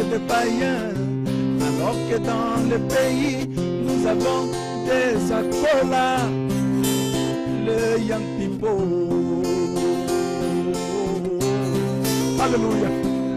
des païens, alors que dans le pays, nous avons des acolas, le young people. Alléluia.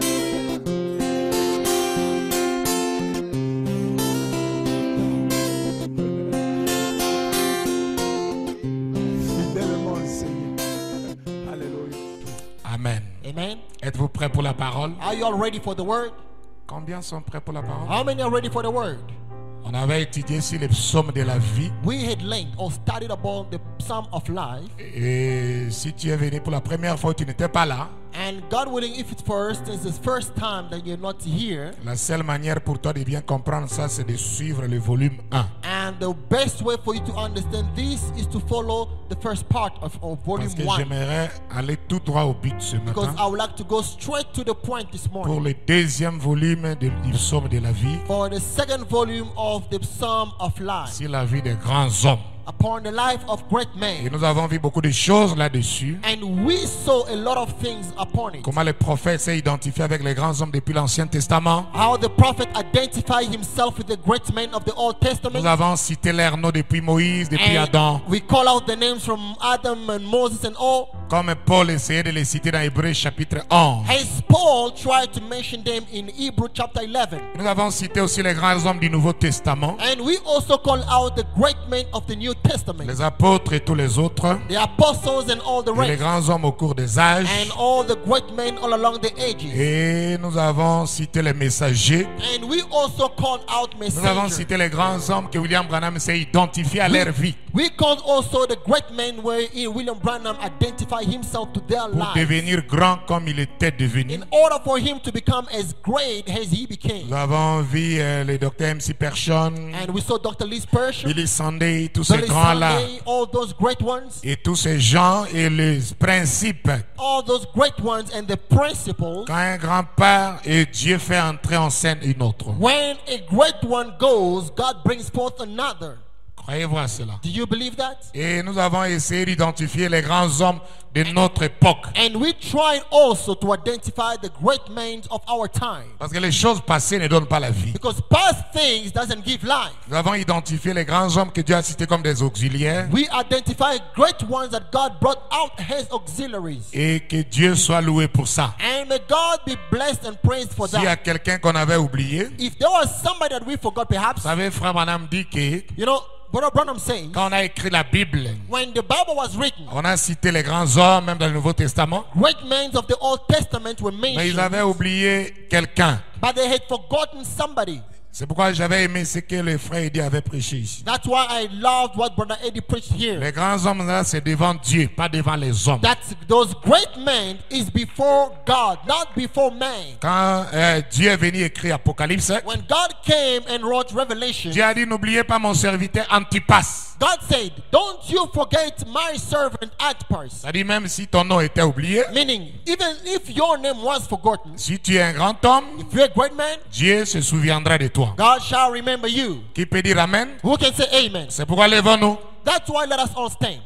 Fidèlement Seigneur. Alléluia. Amen. Amen. Êtes-vous prêts pour la parole? Are you all ready for the word? Combien sont prêts pour la parole? How many are ready for the word? On avait étudié sur les psaumes de la vie. We had learned or studied about the Psalm of Life. Et si tu es venu pour la première fois, tu n'étais pas là. And God willing, if it's the first time that you're not here, La seule manière pour toi de bien comprendre ça, c'est de suivre le volume 1. and the best way for you to understand this is to follow the first part of volume Parce que 1. j'aimerais aller tout droit au but ce Because matin. I would like to go straight to the point this Pour morning. le deuxième volume du psaume de la vie, For the second volume of the Psalm of Life, sur la vie des grands hommes. upon the life of great Et men. nous avons vu beaucoup de choses là-dessus. And we saw a lot of things upon it. Comment les prophètes s'est identifié avec les grands hommes depuis l'Ancien Testament. How the prophet identified himself with the great men of the Old Nous Testament. avons cité leurs noms depuis Moïse, depuis And Adam. we call out the names from Adam and Moses and all. Comme Paul essayait de les citer dans Hébreux chapitre 11. As Paul tried to mention them in Hebrew chapter 11. Nous avons cité aussi les grands hommes du Nouveau Testament. And we also call out the great men of the New Testament. Les apôtres et tous les autres. The apostles and all the Et les rest. grands hommes au cours des âges. And all the great men all along the ages. Et nous avons cité les messagers. And we also called out Nous avons messengers. cité les grands hommes que William Branham s'est identifié à leur vie. We called also the great men where William Branham identified himself to their Pour lives. devenir grand comme il était devenu. In order for him to become as great as he became. Nous avons vu le docteur M.C. Persson, And we saw Dr. Lee Persson, Billy Sunday, tous ces Billy grands-là. Sunday, all those great ones, Et tous ces gens et les principes. all those great ones and the principles. Quand un grand part et Dieu fait entrer en scène une autre. When a great one goes, God brings forth another. Croyez-vous à cela? Do you believe that? Et nous avons essayé d'identifier les grands hommes de notre époque. And we tried also to identify the great men of our time. Parce que les choses passées ne donnent pas la vie. Because past things doesn't give life. Nous avons identifié les grands hommes que Dieu a cités comme des auxiliaires. We identify great ones that God brought out as auxiliaries. Et que Dieu soit loué pour ça. And may God be blessed and praised for S'il y a that. quelqu'un qu'on avait oublié, If there was somebody that we forgot perhaps, vous savez, frère Branham dit que you know, Brother Branham saying, quand on a écrit la Bible, when the Bible was written, on a cité les grands hommes, même dans le Nouveau Testament, great men of the Old Testament were mais ils mentioned, avaient oublié quelqu'un. but they had forgotten somebody. C'est pourquoi j'avais aimé ce que le frère Eddie avait prêché ici. That's why I loved what Brother Eddie preached here. Les grands hommes là, c'est devant Dieu, pas devant les hommes. That those great men is before God, not before man. Quand Dieu est venu écrire Apocalypse, When God came and wrote Revelation, Dieu a dit, n'oubliez pas mon serviteur Antipas. God said, don't you forget my servant Antipas. C'est-à-dire même si ton nom était oublié, Meaning, even if your name was forgotten, si tu es un grand homme, if you're a great man, Dieu se souviendra de toi. God shall remember you. Qui peut dire Amen? Who can say amen? C'est pourquoi levons-nous. That's why let us all stand.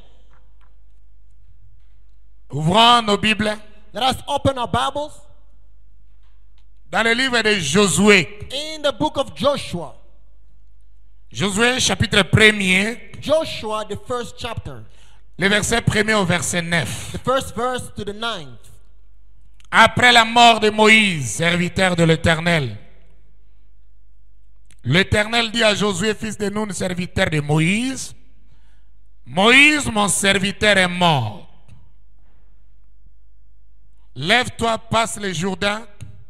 Ouvrons nos Bibles Let us open our Bibles dans le livre de Josué. in the book of Joshua. Josué chapitre 1er, Joshua, the first chapter, le verset 1er au verset 9. the first verse to the 9th. Après la mort de Moïse, serviteur de l'Éternel, l'Éternel dit à Josué, fils de Nun, serviteur de Moïse, Moïse, mon serviteur, est mort. Lève-toi, passe le Jourdain,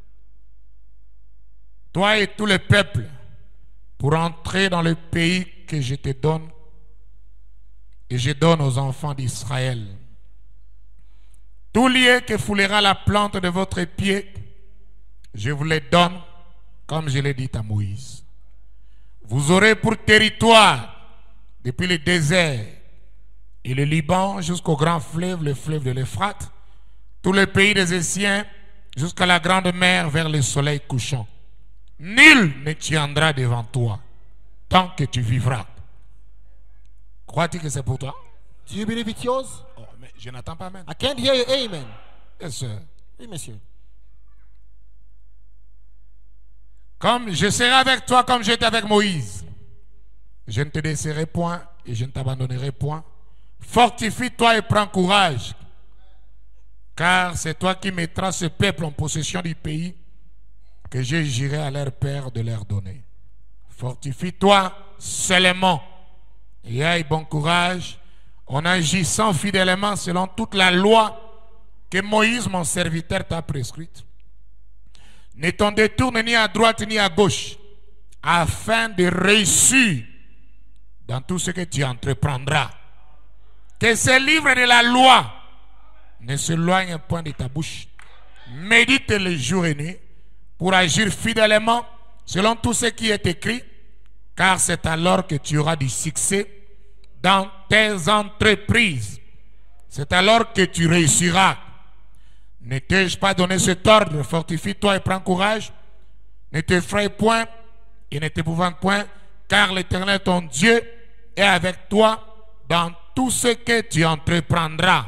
toi et tout le peuple, pour entrer dans le pays que je te donne et je donne aux enfants d'Israël. Tout lieu que foulera la plante de votre pied, je vous le donne, comme je l'ai dit à Moïse. Vous aurez pour territoire, depuis le désert et le Liban jusqu'au grand fleuve, le fleuve de l'Euphrate, tout le pays des Essiens jusqu'à la grande mer vers le soleil couchant. Nul ne tiendra devant toi tant que tu vivras. Crois-tu que c'est pour toi? Do you believe it's yours? Oh, mais je n'attends pas même. I can't hear you. Amen. Yes, sir. Oui, monsieur. Comme je serai avec toi comme j'étais avec Moïse. Je ne te laisserai point et je ne t'abandonnerai point. Fortifie-toi et prends courage. Car c'est toi qui mettras ce peuple en possession du pays que je jurai à leur père de leur donner. Fortifie-toi seulement et aie bon courage en agissant fidèlement selon toute la loi que Moïse, mon serviteur, t'a prescrite. Ne t'en détourne ni à droite ni à gauche, afin de réussir dans tout ce que tu entreprendras. Que ces livres de la loi ne s'éloignent point de ta bouche. Médite le jour et nuit pour agir fidèlement selon tout ce qui est écrit, car c'est alors que tu auras du succès dans tes entreprises. C'est alors que tu réussiras. Ne t'ai-je pas donné cet ordre? Fortifie-toi et prends courage. Ne t'effraie point et ne t'épouvante point, car l'Éternel ton Dieu est avec toi dans tout ce que tu entreprendras.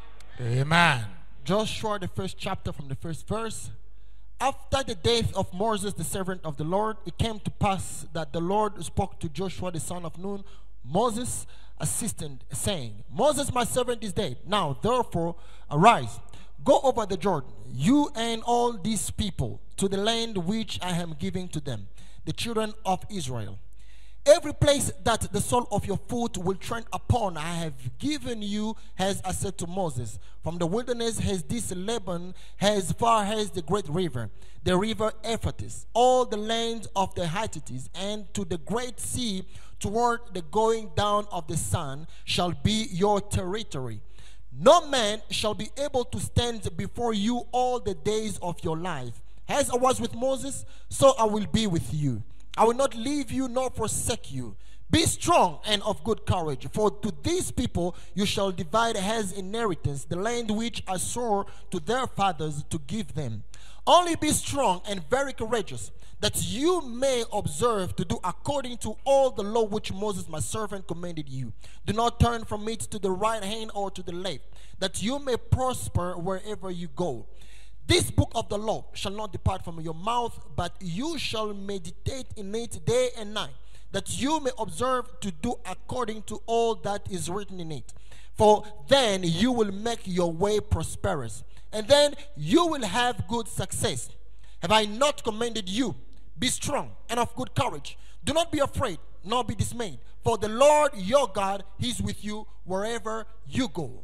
Amen. Joshua, the first chapter from the first verse. After the death of Moses, the servant of the Lord, it came to pass that the Lord spoke to Joshua, the son of Nun, Moses' assistant, saying, Moses, my servant, is dead. Now, therefore, arise, go over the Jordan, you and all these people, to the land which I am giving to them, the children of Israel. Every place that the sole of your foot will tread upon, I have given you, as I said to Moses. From the wilderness as this Lebanon, as far as the great river, the river Euphrates, all the land of the Hittites, and to the great sea, toward the going down of the sun, shall be your territory. No man shall be able to stand before you all the days of your life. As I was with Moses, so I will be with you. I will not leave you nor forsake you. Be strong and of good courage, for to these people you shall divide as inheritance the land which I swore to their fathers to give them. Only be strong and very courageous, that you may observe to do according to all the law which Moses my servant commanded you. Do not turn from it to the right hand or to the left, that you may prosper wherever you go. This book of the law shall not depart from your mouth, but you shall meditate in it day and night, that you may observe to do according to all that is written in it. For then you will make your way prosperous, and then you will have good success. Have I not commanded you? Be strong and of good courage. Do not be afraid, nor be dismayed, for the Lord your God is with you wherever you go.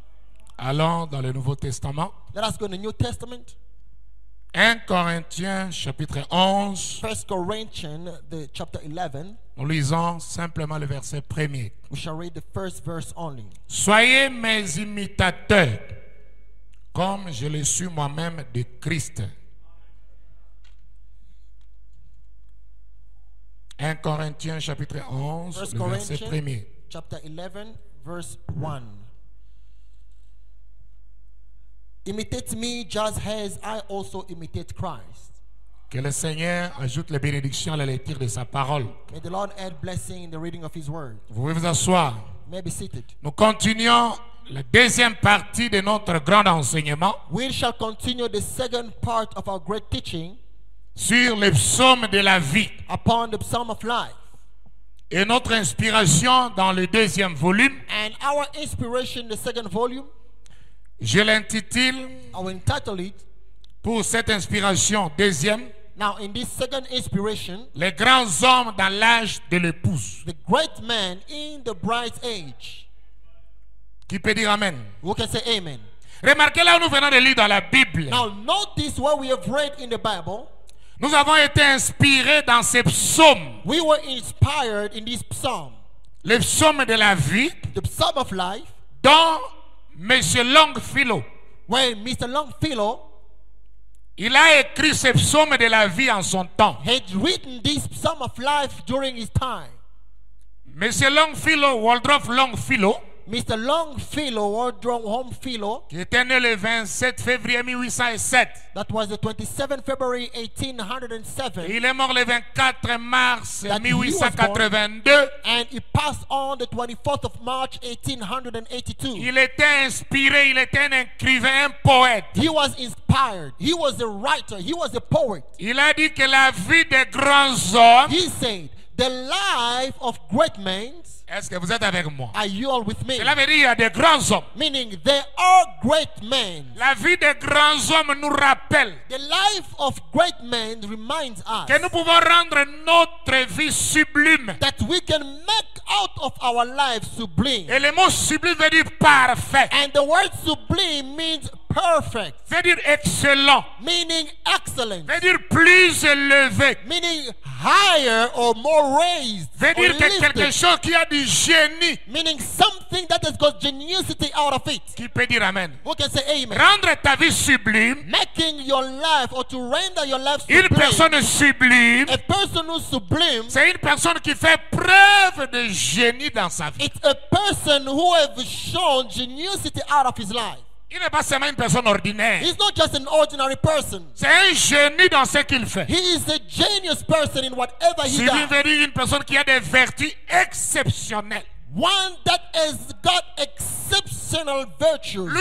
Allons dans le Nouveau Testament. Let us go to the New Testament. 1 Corinthiens chapitre 11. 1 Corinthians, the chapter 11. Nous lisons simplement le verset premier. We shall read the first verse only. Soyez mes imitateurs, comme je le suis moi-même de Christ. 1 Corinthiens chapitre 11, 1 le verset Corinthians, premier. chapter 11, verse 1. Imitate me just as I also imitate Christ. Que le Seigneur ajoute les bénédictions à la lecture de sa parole. May the Lord add blessing in the reading of his word. Vous pouvez vous asseoir. You may be seated. Nous continuons la deuxième partie de notre grand enseignement We shall continue the second part of our great teaching sur les psaumes de la vie. upon the Psalm of Life. Et notre inspiration dans le deuxième volume, And our inspiration, the second volume, je l'intitule I will entitle it, pour cette inspiration deuxième, now in this second inspiration, les grands hommes dans l'âge de l'épouse. the great man in the bride's age. Qui peut dire Amen? Who can say amen? Remarquez là où nous venons de lire dans la Bible. Now notice what we have read in the Bible. Nous avons été inspirés dans ces psaumes. We were inspired in this psalm, Les psaumes de la vie the Psalm of Life, dont M. Longfellow, where Mr. Longfellow il a écrit ces psaumes de la vie en son temps. had written this Psalm of Life during his time. M. Longfellow, Waldorf Longfellow, Mr. Longfellow, Longfellow, qui était né le 27 février 1807. that was the 27th February 1807, Et il est mort le 24 mars That he was 1882. and he passed on the 24th of March 1882. Il était inspiré, il était un écrivain, un poète. He was inspired. He was a writer. He was a poet. Il a dit que la vie des grands hommes, He said, the life of great men, est-ce que vous êtes avec moi? are you all with me? Cela veut dire qu'il y a des grands hommes. Meaning there are great men. La vie des grands hommes nous rappelle The life of great men reminds us que nous pouvons rendre notre vie sublime. that we can make out of our lives sublime. Et le mot sublime veut dire parfait, And the word sublime means perfect, veut dire excellent, meaning excellent, veut dire plus élevé, meaning higher or more raised, veut or dire que quelque lifted, chose qui a du génie. meaning something that has got geniusity out of it. Qui peut dire amen? Who can say amen? Rendre ta vie sublime, Making your life or to render your life une sublime. personne sublime, A person who's sublime, c'est une personne qui fait preuve de génie dans sa vie. it's a person who has shown geniusity out of his life. Il n'est pas seulement une personne ordinaire. He's not just an ordinary person. C'est un génie dans ce qu'il fait. He is a genius person in whatever he Sublime does. veut dire une personne qui a des vertus exceptionnelles. One that has got exceptional virtues.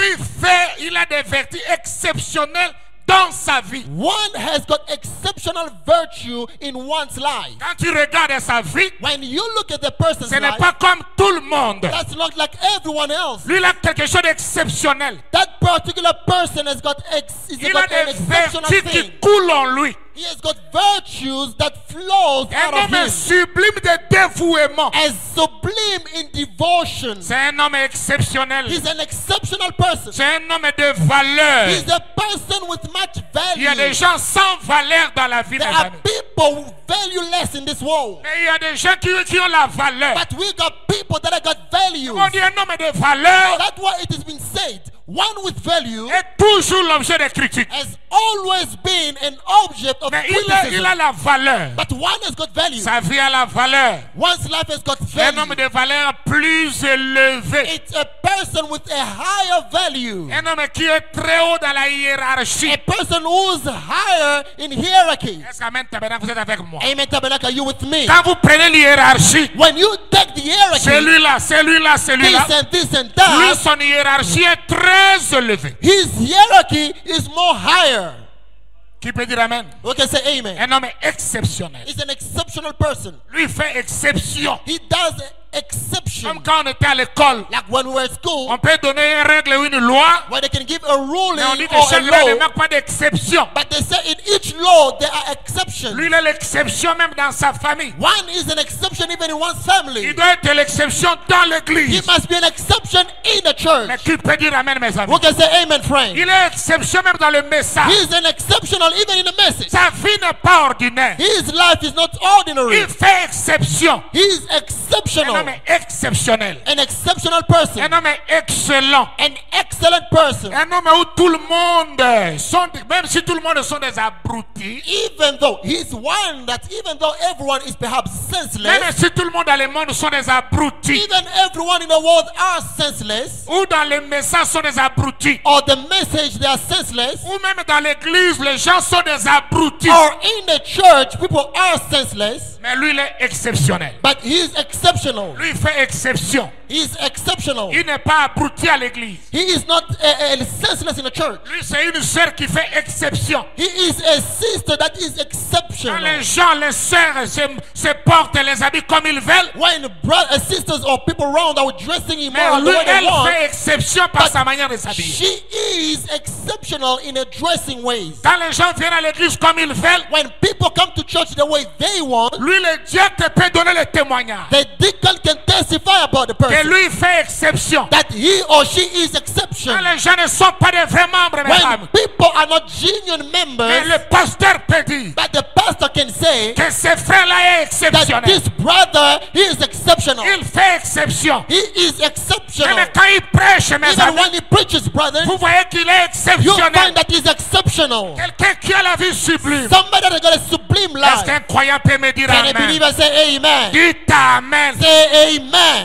Il a des vertus exceptionnelles dans sa vie. One has got exceptional virtue in one's life. Quand tu regardes sa vie, When you look at the person's ce n'est life, pas comme tout le monde. that's not like everyone else. Lui, il a quelque chose d'exceptionnel. That particular person has got, Il a an des exceptional vertus qui thing. coulent en lui. He has got virtues that flows Un out of homme him. sublime de dévouement. As sublime in devotion. C'est un homme exceptionnel. He's an exceptional person. C'est un homme de valeur. He's a person with much Il y a des value. gens sans valeur dans la vie, mes There are amis. people valueless in this world. Mais il y a des gens qui ont la valeur. But we got people that have got values. On dit un homme de valeur That's why it has been said. One with value est toujours l'objet de critique. has always been an object of Mais il criticism. a la valeur. But one has got value. Sa vie a la valeur. One's life has got Un homme value. de valeur plus élevé. It's a person with a higher value. Un homme qui est très haut dans la hiérarchie. A person who's higher in hierarchy. Est-ce qu'Amen Tabernacle, vous êtes avec moi? Amen, Tabernacle, are you with me? Quand vous prenez l'hiérarchie, When you take the hierarchy, celui-là, celui-là, celui-là, this and lui, that, son hiérarchie est très élevée. his hierarchy is more higher. Qui peut dire Amen? We can say amen. Un homme exceptionnel. He's an exceptional person. Lui fait exception. He does exception. Comme quand on était à l'école, Like when we were at school, on peut donner une règle ou une loi, where they can give a ruling mais on dit que or a chaque loi ne law, manque pas d'exception. but they say in each law there are exceptions. Lui, il est l'exception même dans sa famille. One is an exception even in one's Il family. doit être l'exception dans He l'église. must be an exception in the Mais church. qui peut dire Amen, mes amis? We can say amen, friend. Il est exception même dans le message. He is an exceptional even in the message. Sa vie n'est pas ordinaire. His life is not ordinary. Il fait exception. He is Un exceptional. homme exceptionnel. An exceptional person. Un homme excellent. An excellent person. Un homme où tout le monde sont, même si tout le monde sont des abrutis, Even though he's one that even though everyone is perhaps même senseless, si tout le monde dans le monde sont des abrutis, even everyone in the world are senseless, ou dans le message sont des abrutis, or the message they are senseless, ou même dans l'église les gens sont des abrutis, or in the church people are senseless, mais lui il est exceptionnel. but he is exceptional. Lui il fait exception. He is exceptional. Il n'est pas abruti à l'église. He is not senseless in the church. Lui c'est une sœur qui fait exception. He is a sister that is Quand exceptional. les gens, les sœurs se portent les habits comme ils veulent, When sisters or people around are dressing him mais on the lui way they elle want, fait exception par but sa manière de s'habiller. she is exceptional in her dressing ways. Quand les gens viennent à l'église comme ils veulent, When people come to church the way they want, lui le diacre peut donner le témoignage the deacon can testify about the que person lui fait exception. that he or she is Quand exception. les gens ne sont pas des vrais membres, mes When femmes, people are not genuine mais members, le pasteur peut dire but the pastor can say que ce frère-là est that exceptionnel. this brother, he is exceptional. Il fait exception. He is Même exceptional. quand il prêche, mes Even amis, when he preaches, brother, vous voyez qu'il est you find exceptionnel. that he's exceptional. Quelqu'un qui a la vie sublime. Somebody that got a sublime Est-ce life. qu'un croyant peut me dire Can a Amen? believer say amen? Dites Amen. Say amen.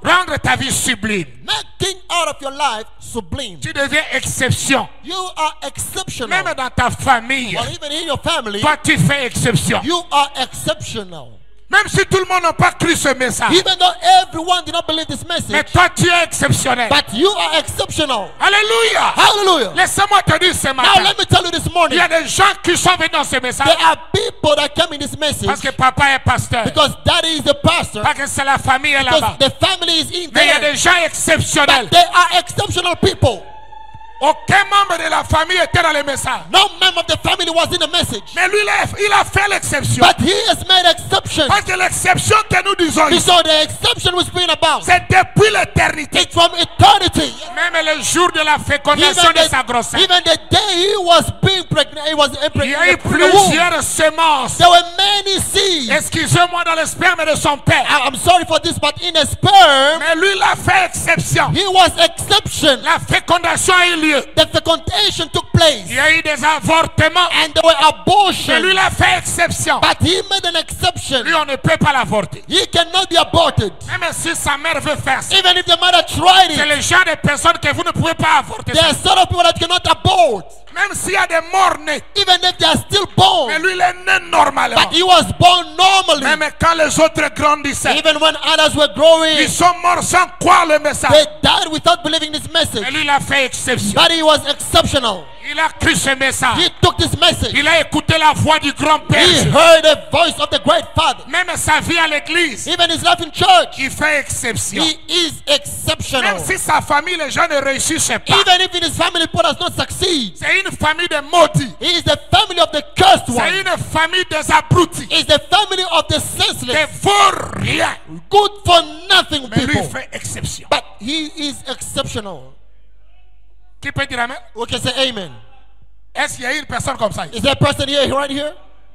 rendre ta vie sublime. making out of your life sublime. Tu deviens exception. You are exceptional. Même dans ta famille, Or even in your family, toi tu fais exception. you are exceptional. Même si tout le monde n'a pas cru ce message, Even though everyone did not believe this mais message, toi tu es exceptionnel. but you are exceptional. Alléluia. Hallelujah. Laissez-moi te dire ce Now matin, let me tell you this il morning, y a des gens qui sont venus dans ce message there are people that come in this message parce que papa est pasteur, because daddy is the pastor, parce que c'est la famille est because là-bas. the family is in Mais il y a there. des gens exceptionnels. But they are exceptional people. Aucun membre de la famille était dans le message. No member of the family was in the message. Mais lui, il a fait l'exception. But he has made exception. Parce que l'exception que nous disons ici, So the exception we're speaking about, c'est depuis l'éternité. it's from eternity. Même le jour de la fécondation de sa grossesse, Even the day he was being pregnant, he was il y a eu in the womb. plusieurs semences. There were many seeds. Excusez-moi, dans le sperme de son père. I'm sorry for this, but in a sperm, Mais lui, il a fait exception. he was exception. La fécondation a eu lieu. The fecundation took place. Il y a eu des avortements. And there were Mais lui, abortions. il a fait exception. But he made an exception. Lui, on ne peut pas l'avorter. He cannot be aborted. Même si sa mère veut faire ça. Even if the mother tried C'est it, le genre de personnes que vous ne pouvez pas avorter. there are sort of people that cannot abort. Même s'il y a des morts-nés. Even if they are still born. Mais lui, il est né normalement. But he was born normally. Même quand les autres grandissaient, Even when others were growing, ils sont morts sans croire le message. they died without believing this message. Mais lui, il a fait exception. But he was exceptional. Il a cru ce message. He took this message. Il a écouté la voix du grand-père. He heard the voice of the great Father. Même sa vie à l'église, Even his life in church, il fait exception. he is exceptional. Même si sa famille, les gens ne réussissent pas. Even if in his family, people does not succeed, C'est une famille de maudits. he is the family of the cursed C'est one. une famille des abrutis. He is the family of the Qui senseless, vaut rien. good for nothing Mais lui, il people. fait exception. But he is exceptional. Qui peut dire amen? We can say amen. Est-ce qu'il y a une personne comme ça? Is there a person here, right here?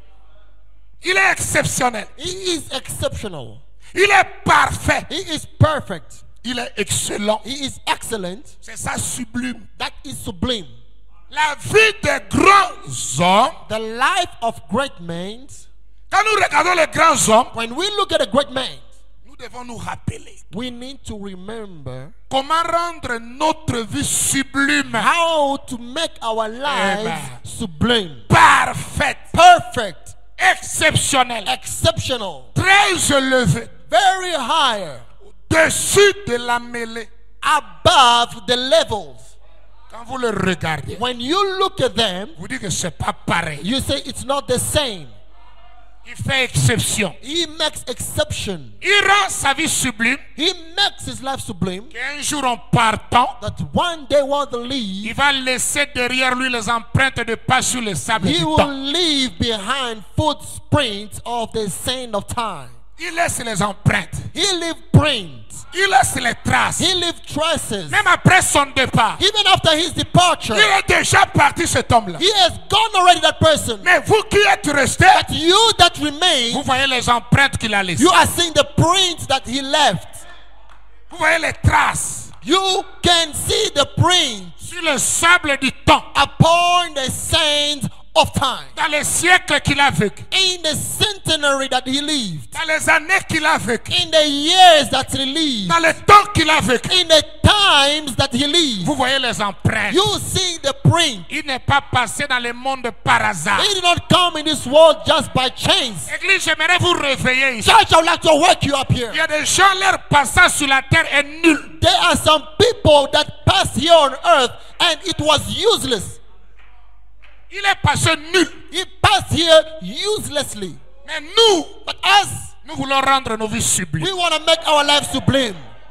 Il est exceptionnel. He is exceptional. Il est parfait. He is perfect. Il est excellent. He is excellent. C'est ça sublime. That is sublime. La vie des grands hommes, The life of great men, quand nous regardons les grands hommes, when we look at a great man, nous devons nous rappeler we need to remember comment rendre notre vie sublime, how to make our lives Amen. sublime, parfaite, perfect, exceptionnelle, exceptional, très élevée, very high, au-dessus de la mêlée. above the levels. Quand vous le regardez, When you look at them, vous dites que c'est pas pareil. you say it's not the same. Il fait exception. He makes exception. Il rend sa vie sublime. He makes his life sublime. Qu'un jour en partant, That one day while they leave, il va laisser derrière lui les empreintes de pas sur le sable he du will temps. leave behind footprints of the sand of time. Il laisse les empreintes. He leave prints. Il laisse les traces. He leave traces. Même après son départ, Even after his departure, il est déjà parti cet homme-là. he has gone already, that person. Mais vous qui êtes restés, But you that remain, vous voyez les empreintes qu'il a laissées. you are seeing the prints that he left. Vous voyez les traces You can see the prints sur le sable du temps. upon the sands of time. Dans les siècles qu'il a vécu. In the centenary that he lived. Dans les années qu'il a vécu. In the years that he lived. Dans le temps qu'il a vécu. In the times that he lived. Vous voyez les empreintes. You see the print. Il n'est pas passé dans le monde par hasard. He did not come in this world just by chance. Église, j'aimerais vous réveiller ici. Church, I would like to wake you up here. Il y a des gens, leur passage sur la terre est nul. There are some people that passed here on earth and it was useless. Il est passé nul. He passed here uselessly. Mais nous, But us, nous voulons rendre nos vies we sublimes. want to make our lives sublime.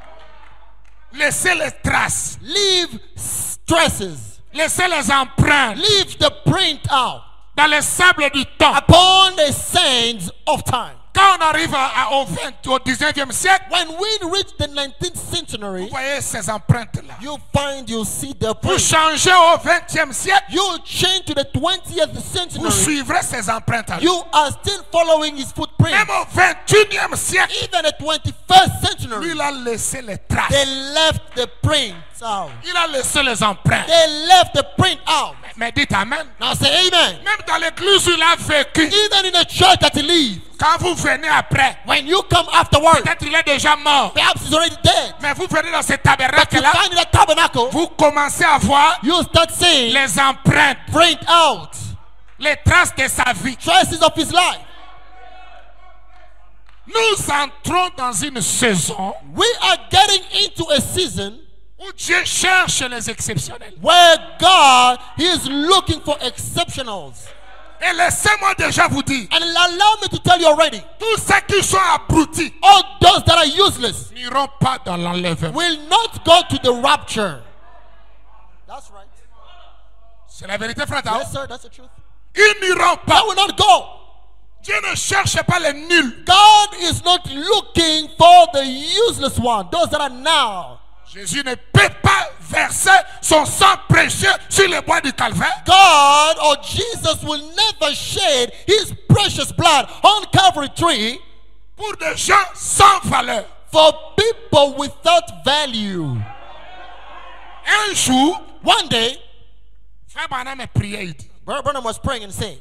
Laissez les traces. Leave traces. Laissez les empreintes Leave the print out dans les sables du temps. upon the sands of time. Quand on arrive au 19e siècle, When we reach the 19th century, vous voyez ces empreintes-là. you see the Vous print. changez au 20e siècle, You change to the 20th vous century. suivrez ces empreintes-là. You are still following his footprint. Même au 21e siècle, Even the 21st lui, century, il a laissé les traces. they left the prints out. Il a laissé les empreintes. They left the print out. Mais dites Amen. Now say amen. Même dans l'église où il a vécu, Even in the church that he leaves, Quand vous venez après, When you come afterward, peut-être il est déjà mort. perhaps he's already dead. Mais vous venez dans ce But you tabernacle-là, find in that tabernacle, vous commencez à voir you start seeing les empreintes, print out les traces de sa vie. traces of his life. Nous entrons dans une saison We are getting into a season où Dieu cherche les exceptionnels. where God is looking for exceptionals. Et laissez-moi déjà vous dire, And allow me to tell you already, tous ceux qui sont abrutis all those that are useless n'iront pas dans l'enlèvement. will not go to the rapture. That's right. C'est la vérité, frère. Tao. Yes, sir, that's the truth. Ils n'iront They pas. will not go. Dieu ne cherche pas les nuls. God is not looking for the useless one, those that are now. Jésus ne peut pas verser son sang précieux sur le bois du calvaire God or Jesus will never shed his precious blood on Calvary tree pour des gens sans valeur. for people without value. Un jour, One day, frère Branham a prié, il dit, Brother Branham was praying and said,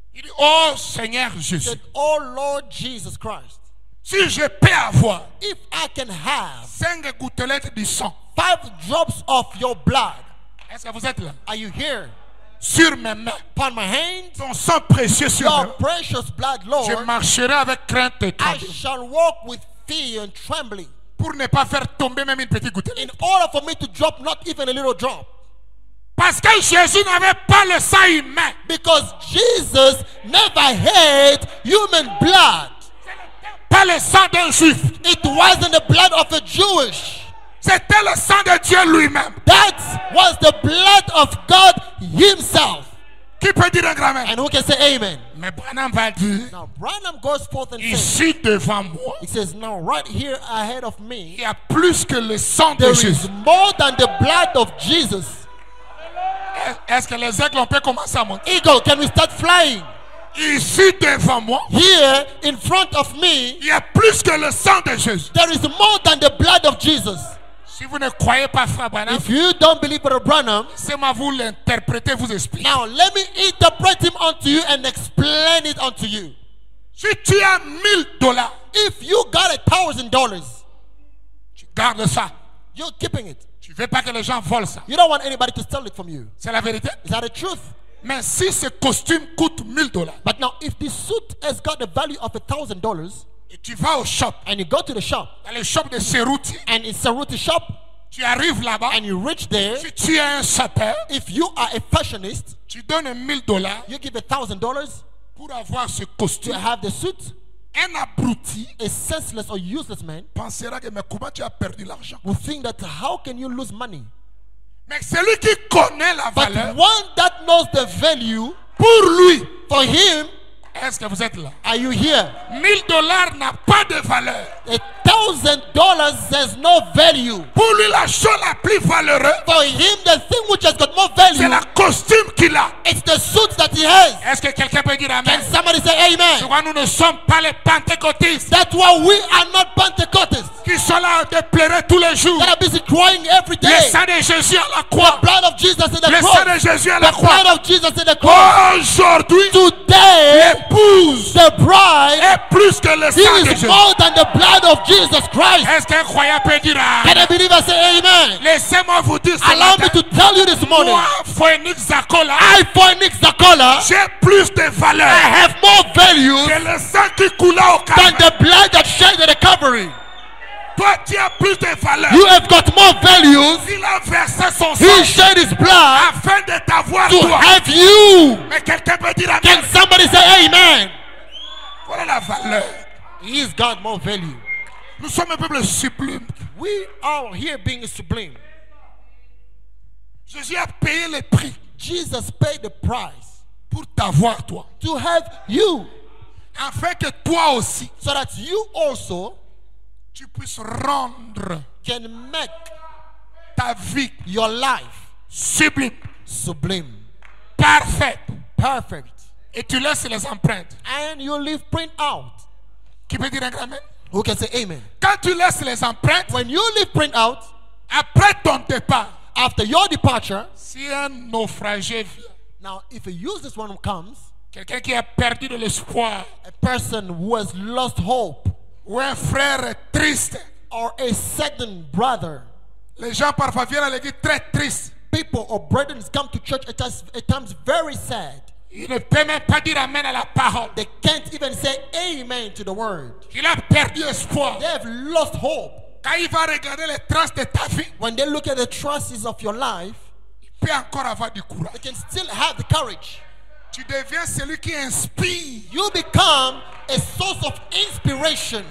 oh Seigneur Jésus, Oh Lord Jesus Christ, si je peux avoir if I can have 5 gouttelettes du sang, 5 drops of your blood, est-ce que vous êtes là? are you here? Sur mes mains, Upon my hands, ton sang précieux sur mes your mains, precious blood, je Lord, marcherai avec crainte et I tremblement shall walk with fear and trembling, pour ne pas faire tomber même une petite gouttelette. in order for me to drop not even a little drop. Parce que Jésus n'avait pas le sang humain. Because Jesus never had human blood. Pas le sang d'un juif. It wasn't the blood of a Jewish. C'était le sang de Dieu lui-même. That was the blood of God himself. Qui peut dire un grand amen? And who can say amen? Mais Branham va dire, Now Branham goes forth and says, ici devant moi, he says, now right here ahead of il me, y a plus que le sang de there Jésus. is more than the blood of Jesus. Est-ce que les aigles ont pu commencer à monter? Eagle, can we start flying? Ici devant moi, Here in front of me, il y a plus que le sang de Jésus. there is more than the blood of Jesus. Si vous ne croyez pas, frère Branham, If you don't believe Brother Branham, laissez-moi vous l'interpréter, vous expliquer. now let me interpret him unto you and explain it unto you. Si tu as $1000, If you got $1,000, tu gardes ça. you're keeping it. Tu ne veux pas que les gens volent ça. You don't want anybody to steal it from you. C'est la vérité. Is that the truth? Mais si ce costume coûte $1000 But now, if this suit has got the value of $1,000, et tu vas au shop, and you go to the shop, dans le shop de Cerruti, and it's a Ruti shop, tu arrives là-bas, and you reach there, si tu es un sapeur, if you are a fashionist, tu donnes $1000 you give $1,000 pour avoir ce to costume. have the suit. Un abruti A senseless or useless man pensera que mais comment tu as perdu l'argent? will think that how can you lose money? Mais celui qui connaît la But valeur, one that knows the value, pour lui, for him, est-ce que vous êtes là? are you here? $1000 n'a pas de valeur. $1,000 has no value. Pour lui, la chose la plus valeureuse, For him, the thing which has got more c'est value, la costume qu'il a. it's the suit that he has. Est-ce que quelqu'un peut dire Can amen? somebody say amen? Pourquoi nous ne sommes pas les pentecôtistes That's why we are not Pentecostals qui sont là de pleurer tous les jours? that are busy crying every Le day. sang de Jésus à la croix. Blood of Jesus in the Le sang cross. de Jésus à la The croix. blood of Jesus in the cross. Aujourd'hui, Today, l'épouse the bride est plus que le sang de is Jésus. more than the blood of Jesus Christ. Est-ce qu'un croyant peut dire Can amen? a believer say amen? Laissez-moi vous dire ce Allow me matin. to tell you this morning, Moi, Phoenix Zakola, I, Phoenix Zakola, j'ai plus de valeur I have more value que le sang qui coula au than calvaire. the blood that shed at the Calvary. Toi, tu as plus de valeur. You have got more values. Il a versé son He sang shed his blood afin de t'avoir to toi. have you. Mais quelqu'un peut dire amen. Can somebody say amen? Voilà la valeur. He's got more value. Nous sommes un peuple sublime. We are here being sublime. Jésus a payé le prix Jesus paid the price pour t'avoir toi. to have you, Afin que toi aussi, so that you also tu puisses rendre can make ta vie your life sublime, sublime, parfaite. perfect, Et tu laisses les empreintes. and you leave print out. Qui peut dire un grand amen? Who can say amen? Quand tu laisses les empreintes, When you leave print out, après ton départ, after your departure, si un naufragé vient, now if a useless one comes, quelqu'un qui a perdu de l'espoir, a person who has lost hope, ou un frère triste. or a saddened brother. Les gens parfois viennent à l'église très tristes. People or brethren come to church at times very sad. Il ne peut même pas dire amen à la parole. They can't even say amen to the word. Il a perdu espoir. They have lost hope. Quand il va regarder les traces de ta vie, When they look at the traces of your life, il peut encore avoir du courage. they can still have the courage. Tu deviens celui qui inspire. You become a source of inspiration.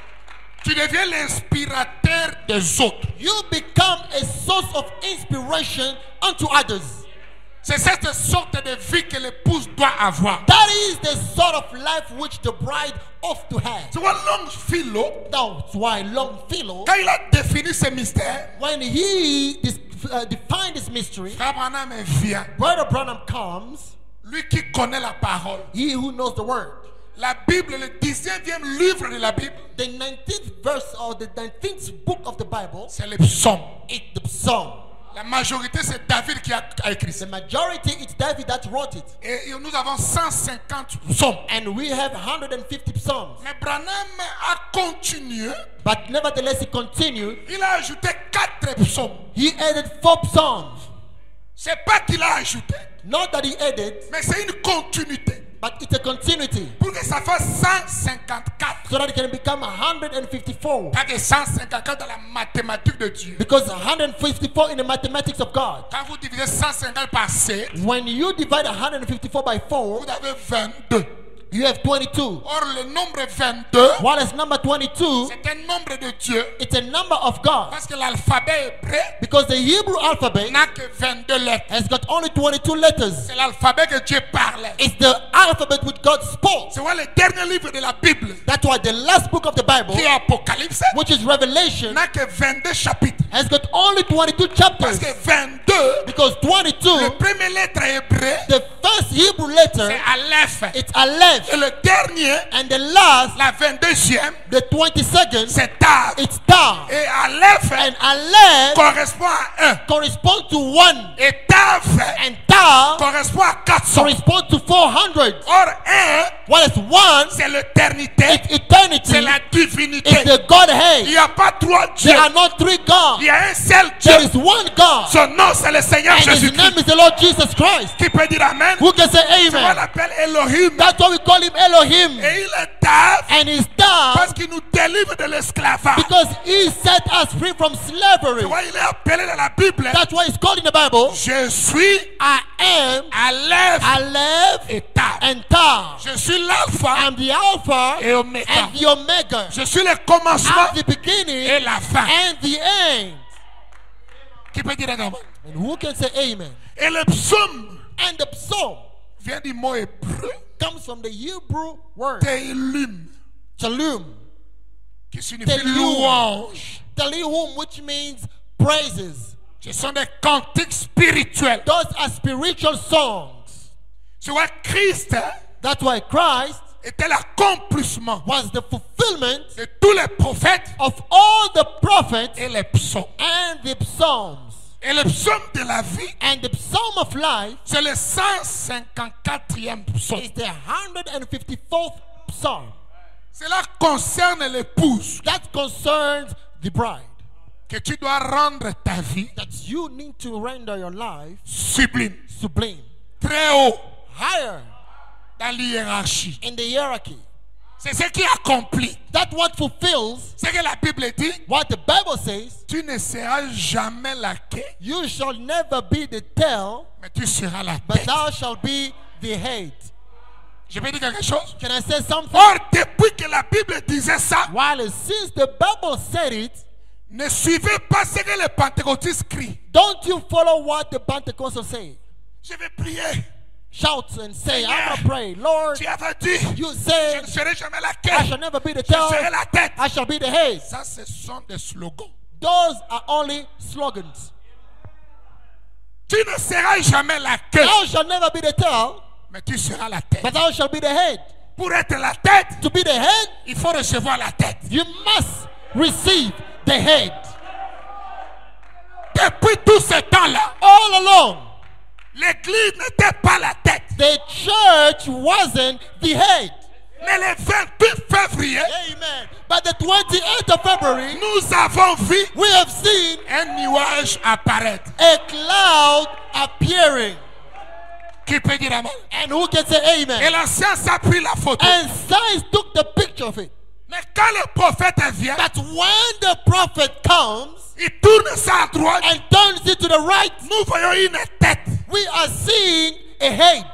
Tu deviens l'inspirateur des autres. You become a source of inspiration unto others. C'est cette sorte de vie que l'épouse doit avoir. That is the sort of life which the bride ought to have. Tu vois, Longfellow, That's why Longfellow, quand il a défini ce mystère, when he defined this mystery, Frère Branham vient. Brother Branham comes, Lui qui connaît la parole. he who knows the word. La Bible, le 19e livre de la Bible, The 19th verse or the 19th book of the Bible c'est le psaume. is the Psalm. La majorité, c'est David qui a écrit ça. The majority, it's David that wrote it. Et nous avons 150 psaumes. And we have 150 Psalms. Mais Branham a continué. But nevertheless, he continued. Il a ajouté 4 psaumes. He added 4 Psalms. C'est pas qu'il a ajouté, Not that he added, mais c'est une continuité. but it's a continuity. Pour que ça fasse 154. So that it can become 154. Pas que 154 dans la mathématique de Dieu. Because 154 in the mathematics of God. Quand vous divisez 150 par 7, When you divide 154 by 4, vous avez 22. you have 22. Or le nombre 22, While as number 22, c'est un nombre de Dieu. it's a number of God. Parce que l'alphabet hébreu Because the Hebrew alphabet n'a que 22 lettres. has got only 22 letters. C'est l'alphabet que Dieu parlait. It's the alphabet which God spoke. C'est le dernier livre de la Bible, That's why the last book of the Bible, qui est Apocalypse, which is Revelation, n'a que 22 chapitres. has got only 22 Parce chapters. que 22, Because 22, le premier lettre hébreu, the first Hebrew letter, c'est Aleph. it's Aleph. Et le dernier, And the last, la 22e, the 22nd, c'est Tav. it's Tav. Et Aleph And Aleph correspond à 1. corresponds to 1. Et Tav And Tav correspond à 400. corresponds to 400. Or 1, While as 1, c'est l'éternité. it's eternity. C'est la divinité. It's the Il Godhead. n'y a pas 3 dieux. There are not 3 gods. Il y a un seul There Dieu. is one God. Son nom, c'est le Seigneur And his Jésus-Christ. name is the Lord Jesus Christ. Qui peut dire Amen? Who can say On amen? l'appelle Elohim. That's why we call him Elohim. Et il est Tav And he's Tav parce qu'il nous délivre de l'esclavage. because he set us free from slavery. Tu vois, il est appelé dans la Bible. That's why it's called in the Bible, Je suis I am Aleph Aleph et Tav. and Tav. Je suis l'alpha I'm the Alpha et Oméga. and the Omega. Je suis le commencement I'm the beginning et la fin. and the end. Qui peut dire Amen? And who can say amen? Et le psaume And the psalm vient du mot hébreu comes from the Hebrew word Tehillim, Shalom. qui signifie Tehillim. louange. Tehillim, which means praises. Ce sont des cantiques spirituels. Those are spiritual songs. Tu vois, Christ That's why Christ était l'accomplissement was the fulfillment de tous les prophètes of all the prophets et les psaumes. and the psalms. Et le psaume de la vie, And the psalm of life c'est le 154e psaume. is the 154th psalm. Cela concerne l'épouse That concerns the bride. que tu dois rendre ta vie That you need to render your life sublime, sublime, très haut higher dans l'hiérarchie. in the hierarchy. C'est ce qui accomplit. That what fulfills C'est que la Bible dit, what the Bible says. tu ne seras jamais la queue, You shall never be the tail, mais tu seras la but tête. thou shalt be the head. Je peux dire quelque chose? Can I say something? Or, depuis que la Bible disait ça, While since the Bible said it, ne suivez pas ce que les pentecôtistes crient. don't you follow what the Pentecostals say. Je vais prier. Shout and say, Seigneur, I'm going to pray. Lord, Tu avais dit, you je say, ne serai jamais la I queue, shall never be the je tail, serai la tête. I shall be the head. Ça, ce sont des slogans. Those are only slogans. Tu ne seras jamais la queue, Thou shalt never be the tail, mais tu seras la tête. but thou shalt be the head. Pour être la tête, To be the head, il faut recevoir la tête. you must receive the head. Depuis tout ce temps-là, All along, l'église n'était pas la tête. the church wasn't the head. Mais le 28 février, Amen. By the 28th of February, nous avons vu we have seen un nuage apparaître. a cloud appearing. Qui peut dire amen? And who can say Et amen? la science a pris la photo. And science took the picture of it. Mais quand le prophète vient, That when the prophet comes il tourne ça à droite. and turns it to the right, Nous voyons une tête. we are seeing a head.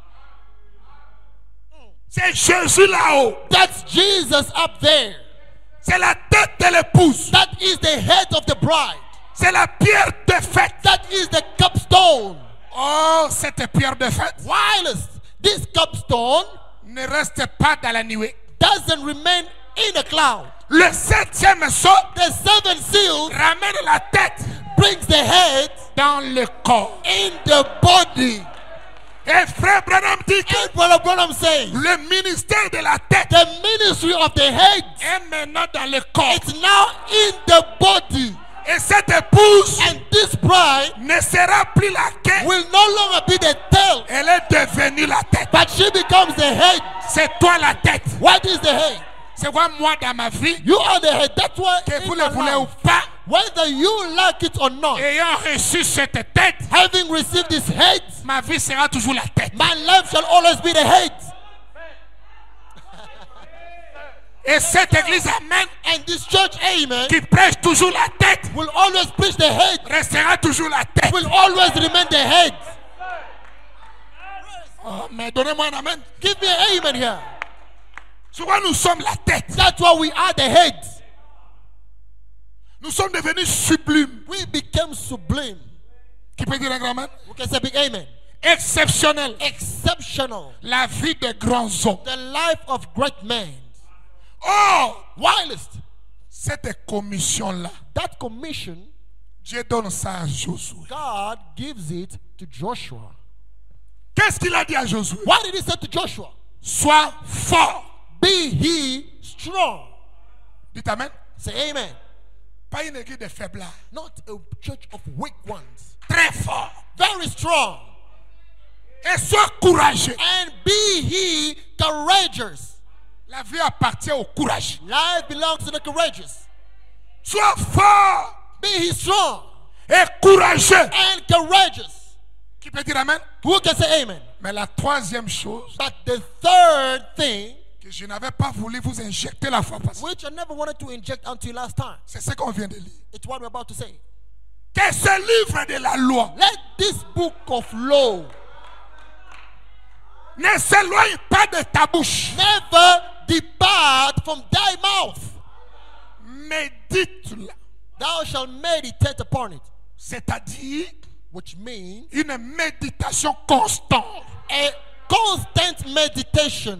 C'est Jésus là-haut. That's Jesus up there. C'est la tête de l'épouse. That is the head of the bride. C'est la pierre de fête. That is the capstone. Oh, cette pierre de fête Whilst this capstone ne reste pas dans la nuée. doesn't remain in a cloud. Le septième saut The seven seals ramène la tête brings the head dans le corps. in the body. Et frère Branham dit que And Brother Branham says, le ministère de la tête the ministry of the head, est maintenant dans le corps. it's now in the body. Et cette épouse And this bride ne sera plus la queue. will no longer be the tail, Elle est devenue la tête. but she becomes the head. C'est toi la tête. What is the head? C'est quoi moi dans ma vie, You are the head. That's why que vous in le your voulez ou life, pas, whether you like it or not, ayant reçu cette tête, having received this head, ma vie sera toujours la tête. my life shall always be the head. Et cette église, amen, And this church, amen, qui prêche toujours la tête, will always preach the head, restera toujours la tête. will always remain the head. Oh, mais donnez-moi un amen. Give me an amen here. Souvent nous sommes la tête. That's why we are the head. Nous sommes devenus sublimes. We became sublime. Qui peut dire un grand amen? We can say big amen. Exceptionnel. Exceptional. La vie de grands hommes. The life of great men. Oh, Whilst cette commission-là, that commission, Dieu donne ça à Josué. God gives it to Joshua. Qu'est-ce qu'il a dit à Josué? What did he say to Joshua? Sois fort. Be he strong. Dites amen. Say amen. Pas une église de faiblards. Not a church of weak ones. Très fort. Very strong. Et sois courageux. And be he courageous. La vie appartient au courage. Life belongs to the courageous. Sois fort Be he strong et courageux. and courageous. Qui peut dire amen? Who can say amen? Mais la troisième chose But the third thing, que je n'avais pas voulu vous injecter la fois passée, which I never wanted to inject until last time, c'est ce qu'on vient de lire. it's what we're about to say. Que ce livre de la loi Let this book of law ne s'éloigne pas de ta bouche. never depart from thy mouth. Médite-la. Thou shalt meditate upon it, C'est-à-dire which means une méditation constante. a constant meditation,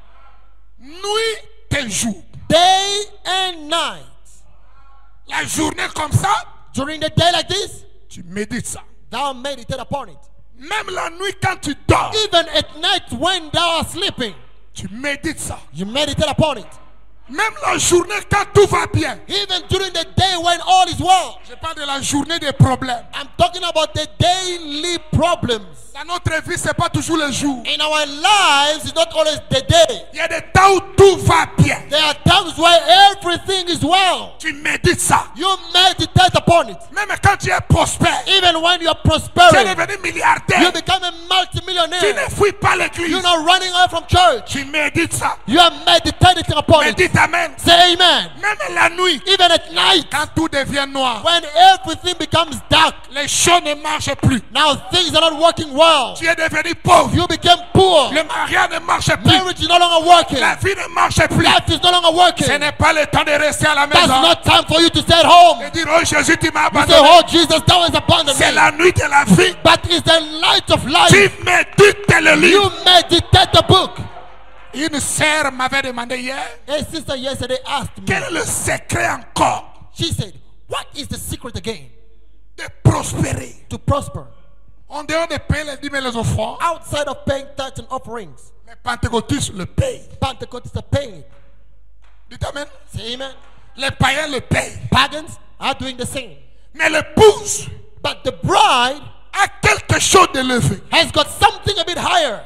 Nuit et jour. day and night. La journée comme ça, During the day like this, tu médites ça. thou meditate upon it. Même la nuit quand tu dors, Even at night when thou art sleeping, tu médites ça. you meditate upon it. Même la journée quand tout va bien. Even during the day when all is well. Je parle de la journée des problèmes. I'm talking about the daily problems. Dans notre vie, ce n'est pas toujours le jour. In our lives, it's not always the day. Il y a des temps où tout va bien. There are times where everything is well. Tu médites ça. You meditate upon it. Même quand tu es prospère, Even when you're tu es prospering, devenu you milliardaire, become a tu multimillionaire. ne fuis pas l'église. You're not running away from church. Tu médites ça. You are meditating upon it. Médite amen. Say amen. Même la nuit, Even at night, quand tout devient noir, when everything becomes dark, les choses ne marchent plus. now things are not working well. Tu es devenu pauvre. You became poor. Le mariage ne marche plus. Marriage is no longer working. La vie ne marche plus. Life is no longer working. Ce n'est pas le temps de rester à la That's maison not time for you to stay at home. et dire, oh Jésus, tu m'as You say, abandonné. oh Jesus, thou hast abandoned C'est me. la nuit de la vie. But it's the light of life. Tu médites le You livre. meditate the book. Une sœur m'avait demandé hier, A sister yesterday asked me, quel est le secret encore she said, what is the secret again de prospérer? to prosper En dehors de payer les dîmes et les offrandes, outside of paying tithes and offerings? les pentecôtistes le payent. Pentecostals are paying it. Dites amen. Say amen. Les païens le payent. Pagans are doing the same. Mais l'épouse But the bride a quelque chose d'élevé. has got something a bit higher.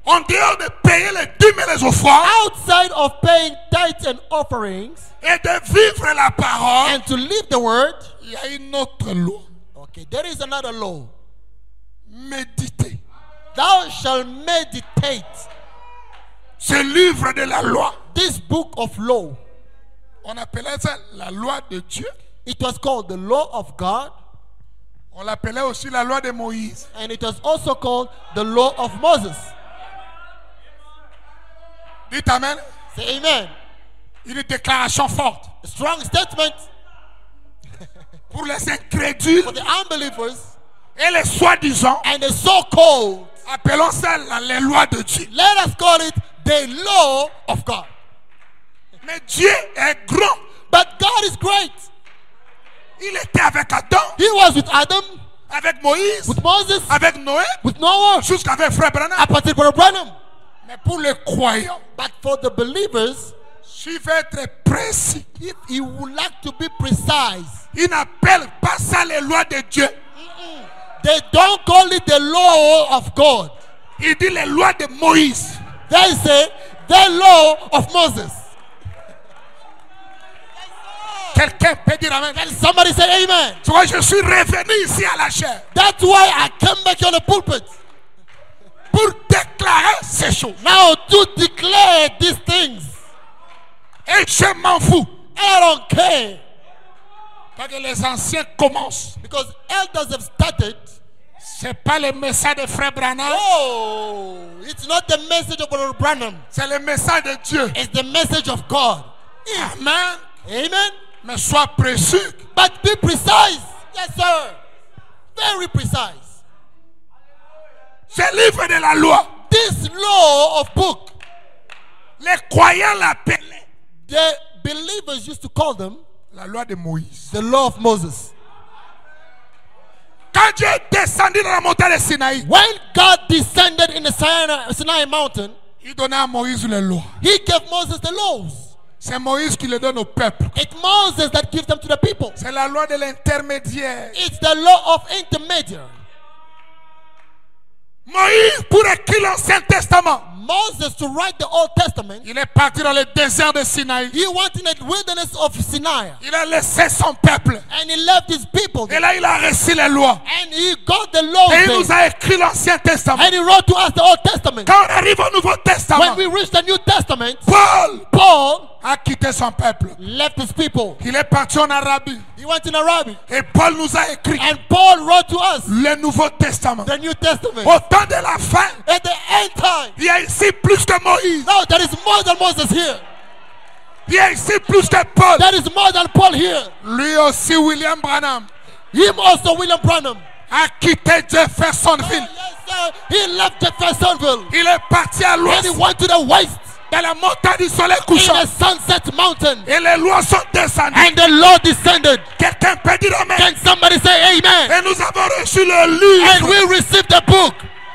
en dehors de payer les dîmes et les offrandes, outside of paying tithes and offerings, et de vivre la parole, and to live the word, il y a une autre loi. okay, there is another law. Méditer. Thou shalt meditate Ce livre de la loi, this book of law. on appelait ça la loi de Dieu. It was called the law of God, On l'appelait aussi la loi de Moïse. and it was also called the law of Moses. Dites Amen. Say amen. Une déclaration forte. A strong statement Pour les incrédules for the unbelievers et les soi-disant, and the so-called. appelons ça les lois de Dieu. Let us call it the law of God. Mais Dieu est grand. But God is great. Il était avec Adam, He was with Adam, avec Moïse, with Moses, avec Noé, with Noah, jusqu'avec Frère Branham. up until Brother Branham. Mais pour les croyants, But for the believers, s'il veut être précis, if you would like to be precise, il n'appelle pas ça les lois de Dieu. they don't call it the law of God. Il dit les lois de Moïse. They say the law of Moses. Quelqu'un peut dire Amen. Can somebody say amen? Tu vois, je suis revenu ici à la chair That's why I came back on the pulpit. pour déclarer ces choses. Now to declare these things. Et je m'en fous. I don't care. Parce que les anciens commencent. Because elders have started. Ce n'est pas le message de Frère Branham. Oh, it's not the message of Brother Branham. C'est le message de Dieu. It's the message of God. Amen. Amen. Mais sois précis. But be precise. Yes, sir. Very precise. Ce livre de la loi, This law of book, les croyants l'appelaient the believers used to call them la loi de Moïse. the law of Moses. Quand Dieu est descendu dans la montagne de Sinaï, When God descended in the Sinai mountain, il donnait à Moïse les lois. He gave Moses the laws. C'est Moïse qui les donne au peuple. It's Moses that gives them to the people. C'est la loi de l'intermédiaire. It's the law of intermediary. Moïse, pour écrire l'Ancien Testament, Moses, to write the Old Testament, il est parti dans le désert de Sinaï. he went in the wilderness of Sinai. Il a laissé son peuple. And he left his people Et there. là, il a reçu les lois. And he got the laws Et il there. nous a écrit l'Ancien Testament. And he wrote to us the Old Testament. Quand on arrive au Nouveau Testament, When we reach the New Testament, Paul Paul a quitté son peuple. left his people. Il est parti en Arabie. He went in Arabic. Et Paul nous a écrit And Paul wrote to us le Nouveau Testament. the New Testament. Au temps de la fin, At the end time, il y a ici plus que Moïse. no, there is more than Moses here. Il y a ici plus que Paul. There is more than Paul here. Lui aussi, William Branham, Him also, William Branham. a quitté Jeffersonville. Yes, sir. He left Jeffersonville. Il est parti à And he l'ouest, went to the west dans la montagne du soleil in couchant. the Sunset Mountain. Et les lois sont descendues. And the Lord descended. Quelqu'un peut dire Amen. Can somebody say amen? Et nous avons reçu le livre. And we received the book.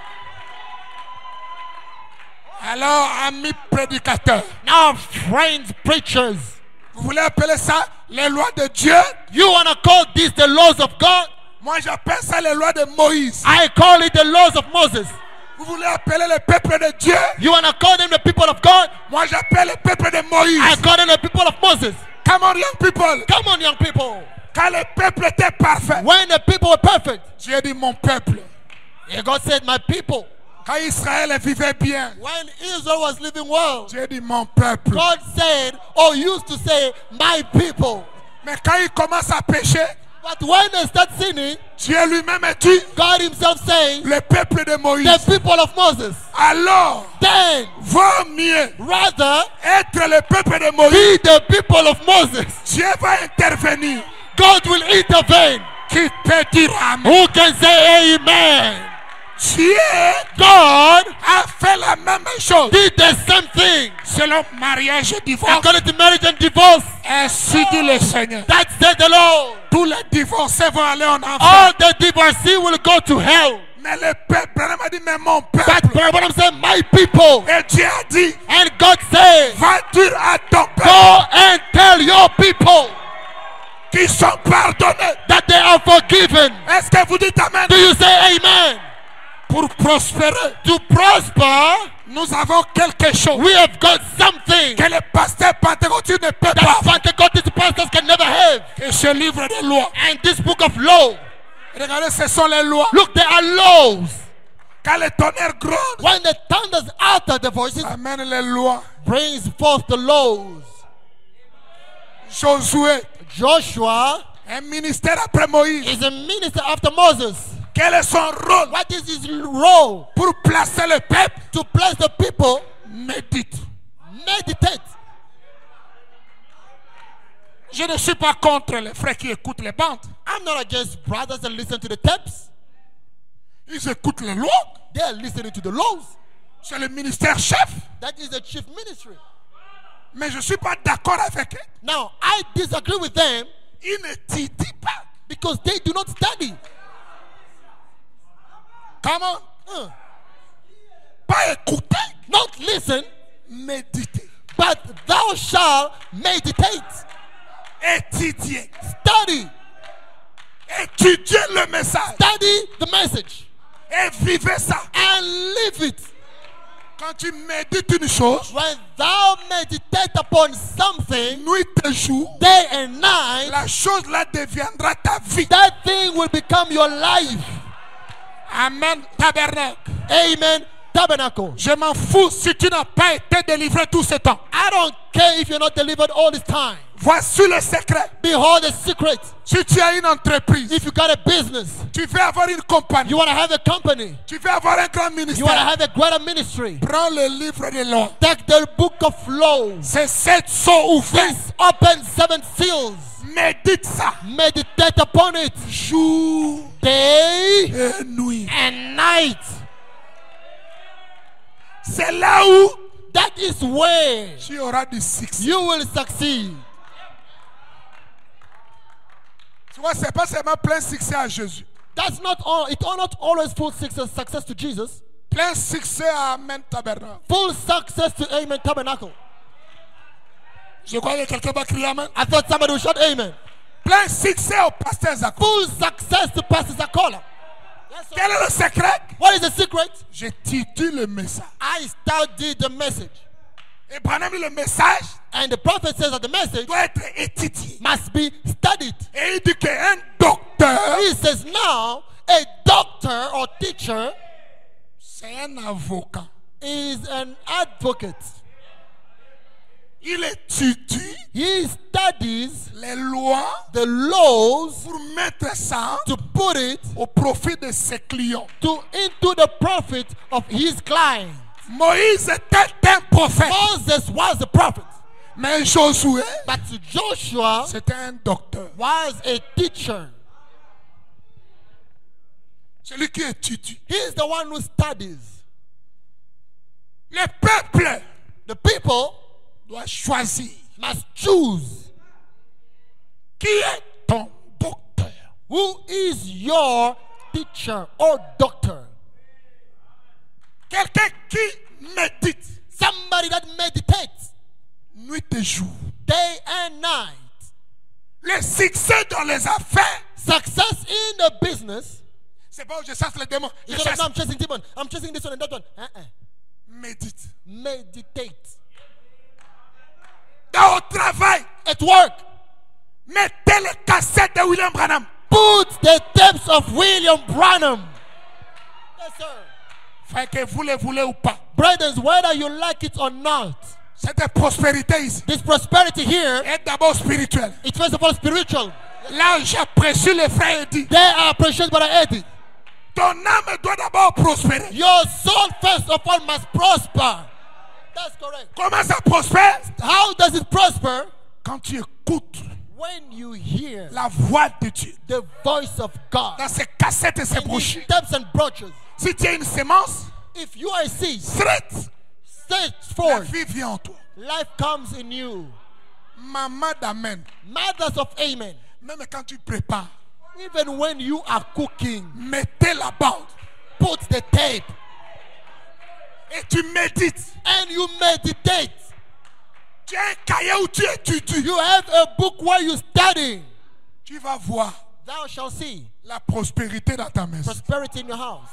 Alors, amis prédicateurs, Now, friends, preachers, vous voulez appeler ça les lois de Dieu? you want to call this the laws of God? Moi, j'appelle ça les lois de Moïse. I call it the laws of Moses. Vous voulez appeler le peuple de Dieu? You want to call them the people of God? Moi, j'appelle le peuple de I Moïse. call them the people of Moses. Come on, young people. Come on, young people. Quand le peuple était parfait, When the people were perfect, Dieu dit mon peuple. and God said, my people. Quand Israël vivait bien, When Israel was living well, Dieu dit mon peuple. God said, or used to say, my people. Mais quand il commence à pécher, But when they start sinning, Dieu lui-même dit God himself saying, le peuple de Moïse. the people of Moses. Alors, Then, vaut mieux rather, être le peuple de Moïse. be the people of Moses. Dieu va intervenir. God will intervene. Qui peut dire Amen? Who can say amen? Dieu God a fait la même chose. did the same thing. Selon mariage et divorce, According to marriage and divorce, ainsi dit le Seigneur. that said the Lord. Tous les divorcés vont aller en enfer. All the divorcee will go to hell. Mais le peuple, Branham a dit, mais mon But peuple. Abraham said, my people. Et Dieu a dit, And God said, va dire à ton peuple go and tell your people qu'ils sont pardonnés. that they are forgiven. Est-ce que vous dites Amen? Do you say amen? Pour prospérer, To prosper, nous avons quelque chose we have got something que les pasteurs pentecôtistes ne peuvent pas that avoir. Pentecostal pastors can never have. Et ce livre de loi. And this book of law, Regardez, ce sont les lois. look, there are laws. Quand le tonnerre gronde, When the thunders utter the voices, amène les lois. brings forth the laws. Josué, Joshua un ministère après Moïse. is a minister after Moses. Quel est son rôle? What is his role? Pour placer le peuple, To place the people, médite. meditate. Je ne suis pas contre les frères qui écoutent les bandes. I'm not against brothers that listen to the tapes. Ils écoutent les lois. They are listening to the laws. C'est le ministère chef. That is the chief ministry. Mais je ne suis pas d'accord avec eux. Now, I disagree with them Ils n'étudient pas. because they do not study. Comment? Uh, Pas écouter, Not listen, méditer. but thou shalt meditate. Étudier. Study. Étudier le message. Study the message Et vivez ça. and live it. Quand tu médites une chose, When thou meditate upon something nuit et jour, day and night, la chose là deviendra ta vie. that thing will become your life. Amen. Tabernacle. Amen. Tabernacle. Je m'en fous si tu n'as pas été délivré tout ce temps. I don't care if you're not delivered all this time. Voici le secret. Behold the secret. Si tu as une entreprise, If you got a business, tu veux avoir une compagnie, you want to have a company, tu veux avoir un grand you want to ministère, have a greater ministry, prends le livre de l'or. take the book of laws. C'est 7 sceaux ouverts. This open 7 seals. Médite ça. Meditate upon it Jour day et nuit. and night. C'est là où That is where tu auras du succès. you will succeed. Tu vois, c'est pas seulement plein succès à Jésus. That's not all. It's not always full success to Jesus. Plein succès à Amen Tabernacle. Full success to Amen Tabernacle. Je crois que quelqu'un va crier Amen. I thought somebody would shout Amen. Plein succès au pasteur Zako. Full success to Pastor Zakola. Yes, sir. Quel est le secret? What is the secret? J'étudie le message. I studied the message. Et Branham dit le message And the prophet says that the message doit être étudié. must be studied. Et il dit qu'un docteur, He says now a doctor or teacher c'est un avocat. is an advocate. Il étudie He studies les lois the laws pour mettre ça to put it au profit de ses clients. into the profit of his client. Moïse était un prophète, Moses was a prophet, mais Josué, but Joshua c'était un docteur. was a teacher. Celui qui étudie. He is the one who studies. Le peuple The people doit choisir must choose qui est ton docteur. who is your teacher or doctor. Quelqu'un qui médite Somebody that meditates nuit et jour. day and night. Le succès dans les affaires, Success in the business. c'est pas où je chasse les démons. Je You say, chasse. no, I'm chasing demon. I'm chasing this one and that one. Médite. Meditate. Dans au travail, At work, mettez les cassettes de William Branham. put the tapes of William Branham. Yes, sir. Frère, que vous le voulez ou pas. Brothers, whether you like it or not, Cette prospérité ici this prosperity here, est d'abord spirituelle. it's first of all spiritual. Là, j'apprécie les frères et dit, They are precious, but I Eddie. ton âme doit d'abord prospérer. Your soul, first of all, must prosper. That's correct. Comment ça prospère? How does it prosper? Quand tu écoutes When you hear la voix de Dieu the voice of God. dans ces cassettes et ces In these brochures. tapes and brochures. Si tu as une sémence, If you are a seed, straight, search la forth. vie vient en toi. Life comes in you. Maman d'amen. Mothers of Amen. Même quand tu prépares, Even when you are cooking, mettez la bande put the tape et tu médites. and you meditate. Tu as un cahier où tu étudies. You have a book where you study. Tu vas voir Thou shalt see la prospérité dans ta maison. prosperity in your house.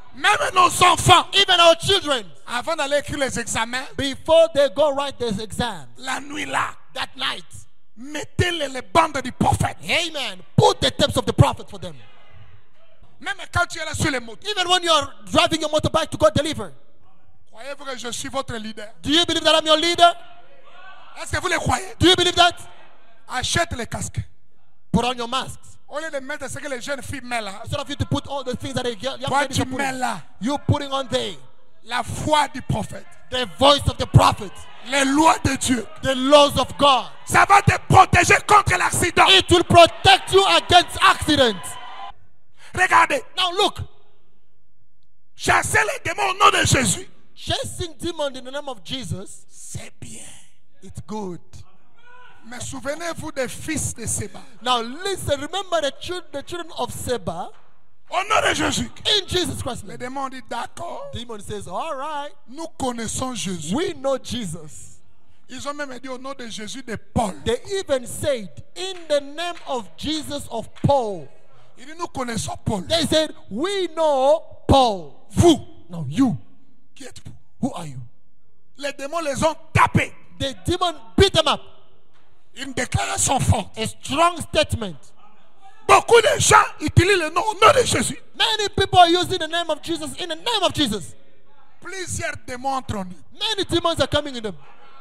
Même nos enfants, even our children, avant d'aller écrire les examens, before they go write their exams, la nuit là, that night, mettez les bandes du prophète. amen, put the steps of the prophet for them. Même quand tu es là sur les motos, Even when you are driving your motorbike to go deliver, croyez-vous que je suis votre leader? do you believe that I'm your leader? Est-ce que vous le croyez? Do you believe that? Achète les casques. Put on your masks. Au lieu de mettre ce que les jeunes filles mettent là, Instead of you to put all the things that the young toi ladies tu are mets putting, là you putting on there la foi du prophète, the voice of the prophet, les lois de Dieu. the laws of God. Ça va te protéger contre l'accident. It will protect you against accidents. Regardez, Now look, chasser les démons au nom de Jésus, chasing demons in the name of Jesus, c'est bien. it's good. Mais souvenez-vous des fils de Séba. Now listen, remember the children of Seba. Au nom de Jésus. In Jesus Christ's Les name. démons disent d'accord, Demon says, all right, nous connaissons Jésus. we know Jesus. Ils ont même dit au nom de Jésus de Paul. They even said, in the name of Jesus of Paul. Ils disent nous connaissons Paul. They said, we know Paul. Vous, Now you, qui êtes-vous? who are you? Les démons les ont tapés. The demon beat them up. Une déclaration forte. A strong statement. Beaucoup de gens utilisent le nom au nom de Jésus. Many people are using the name of Jesus in the name of Jesus. Plusieurs démons entrent en eux. Many demons are coming in them.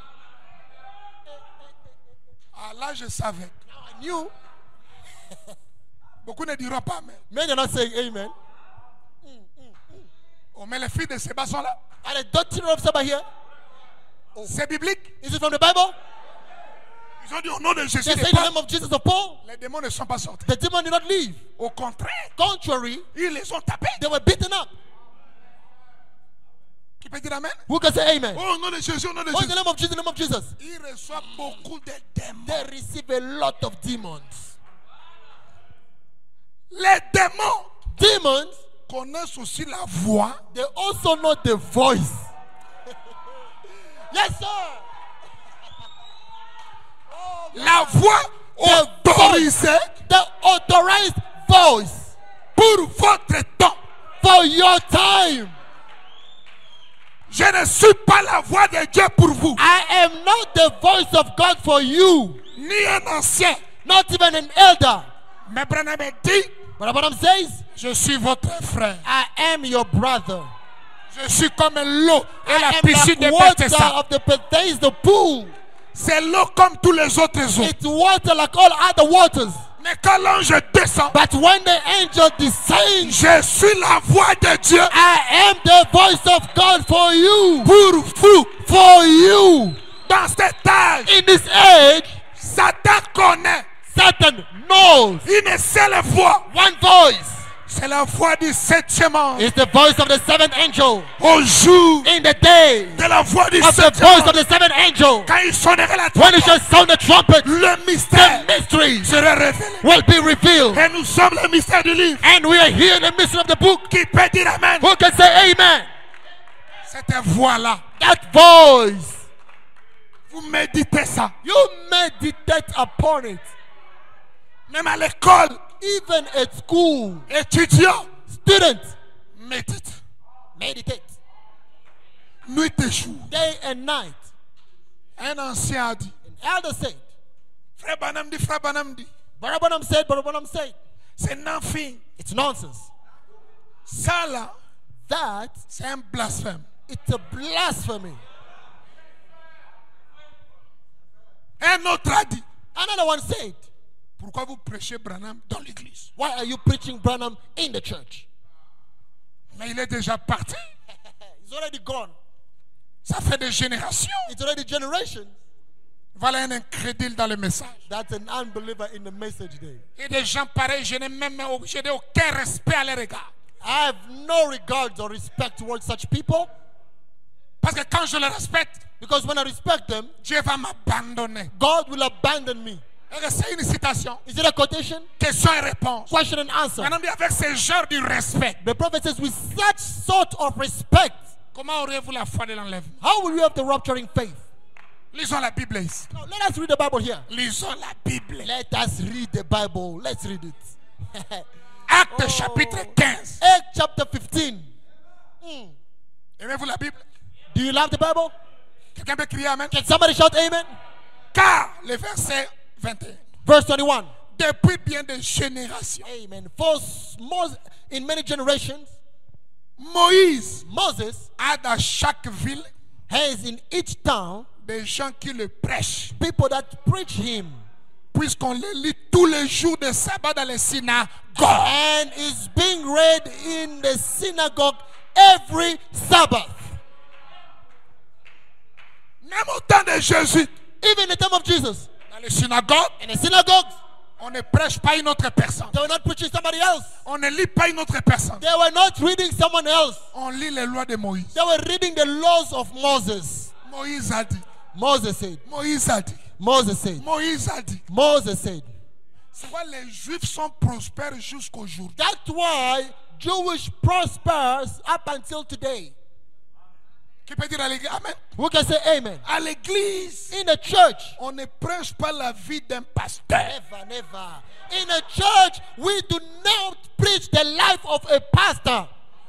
Ah là, je savais. Now I knew. Beaucoup ne diront pas mais. Many are not saying amen. Oh, mais les filles de Séba sont là. Are the daughters of Saba here? C'est biblique. Is it from the Bible? Ils ont dit au nom de Jésus They de say the Paul. name of Jesus of Paul. Les démons ne sont pas sortis. The demon did not leave. Au contraire, Contrary, ils les ont tapés. they were beaten up. Qui peut dire amen? Who can say amen? Oh, au nom de Jésus, au nom de Oh, in the Jésus. name of Jesus, in the name of Jesus. Ils reçoivent beaucoup de démons. They receive a lot of demons. Les démons Demons, connaissent aussi la voix they also know the voice. Yes, sir. la voix The autorisée The authorized voice pour votre temps. for your time. Je ne suis pas la voix de Dieu pour vous, I am not the voice of God for you, ni un ancien. not even an elder. Mais Branham dit, But Abraham says, je suis votre frère. I am your brother. Je suis comme l'eau et I la am piscine de like water Bethesda. of the Bethesda pool. C'est l'eau comme tous les autres eaux. It's water like all other waters. Mais quand l'ange descend, But when the angel descends, je suis la voix de Dieu I am the voice of God for you. pour vous. For you. Dans cet âge, In this age, Satan connaît Satan knows une seule voix. one voice. C'est la voix du septième ange. It's the voice of the seventh angel. Au jour In the day de la voix du of the septième voice of ange, the seventh angel, quand il sonnerait la when it shall trompette, sound the trumpet, le mystère the mysteries serait révélé. will be revealed. Et nous sommes le mystère du livre. And we are here in the midst of the book. Qui peut dire amen? Who can say amen? Cette voix-là, That voice. vous méditez ça. You meditate upon it. Même à l'école, Even at school, étudiants, students méditent. meditate Nuit et jour. day and night. Un ancien a dit, An elder said, Frère Branham dit, Frère Branham dit, Barabonam said, c'est non-fin. it's nonsense. Ça là, That c'est un blasphème. it's a blasphemy. Un autre a dit, Another one said, pourquoi vous prêchez Branham dans l'église? why are you preaching Branham in the church? Mais il est déjà parti. He's already gone. Ça fait des générations. It's already generations. Voilà un incrédule dans le message. That's an unbeliever in the message day. Et des gens pareils, je n'ai aucun respect à leur égard. I have no regard or respect towards such people, Parce que quand je les respecte, because when I respect them, Dieu va m'abandonner. God will abandon me. Et c'est une citation. Is it a quotation? Question et réponse. Question and answer. Maintenant, avec ce genre de respect, The prophet says, with such sort of respect, comment aurez-vous la foi de l'enlèvement? how will you have the rupturing faith? Lisons la Bible ici. Now, let us read the Bible here. Lisons la Bible. Let us read the Bible. Let's read it. Acte chapitre 15. Acts chapter 15. Aimez-vous la Bible? Do you love the Bible? Quelqu'un peut crier Amen? Can somebody shout amen? Car, le verset 21, Verse 21. depuis bien des générations, Amen. For in many generations, Moïse Moses a dans chaque ville has in each town des gens qui le prêchent. people that preach him, Puisqu'on le lit tous les jours de sabbat dans les synagogues. and is being read in the synagogue every Sabbath. Même au temps de Jésus, Even in the time of Jesus, dans les synagogues, in the synagogues, on ne prêche pas une autre personne. they were not preaching somebody else. On ne lit pas une autre personne. They were not reading someone else. On lit les lois de Moïse. They were reading the laws of Moses. Moïse a dit. Moses said. Moïse a dit. Moses said. Moïse a dit. Moses said. C'est pourquoi les Juifs sont prospères jusqu'aujourd'hui. That's why Jewish prospers up until today. Qui peut dire à l'église? Amen. Who can say amen? À l'église, In the church, on ne prêche pas la vie d'un pasteur. never, never. In a church, we do not preach the life of a pastor.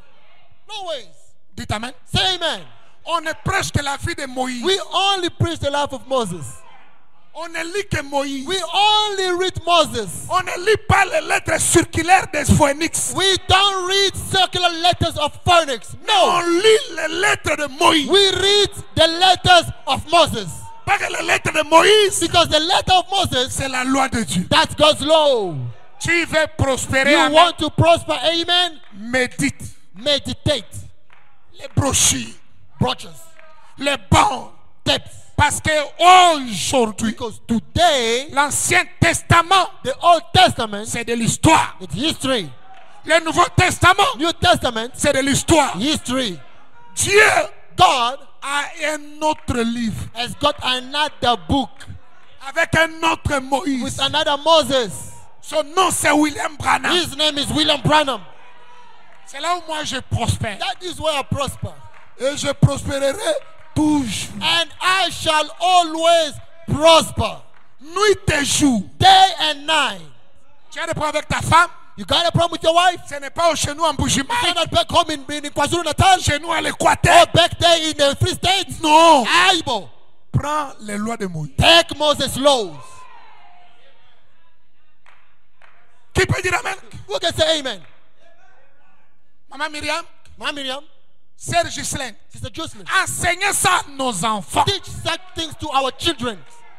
No ways. Dites Amen. Say amen. On ne prêche que la vie de Moïse. We only preach the life of Moses. On ne lit que Moïse. We only read Moses. On ne lit pas les lettres circulaires des Phoenix. We don't read circular letters of Phoenix. On No. lit les lettres de Moïse. We read the letters of Moses. Pas que les lettres de Moïse, Because the letter of Moses, c'est la loi de Dieu. that's God's law. Tu veux prospérer, You amen. want to prosper, amen? Médite Meditate. les brochures, Brochures. les bons. Depths. Parce que aujourd'hui, Because today, l'Ancien Testament, the Old Testament, c'est de l'histoire. it's history. Le Nouveau Testament, New Testament, c'est de l'histoire. history. Dieu God a un autre livre has got another book avec un autre with Moïse. another Moses. Son nom, c'est William Branham. His name is William Branham. C'est là où moi je prospère. That is where I prosper. Et je prospérerai toujours. And I shall always prosper. Nuit et jour. Day and night. Tu as des problèmes avec ta femme? You got a problem with your wife? Ce n'est pas chez nous en Bougimaï. You're not back home in KwaZulu Natal? Chez nous à Or l'Équateur. back there in the Free State? Non. Aibo. Prends les lois de Moïse. Take Moses' laws. Qui peut dire Amen? Who can say amen? Maman Myriam, Ma Miriam, Sœur Ghislaine, Sister Jocelyn. enseignez ça à nos enfants. Teach such things to our children.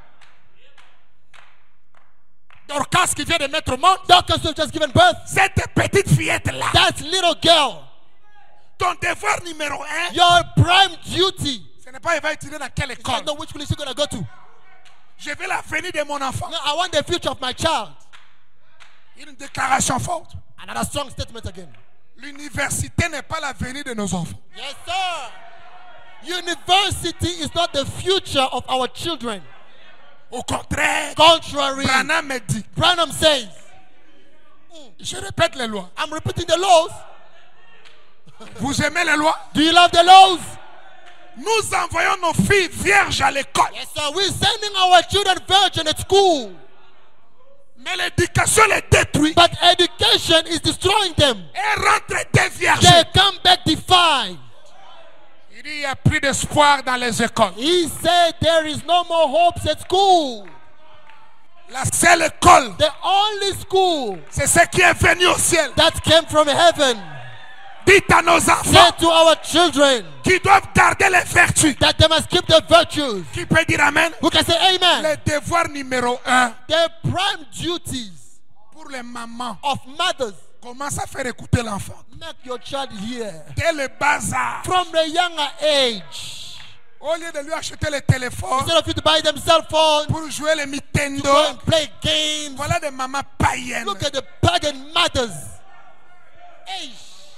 Dorcas qui vient de mettre au monde, Doctors who have just given birth. cette petite fillette-là, That little girl. ton devoir numéro 1, Your prime duty. ce n'est pas elle va étudier dans quelle I école. know which school is she going to go to. Je veux l'avenir de mon enfant. No, I want the future of my child. Une déclaration forte. Another strong statement again. L'université n'est pas l'avenir de nos enfants. Yes, sir. University is not the future of our children. Au contraire, Contrary, Branham me dit, Branham says, je répète les lois. I'm repeating the laws. Vous aimez les lois? Do you love the laws? Nous envoyons nos filles vierges à l'école. Yes, sir. We're sending our children virgin at school. Mais l'éducation les détruit. But education is destroying them. Elles rentrent déviergées. They come back defied. Il dit, il n'y a plus d'espoir dans les écoles. He said there is no more hopes at school. La seule école, The only school c'est ce qui est venu au ciel. that came from heaven. Dites à nos enfants Say to our children qui doivent garder les vertus. that they must keep the virtues. Qui peut dire Amen? Who can say amen? Le devoir numéro 1 The prime duties pour les mamans of mothers. commence à faire écouter l'enfant. Make your child hear Dès le bas âge. from the younger age. Au lieu de lui acheter le téléphone Instead of you to buy them cell phones, pour jouer les to Nintendo, go and play games. voilà des mamans païennes. Look at the pagan mothers. Hey.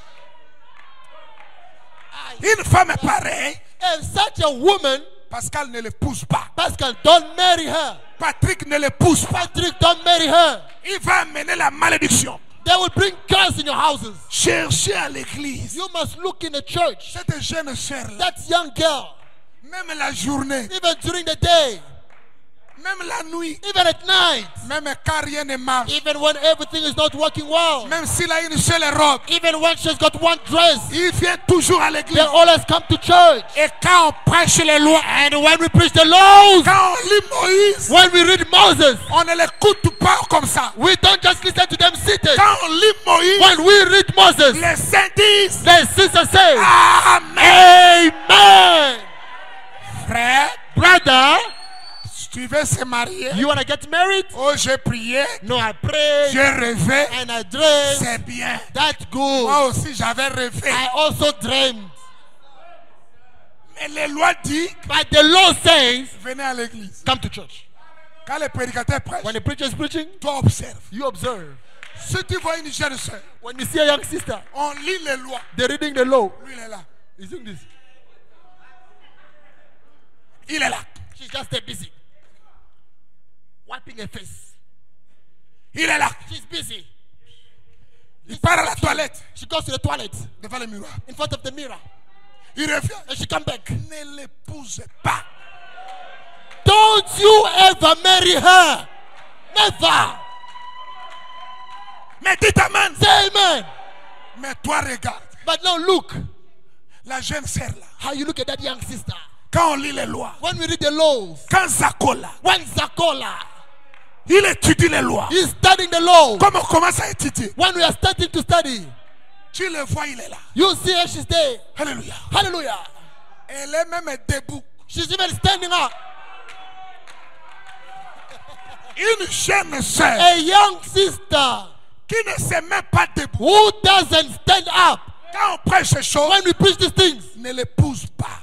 Une femme est pareille, If such a woman, Pascal ne l'épouse pas. Pascal, don't marry her. Patrick ne l'épouse pas. Patrick, don't marry her. Il va amener la malédiction. They will bring curse in your houses. Cherchez à l'église. You must look in the church. Cette jeune sœur-là, That young girl, même la journée, even during the day, même Même la nuit. Even at night. Même quand rien ne marche. Even when everything is not working well. Même s'il a une seule robe. Even when she's got one dress. Il vient toujours à They l'église. always come to church. Et quand on prêche les lois. And when we preach the laws, Quand on lit Moïse. when we read Moses, On ne l'écoute pas comme ça. we don't just listen to them seated. Quand on lit Moïse. When we read Moses, Les saints disent. the sister says, Amen. Amen. Frère. Brother, Tu veux se marier? you want to get married? Oh, j'ai prié. No, I prayed J'ai rêvé. and I dreamed. C'est bien. That's good. Moi aussi, j'avais rêvé. I also dreamed. Mais les lois disent, But the law says, venez à l'église. come to church. Quand le prédicateur prêche, When the preacher is preaching, toi observe. you observe. Si tu vois une jeune soeur, When you see a young sister, on lit les lois. they're reading the law. Lui, il est là. He's doing this. Il est là. She's just there busy. Wiping her face. Il est là. She's busy. Il part à la toilette She goes to the toilet devant le miroir. in front of the mirror. Il revient. And she come back. Ne l'épouse pas. Don't you ever marry her. Never. Mais dites amen. Say amen. Mais toi, regarde. But now look La jeune sœur là. how you look at that young sister. Quand on lit les lois. When we read the laws, Quand Zakola, when Zakola il étudie les lois. is studying the law, Comme on commence à étudier. when we are starting to study, Tu le vois, il est là. you see her, she's there. Alléluia. Hallelujah. Elle est même debout. She's even standing up. Une jeune sœur A young sister qui ne se met pas debout. who doesn't stand up. Quand on prêche ces choses, When we preach these things, ne l'épouse pas.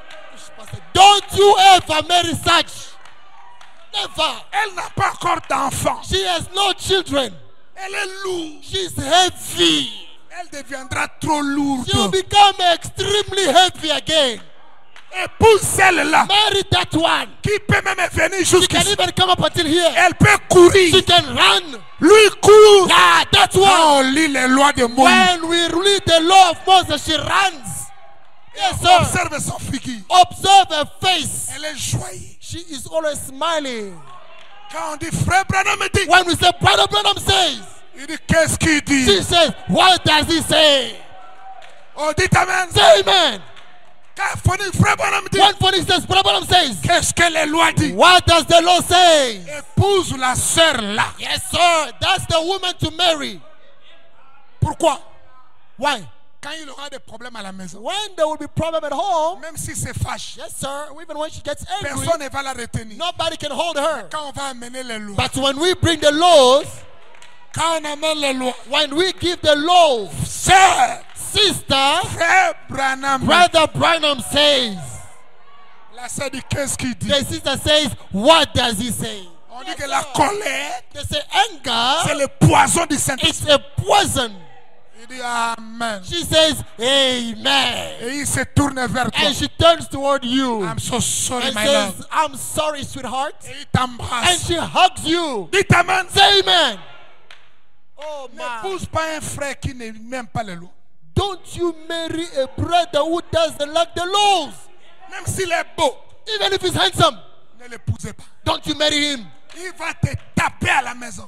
don't you ever marry such. Never. Elle n'a pas encore d'enfant. She has no children. Elle est lourde. She's heavy. Elle deviendra trop lourde. She'll become extremely heavy again. Épouse celle-là Marry that one. qui peut même venir She can jusqu'ici. even come up until here. Elle peut courir. She can run. Lui court. Yeah, that Quand one. on lit les lois de Moïse, When we read the law of Moses, she runs. Yes, sir. observe son figure. Observe her face. Elle est joyeuse. She is always smiling. Quand on dit frère Branham dit, When we say, Brother Branham says, il dit qu'est-ce qu'il dit? she says, what does he say? On dit amen. Say amen. Quand on dit frère Branham dit, When Phoenix says, Brother Branham says, qu'est-ce que les lois disent? what does the law say? Épouse la sœur là. Yes, sir. That's the woman to marry. Pourquoi? Why? Quand il aura des problèmes à la maison, When there will be problem at home, même si c'est fâche, yes, sir, even when she gets angry, personne ne va la retenir. nobody can hold her. Quand on va amener les lois, But when we bring the laws, quand on amène les lois, when we give the laws, sœur, sister, frère Branham, Brother Branham says, la sœur dit qu'est-ce qu'il dit? the sister says, what does he say? On dit que la colère, They say c'est anger, le poison du Saint-Esprit. it's a poison. Il dit amen. She says, amen. Et il se tourne vers toi. And she turns toward you I'm so sorry, and my love. says, I'm sorry, sweetheart. Et il And t'embrasse. she hugs you. Dites amen. Say amen. Oh, man. N'épouse pas un frère qui n'aime pas les lois. Don't you marry a brother who doesn't like the laws. Même s'il est beau, Even if he's handsome, ne l'épousez pas. don't you marry him. Il va te taper à la maison.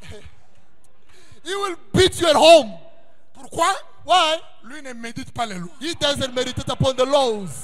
He will beat you at home. Pourquoi? Why? Lui ne médite pas les lois. He doesn't meditate upon the laws.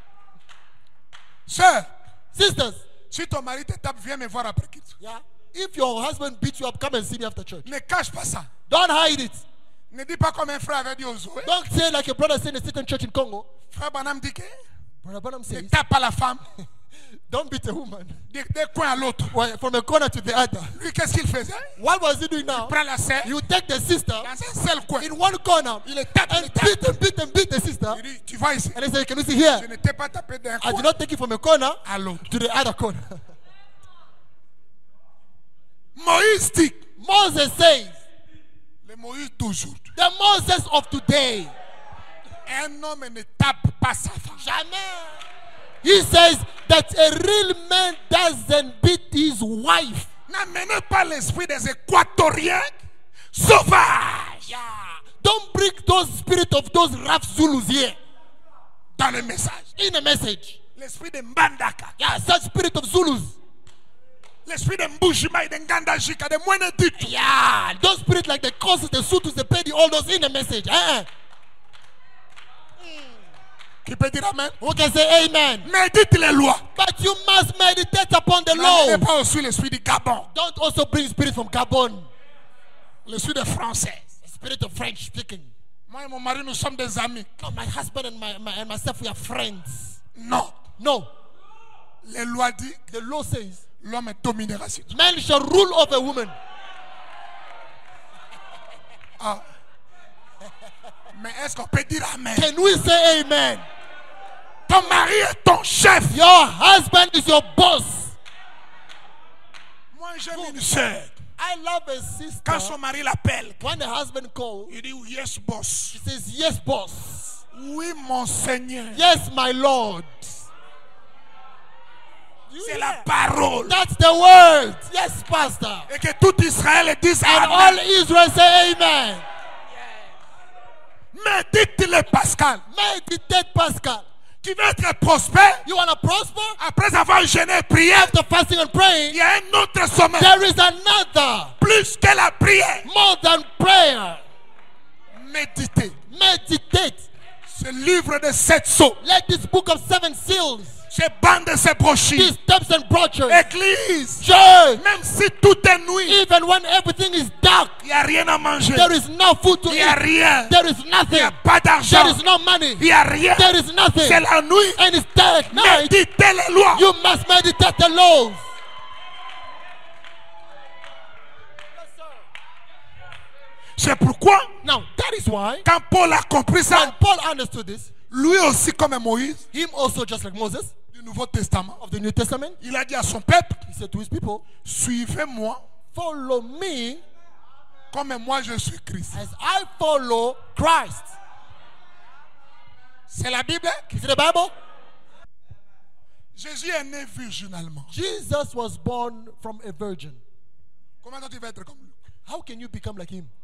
Sœur, Sisters, si ton mari te tape, viens me voir après. yeah, if your husband beats you up, come and see me after church. Ne cache pas ça. Don't hide it. Ne dis pas comme un frère avait dit aux Zoé. Don't say like a brother said in a certain church in Congo. Frère Branham dit que Brother Branham ne says, tape pas la femme don't beat a woman. d'un coin à l'autre. Well, from a corner to the other. Lui, qu'est-ce qu'il faisait? What was he doing now? Prends la sœur You take the sister dans un seul coin. in one corner Il est tape, il and est tape. beat and beat and beat the sister. Il dit, tu vois ici. And he said, can you see here? Je ne t'ai pas tapé d'un I coin did not take it from a corner à l'autre. to the other corner. Moïse dit, Moses says, le Moïse d'aujourd'hui, the Moses of today, un homme ne tape pas sa femme. jamais. He says that a real man doesn't beat his wife. N'amenez pas l'esprit des équatoriens sauvages Yeah. Don't bring those spirit of those rough Zulus here dans le message. in a message. L'esprit de Mbandaka. Yeah, such spirit of Zulus. L'esprit de Mbujima et de Ngandajika, de Mweneditu. Yeah, those spirits like the causes, the suitus, the pedi, all those in the message. Qui peut dire amen? Who can say amen? Médite les lois. But you must meditate upon the N'amenez law. pas aussi l'esprit du Gabon, Don't also bring spirit from Gabon, l'esprit des Français. spirit of French speaking. Moi et mon mari, nous sommes des amis. No, my husband and and myself, we are friends. Non. No, Les lois disent the law says l'homme est dominera sur toi. man shall rule over woman. Ah. Mais est-ce qu'on peut dire amen? Can we say amen? Ton mari est ton chef. Your husband is your boss. Moi, j'aime une sœur. I love a sister. Quand son mari l'appelle, When the husband calls, il dit yes, boss. she says, yes, boss. Oui, mon Seigneur. Yes, my Lord. C'est la parole. That's the word. Yes, pastor. Et que tout Israël dise And all amen. Israel say amen. Médite-le, Pascal. Meditate, Pascal. Tu veux être prospère? You want to prosper? Après avoir jeûné et prié, After fasting and il praying, y a un autre sommet. there is another Plus que la prière. more than prayer. Méditez. Meditate. Ce livre de 7 sceaux. Let this book of 7 seals, Ces bandes et ces brochures. these steps and brochures, Église. church, Même si tout est nuit, even when everything is dark, il n'y a rien à manger. there is no food to Il n'y a eat. rien. There is Il n'y nothing. a pas There d'argent. is no money. Il n'y a rien. There is nothing. C'est la nuit. And it's dark night. Méditez les lois. You must meditate the laws. C'est pourquoi, Now, that is why quand Paul a compris when ça, Paul understood this, lui aussi comme Moïse, him also just like Moses du Nouveau Testament, of the New Testament, il a dit à son peuple, he said to his people, suivez-moi follow me comme moi je suis Christ. as I follow Christ. C'est la Bible. Is it the Bible? Jésus est né virginalement. Jesus was born from a virgin. Comment tu vas être comme lui? How can you become like him?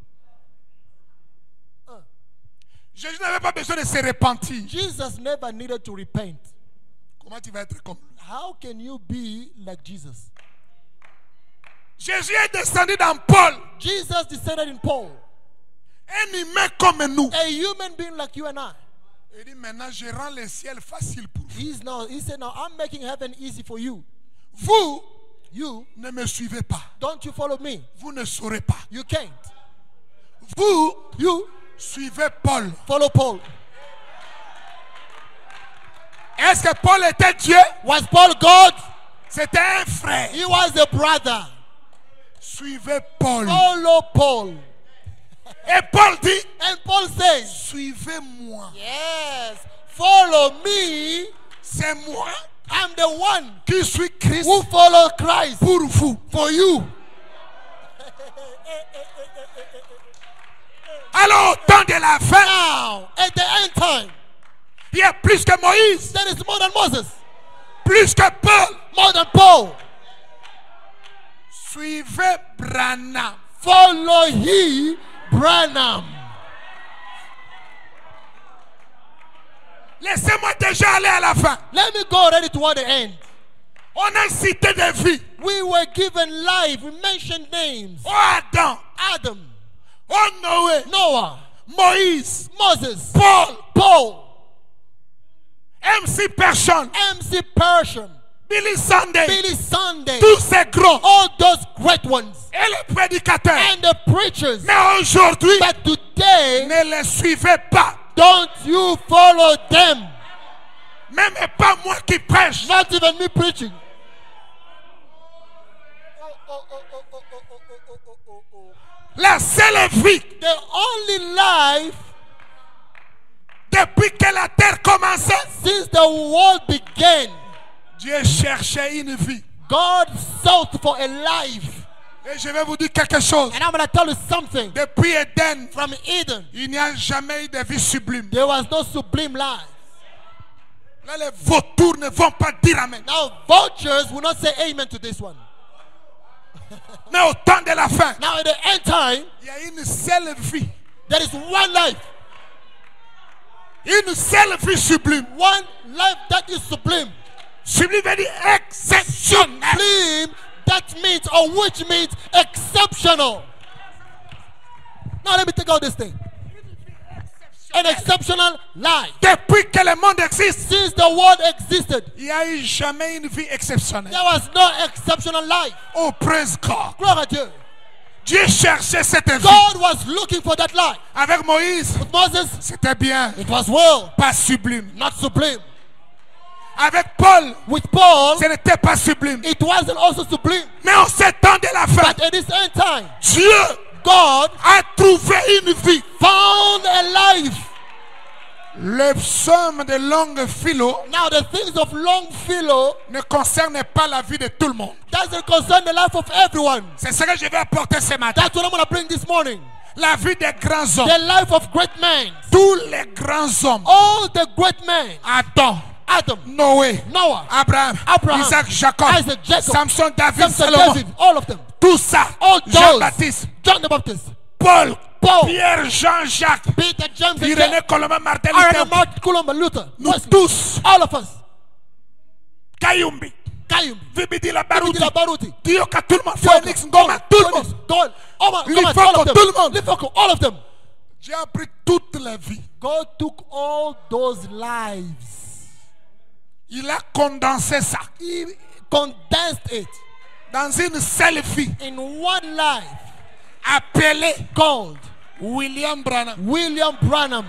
Jésus n'avait pas besoin de se repentir. Jesus never needed to repent. Comment tu vas être comme lui? How can you be like Jesus? Jésus est descendu dans Paul, Jesus descended in Paul, un humain comme nous. a human being like you and I. Il dit maintenant je rends le ciel facile pour vous. He said, now I'm making heaven easy for you. Vous You, ne me suivez pas. don't you follow me? Vous ne saurez pas. You can't. Vous You suivez Paul. follow Paul. Est-ce que Paul était Dieu? Was Paul God? C'était un frère. He was a brother. Suivez Paul. Follow Paul. Et Paul dit, And Paul says, suivez-moi. yes, follow me. C'est moi I'm the one qui suis Christ who follow Christ pour vous. for you. Alors au temps de la fin, Now, at the end time, il y a plus que Moïse, there is more than Moses, plus que Paul. more than Paul. Suivez Branham. Follow ye Branham. Laissez-moi déjà aller à la fin. Let me go already toward the end. On a cité des vies. We were given life. We mentioned names. Oh Adam, Adam, oh Noé, Noah, Moïse, Moses, Paul, Paul, MC Persson, MC Persian, Billy Sunday, Billy Sunday, tous ces gros all those great ones, et les prédicateurs. and the preachers. Mais aujourd'hui, But today, ne les suivez pas. don't you follow them. Même pas moi qui prêche. Not even me preaching. La seule vie The only life depuis que la terre commençait, since the world began, Dieu cherchait une vie. God sought for a life. Et je vais vous dire quelque chose. And I'm going to tell you something. Depuis Éden, From Eden, il n'y a jamais eu de vie sublime. there was no sublime life. Là, les vautours ne vont pas dire amen. Now, vultures will not say amen to this one. Mais au temps de la fin, Now, at the end time, il y a une seule vie. there is one life. Une seule vie sublime. One life that is sublime. Sublime veut dire exceptionnel. Sublime That means, or which means, exceptional. Now let me take out this thing. An exceptional life. Depuis que le monde existe, Since the world existed, il n'y a eu jamais une vie exceptionnelle. there was no exceptional life. Oh, praise God. Gloire à Dieu. Dieu cherchait cette vie. God was looking for that life. Avec Moïse, With Moses, c'était bien, it was well, pas sublime. not sublime. Avec Paul, With Paul, ce n'était pas sublime. it wasn't also sublime. Mais en ce temps de la fin, But at this end time, Dieu God a trouvé une vie. found a life. Le psaume de longue philo Now the things of Longfellow ne concerne pas la vie de tout le monde. doesn't concern the life of everyone. C'est ce que je vais apporter ce matin. That's what I'm going to bring this morning. La vie des grands hommes. The life of great men. Tous les grands hommes. All the great men. Adam, Noé, Noah, Abraham, Abraham, Isaac, Jacob, Isaac, Jacob, Samson, David, Samson, Salomon. David, all of them. Tout ça. All those. Jean-Baptiste, John the Baptist, Paul, Paul, Pierre, Jean-Jacques, Peter, James, and Irénée, John, Colomba, Martin Irenaeus, Luther, Martin, Columba, Luther, nous Wesley, tous, all of us. Kayumbi, Kayumbi, Vibidila Baruti, Bidila Baruti, Dioka, tout le monde, Dioka, Phoenix, Ngoma, tout le monde. Gold, all Lifoko, of them. tout le monde. Lifoko, all of them. J'ai appris toute la vie. God took all those lives. Il a condensé ça He condensed it dans une seule vie in one life appelée called William Branham. William Branham.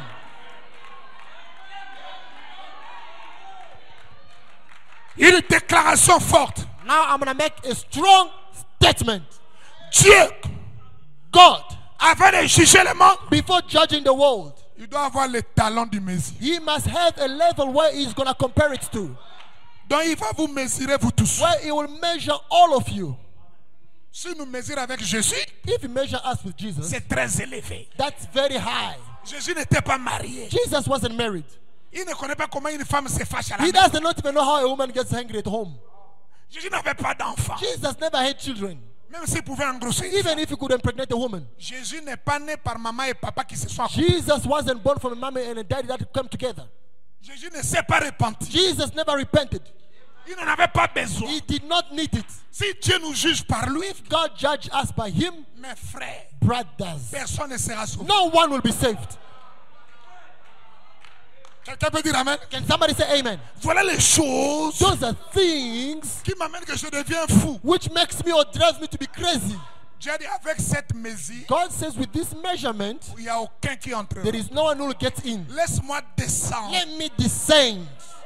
Une déclaration forte. Now I'm going to make a strong statement. Dieu, God, avant de juger le monde, before judging the world, il doit avoir le talent du Messie. he must have a level where he's going to compare it to, Donc il va vous mesurer vous tous. where he will measure all of you. Si nous mesurons avec Jésus, If you measure us with Jesus, c'est très élevé. that's very high. Jésus n'était pas marié. Jesus wasn't married. Il ne connaît pas comment une femme se fâche à la He maison. does not even know how a woman gets angry at home. Jésus n'avait pas d'enfant. Jesus never had children. Même s'il pouvait engrosser. Even if he could impregnate a woman. Jésus n'est pas né par maman et papa qui se sont accouplés. Jesus wasn't born from a mommy and a daddy that come together. Jésus ne s'est pas repenti. Jesus never repented. Il n'en avait pas besoin. He did not need it. Si Dieu nous juge par lui, If God judged us by him, mes frères, brothers, personne ne sera sauvé. no one will be saved. Quelqu'un peut dire Amen? Can somebody say amen? Voilà les choses Those are things qui m'amènent que je deviens fou. which makes me or drives me to be crazy. Dieu dit avec cette mesure, God says with this measurement, il n'y a aucun qui entre. there is no one who will get in. Laisse-moi descendre Let me descend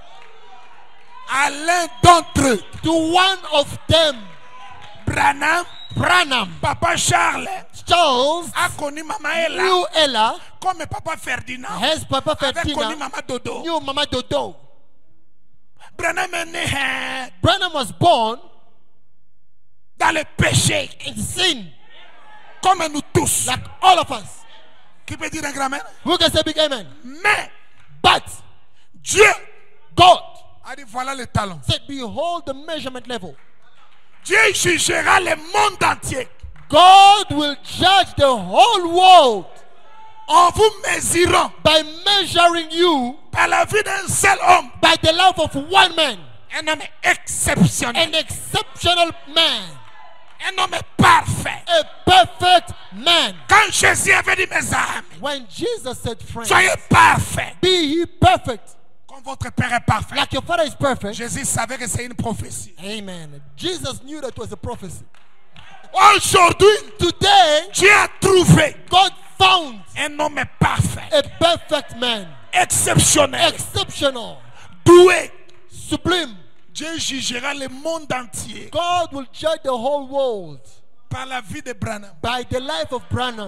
à l'un d'entre eux. to one of them. Branham, Papa Charles Charles a connu Maman Ella knew Ella, comme Papa Ferdinand has Papa avait connu Ferdinand, Maman Dodo. knew Mama Dodo. Branham est né Branham was born dans le péché, in sin, comme nous tous. like all of us. Qui peut dire un grand amen? Who can say big amen? Mais But Dieu God a dit voilà le talent. said, behold the measurement level. Dieu jugera le monde entier God will judge the whole world en vous mesurant by measuring you par la vie d'un seul homme, by the life of one man, un homme exceptionnel, an exceptional man, un homme parfait. a perfect man. Quand Jésus avait dit mes amis, When Jesus said, friends, soyez parfaits be ye perfect, comme votre Père est parfait. like your father is perfect. Jésus savait que c'est une prophétie. Amen. Jesus knew that was a prophecy. Aujourd'hui, Today, Dieu a trouvé God found un homme parfait, a perfect man, exceptionnel, exceptional, doué. sublime. Dieu jugera le monde entier God will judge the whole world par la vie de Branham. by the life of Branham.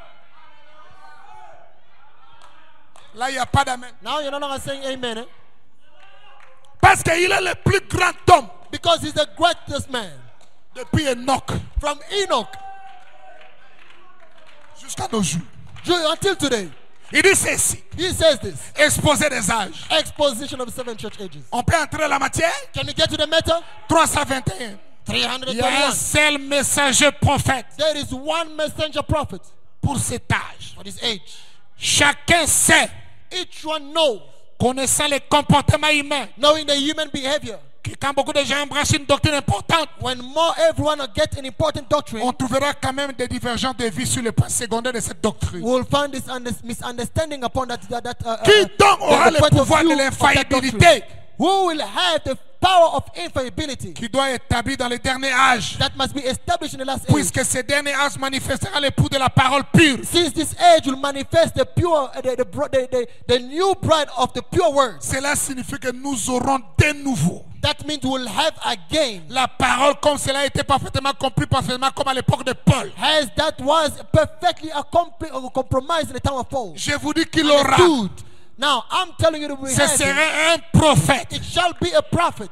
Là, il n'y a pas d'amen. Now you're no longer saying amen, eh? Parce qu'il est le plus grand homme Because he's the greatest man. depuis Enoch From Enoch jusqu'à nos jours. until today. Il dit ceci, He says this. exposé des âges. Exposition of 7 church ages. On peut entrer dans la matière. Can we get to the matter? 321. Il y a un 321. seul messager prophète There is one messenger prophet pour cet âge. for this age. Chacun sait, Each one knows, connaissant les comportements humains, knowing the human behavior, que quand beaucoup de gens embrassent une doctrine importante, when more everyone will get an important doctrine, on trouvera quand même des divergences de vie sur le point secondaire de cette doctrine. we will find this misunderstanding upon that Qui donc aura the le point of pouvoir de view of that l'infaillibilité doctrine. Who will have the power of infallibility qui doit être établi dans les derniers âges, that must be established in the last age? puisque ces derniers âges manifestera l'époux de la parole pure. Since this age will manifest the pure, the new bride of the pure word. Cela signifie que nous aurons de nouveau That means we'll have again, la parole comme cela a été parfaitement compris, parfaitement comme à l'époque de Paul. as that was perfectly compromised in the time of Paul. Je vous dis qu'il aura. Understood. Now I'm telling you that we Ce have it. serait un prophète It shall be a prophet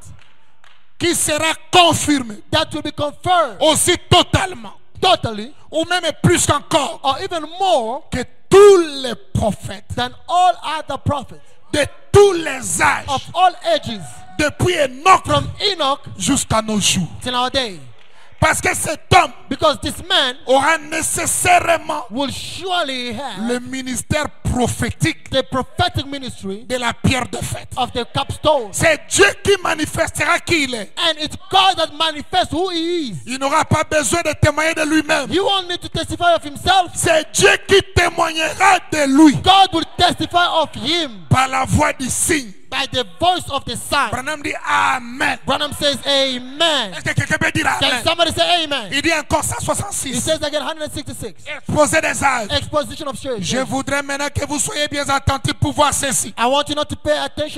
qui sera confirmé that will be confirmed aussi totalement, totally, ou même plus encore, or even more que tous les prophètes than all other prophets de tous les âges, of all ages, depuis Enoch from Enoch jusqu'à nos jours. till our day. Parce que cet homme Because this man aura nécessairement will surely have le ministère prophétique the prophetic ministry de la pierre de fête. of the capstone. C'est Dieu qui manifestera qui il est. And it's God that manifests who he is. Il n'aura pas besoin de témoigner de lui-même. He won't need to testify of himself. C'est Dieu qui témoignera de lui God will testify of him par la voix du signe. by the voice of the Son. Branham dit Amen. Branham says amen. Est-ce que quelqu'un peut dire Can Amen? somebody say amen? Il dit encore He 166. says again 166. Exposé des âges. Exposition of church. Je voudrais maintenant que vous soyez bien attentifs pour voir ceci. I want you not to pay attention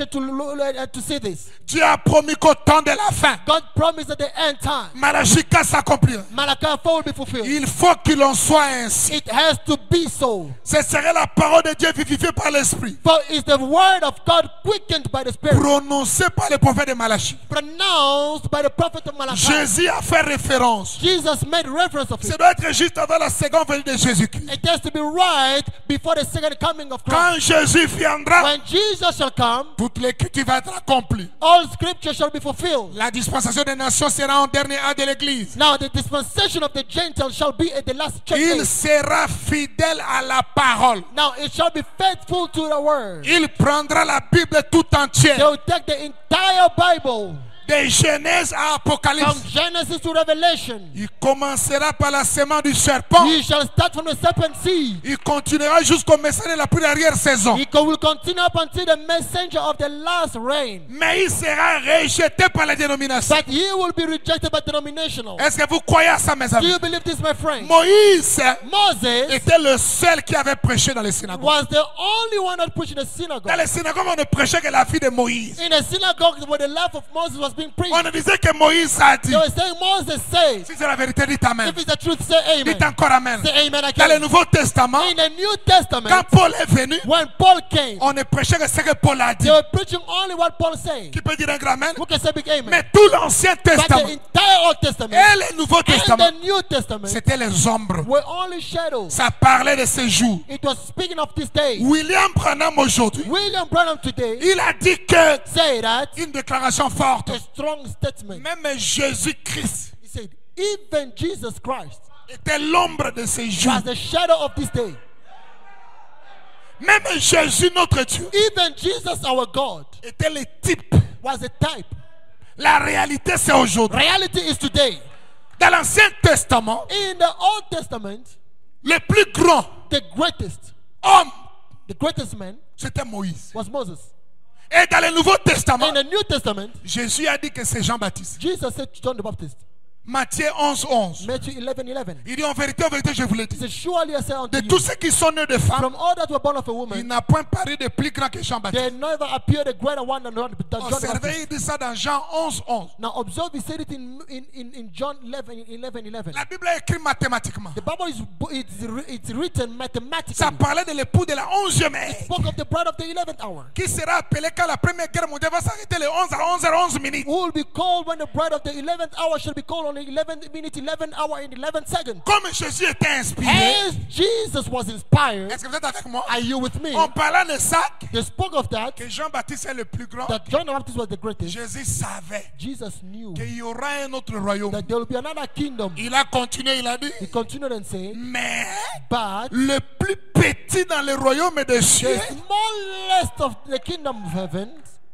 to see this. Dieu a promis qu'au temps de la fin, God promised at the end time, Malachie 4 s'accomplira. Malachi 4 will be fulfilled. Il faut qu'il en soit ainsi. It has to be so. Ce serait la parole de Dieu vivifiée par l'Esprit, For it's the word of God quickened by the Spirit, prononcée par le prophète de Malachie. pronounced by the prophet of Malachi. Jésus a fait référence. Jesus made reference of Ça it. doit être juste avant la seconde venue de Jésus-Christ. It has to be right before the second coming of Christ. Quand Jésus viendra, When Jesus shall come, toute l'écriture va être accomplie. all scripture shall be fulfilled. La dispensation des nations sera en dernier âge de l'Église. Now the dispensation of the Gentiles shall be at the last church Il age. sera fidèle à la parole. Now it shall be faithful to the word. Il prendra la Bible tout They entière, will take the entire Bible de Genèse à from Apocalypse. Genesis to Revelation. Il commencera par la semence du serpent. He shall start from the serpent seed. Il continuera jusqu'au message de la plus arrière saison. He will continue up until the messenger of the last reign. Mais il sera rejeté par la dénomination. But he will be rejected by denominational. Est-ce que vous croyez à ça, mes Do amis? you believe this, my friend? Moïse Moses était le seul qui avait prêché dans les synagogues. was the only one that preached in the Dans synagogue. les synagogues, on ne prêchait que la vie de Moïse. In the synagogue where the life of Moses was being preached, On ne disait que Moïse a dit. they were saying, Moses says, Si c'est la vérité, dites Amen. if it's the truth, say amen. Dites encore Amen. Say amen Dans le again. Nouveau Testament, In the New Testament, quand Paul est venu, when Paul came, on ne prêchait que ce que Paul a dit. they were preaching only what Paul said. Qui peut dire un grand Amen? Who can say big amen? Mais tout l'Ancien But Testament the entire Old Testament et le Nouveau and Testament, the New Testament c'était les ombres. were only shadows. Ça parlait de ces jours. It was speaking of this day. William Branham aujourd'hui, William Branham today il a dit que say that une déclaration forte. a strong statement. Même Jésus-Christ He said, even Jesus Christ était l'ombre de ces jours. was the shadow of this day. Même Jésus, notre Dieu, Even Jesus, our God, était le type. was a type. La réalité, c'est aujourd'hui. Reality is today. Dans l'Ancien Testament, In the Old Testament, le plus grand the greatest man c'était Moïse. was Moses. Et dans le Nouveau Testament, In the New Testament, Jésus a dit que c'est Jean-Baptiste. Jesus said to John the Baptist, Matthieu 11:11. Matthew 11:11. Il dit en vérité, je vous le He dis. said, surely I say unto De you, tous ceux qui sont nés de femmes, from all that were born of a il woman, n'a point paru de plus grand que Jean-Baptiste. there never appeared a greater one than John the Observez, Baptist. il dit ça dans Jean 11:11. Now observe, he said it in John 11:11. La Bible est écrite mathématiquement. The Bible it's written mathematically. Ça parlait de l'époux de la 11e heure, Spoke of the bride of the 11th hour, qui sera appelé quand la première guerre mondiale va s'arrêter le 11 à 11h11 minutes. who will be called when the bride of the 11th hour shall be called on the 11th minute, 11th hour, and 11 seconds. Comme Jésus était inspiré. As Jesus was inspired, Est-ce que vous êtes avec moi? are you with me? On parlait de ça, They spoke of that, que Jean-Baptiste est le plus grand. that John the Baptist was the greatest. Jésus savait Jesus knew qu'il y aura un autre royaume. that there will be another kingdom. Il a continué, il a dit, He continued and said, mais but le plus petit dans le royaume des the cieux smallest of the kingdom of heaven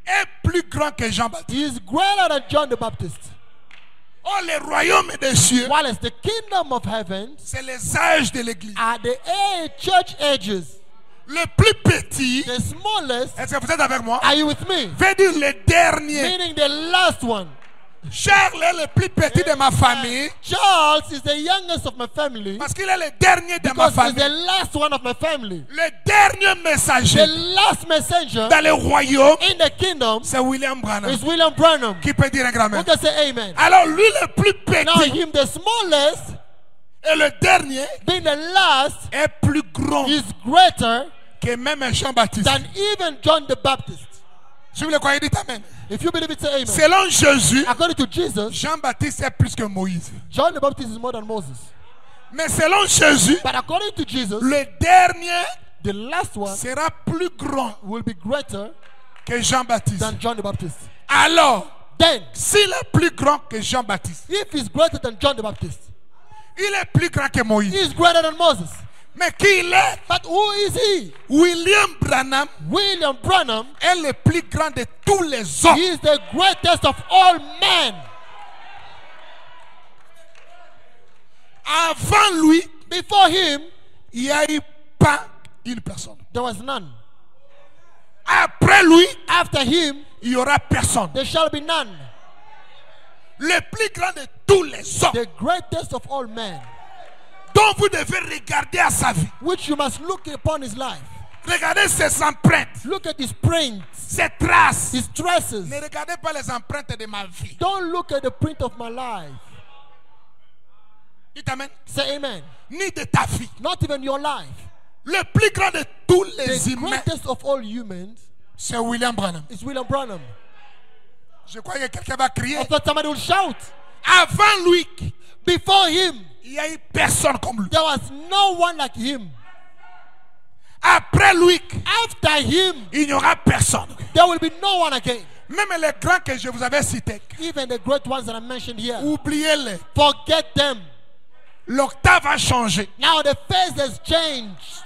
est plus grand que Jean-Baptiste. He is greater than John the Baptist. Oh, le royaume des cieux, While as the kingdom of heaven c'est les âges de l'église. are the church ages. Le plus petit, The smallest, est-ce que vous êtes avec moi? are you with me? Veut dire le dernier. Meaning the last one. Charles est le plus petit de ma famille Charles is the youngest of my family parce qu'il est le dernier de ma because he's the famille. last one of my family. Le dernier The messager last messenger dans le royaume, in the kingdom c'est William Branham. is William Branham. Qui peut dire un grand Who amen? can say amen? Alors lui le plus Now petit him, the smallest, et le dernier being the last, est plus grand is greater que même Jean-Baptiste. than even John the Baptist. Si vous le croyez, dites amen. If you believe it, say amen. Selon Jésus, According to Jesus, Jean-Baptiste est plus que Moïse. John the Baptist is more than Moses. Mais selon Jésus, But according to Jesus, le dernier the last one sera plus grand will be greater que Jean-Baptiste. than John the Baptist. Alors, Then, s'il est plus grand que Jean-Baptiste, if he's greater than John the Baptist, il est plus grand que Moïse. he is greater than Moses. Mais qui il est? But who is he? William Branham William Branham, est le plus grand de tous les hommes. he is the greatest of all men. Avant lui, Before him, il n'y a eu pas une personne. there was none. Après lui, After him, il n'y aura personne. there shall be none. Le plus grand de tous les hommes, The greatest of all men, dont vous devez regarder à sa vie. which you must look upon his life. Regardez ses empreintes, Look at his prints, ses traces. his traces. Ne regardez pas les empreintes de ma vie. Don't look at the print of my life. Dites amen. Say amen. Ni de ta vie. Not even your life. Le plus grand de tous les The humains, greatest of all humans c'est William Branham. is William Branham. Je crois que quelqu'un va crier. I thought somebody would shout. Avant lui, Before him, il n'y a eu personne comme lui. there was no one like him. Après lui, After him, il n'y aura personne. there will be no one again. Même les grands que je vous avais cités, Even the great ones that I mentioned here, oubliez-les. forget them. L'octave a changé. Now the phase has changed.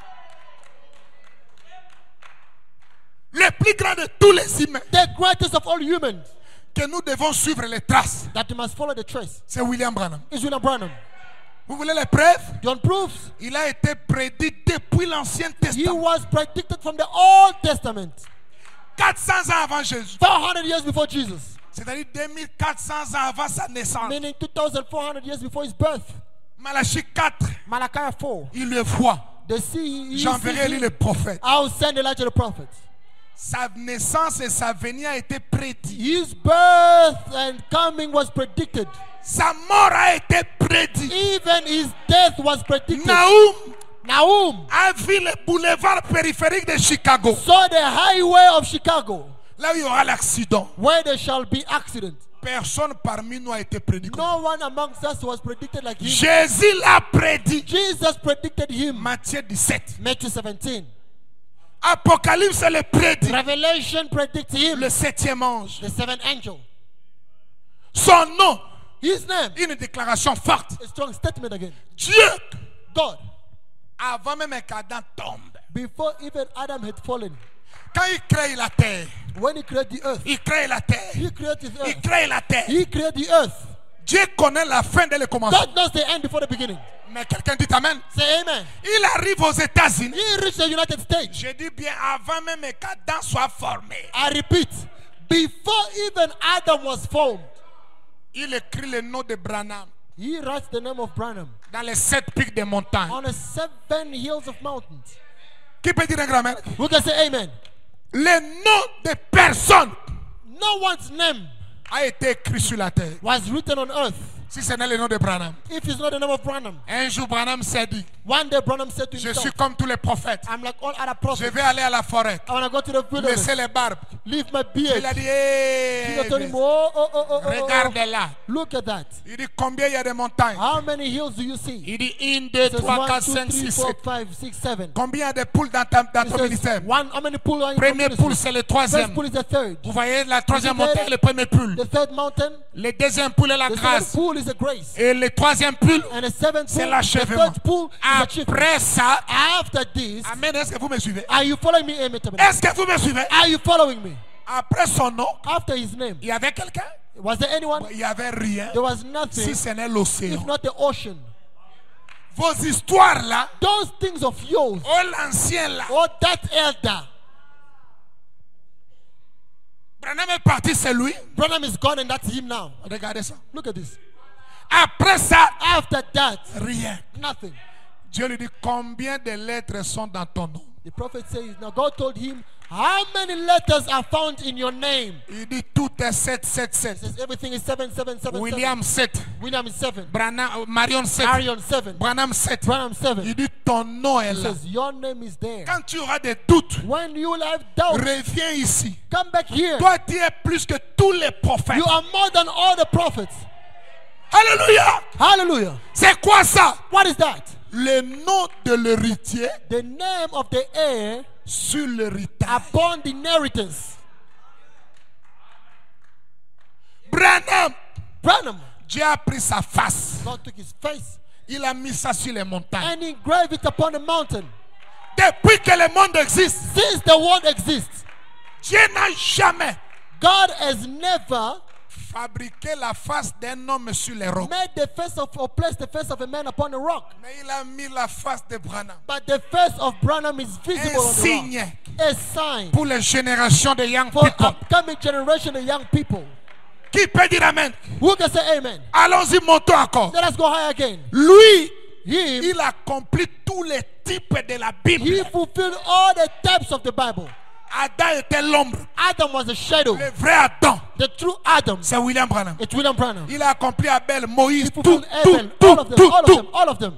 Le plus grand de tous les humains The greatest of all humans que nous devons suivre les traces, that you must follow the trace c'est William Branham. is William Branham. Vous voulez les preuves? You want proofs? Il a été prédit depuis l'Ancien He Testament. was predicted from the Old Testament, 400 ans avant Jésus. 400 years before Jesus, C'est-à-dire 2400 ans avant sa naissance. meaning 2,400 years before his birth. Malachie 4, Malachi 4. il le voit. They see, J'enverrai lui le prophète. I'll send Elijah the prophet. Sa naissance et sa venue a été prédit. His birth and coming was predicted. Sa mort a été prédit. Even his death was predicted. Nahum Nahum a vu le boulevard périphérique de Chicago. saw the highway of Chicago, Là où il y aura l'accident. where there shall be accident. Personne parmi nous a été prédit. No one amongst us was predicted like him. Jésus l'a prédit. Jesus predicted him. Matthieu 17. Matthew 17. Apocalypse le prédit. Revelation predicts him. Le 7e ange. The seventh angel. Son nom. His name. Une déclaration forte. A strong statement again. Dieu, God, avant même qu'Adam tombe, before even Adam had fallen, quand il crée la terre, when he created the earth, il crée la terre. he created the Il earth. crée la terre. He created the earth. Dieu connaît la fin dès le commencement. God knows the end before the beginning. Mais quelqu'un dit Amen. Say amen. Il arrive aux États-Unis. He reached the United States. Je dis bien avant même qu'Adam soit formé. I repeat, before even Adam was formed, Il écrit le nom de Branham he writes the name of Branham dans les 7 pics des montagnes. on the 7 hills of mountains. Qui peut dire un grand amen? Who can say amen? Le nom de personne No one's name a été écrit sur la terre. was written on earth Si ce n'est le nom de Branham. if it's not the name of Branham. Un jour, Branham s'est dit, One day Branham said to je himself, suis comme tous les prophètes. I'm like all other Je prophets. vais aller à la forêt. I want to go to the wilderness, Laisser les barbes. leave my Il beard. a dit, Jesus told him, regarde là. look at that. Il dit, combien il y a de montagnes? How many hills do you see? Il dit, 1, 2, It says 3, 1, 4, 2, 5, 3, 6, 4, 7. 5, 6, 7. Combien il y a de poules dans ton It ministère? says, how many pool are in your Premier ministry? poule, c'est le First troisième. pool is the third. Vous voyez la troisième Vous voyez montagne, le premier poule. The third mountain, Le deuxième poule est la the second grâce. pool is the grace. Et le troisième poule, And the seventh c'est pool, the l'achèvement. third pool is achievement. Après ça, After this, Amen, est-ce que vous me suivez? are you following me? Amen. Est-ce que vous me suivez? Are you following me? Après son nom, After his name, il y avait quelqu'un? was there anyone? Il n'y avait rien. There was Si nothing ce n'est if l'océan. not the ocean. Vos histoires là, Those things of yours, oh l'ancien là, or that elder, Branham est parti, c'est lui. Branham is gone and that's him now. Regardez ça. Look at this. Après ça, After that, rien. nothing. Dieu lui dit, combien de lettres sont dans ton nom? The prophet says, now God told him, how many letters are found in your name? Il dit, tout est 7, 7, 7. He says, everything is 7, 7, 7, William 7. 7. William is 7. Marion 7. Marion 7. Branham 7. Branham 7. Il dit, ton nom est He là. says, your name is there. Quand tu auras des doutes, When you will have doubt, reviens ici. come back here. Toi, tu es plus que tous les prophètes. You are more than all the prophets. Alléluia. Hallelujah. C'est quoi ça? What is that? Le nom de l'héritier The name of the heir sur l'héritage. upon the inheritance. Branham, Branham, Dieu a pris sa face. God took his face Il a mis ça sur les montagnes. and engraved it upon the mountain. Depuis que le monde existe, Since the world exists, Dieu n'a jamais God has never fabriqué la face d'un homme sur les rocs. made the face of or placed the face of a man upon a rock. Mais il a mis la face de Branham. But the face of Branham is visible Un on the rock. signe A sign pour les générations de young for people. upcoming generation of young people. Qui peut dire Amen? Who can say amen? Allons-y, montons encore. Let us go high again. Lui, Him, il accomplit tous les types de la Bible. he fulfilled all the types of the Bible. Adam était l'ombre. Adam was a shadow. Le vrai Adam, The true Adam. c'est William Branham. It's William Branham. Il a accompli Abel, Moïse, He tout, fulfilled tout, Abel, tout, all of them, tout, all of tout. them, all of them.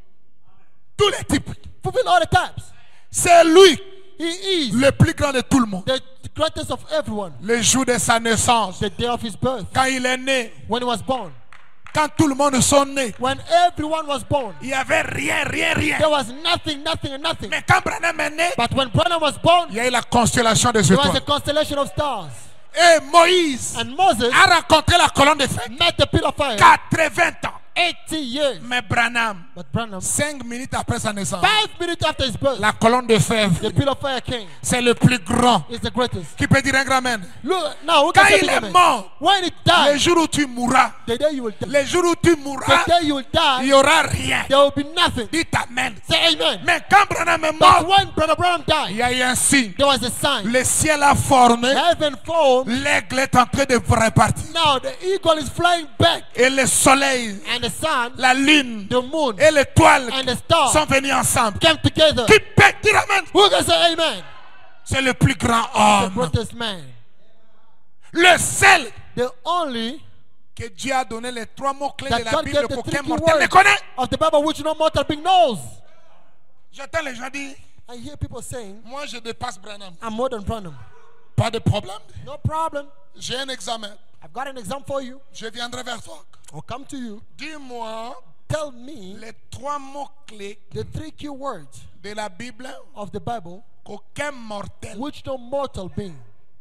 Tous les types. Fulfilled all the types. C'est lui, He is le plus grand de tout le monde. the greatest of everyone. Le jour de sa naissance, The day of his birth, quand il est né, when he was born, quand tout le monde sont nés, when everyone was born, il n'y avait rien, rien, rien. there was nothing, nothing, and nothing. Mais quand Branham est né, But when Branham was born, il y a eu la constellation des there was a étoiles. constellation of stars. Et Moïse And Moses a rencontré la colonne de feu. met the pillar of fire 80 ans. 80 years. Mais Branham, But Branham, 5 minutes après sa naissance, 5 minutes after his birth, la colonne de feu, the pillar of fire came. c'est le plus grand. It's the greatest. Qui peut dire un grand amen? Look, now who can Quand say il big est amen? mort, When he le died, jour où tu mourras, the day you will die, le jour où tu the mourras, day you will il die, n'y aura rien. there will be nothing. Dites amen. Say amen. Mais quand Branham est But mort, when Brother Branham il died, y a eu un signe. there was a sign. Le ciel a formé, Heaven formed. l'aigle est en train de repartir. Now the eagle is flying back, Et le soleil, and the sun, la lune the moon, et l'étoile and the stars sont venus ensemble. came together. Qui peut dire amen? Who can say amen? C'est le plus grand The homme. greatest man. Le seul The only que Dieu a donné les 3 mots-clés de that la God Bible gave the qu'aucun 3 key mortel ne words connaît. of the Bible which no mortal being knows. J'entends les gens dire, I hear people saying, moi je dépasse Branham. I'm more than Branham. Pas de problème. No problem. J'ai un examen. I've got an exam for you. Je viendrai vers toi. I'll come to you. Dis-moi Tell me les 3 mots-clés the 3 key words de la Bible of the Bible qu'aucun mortel. which no mortal being.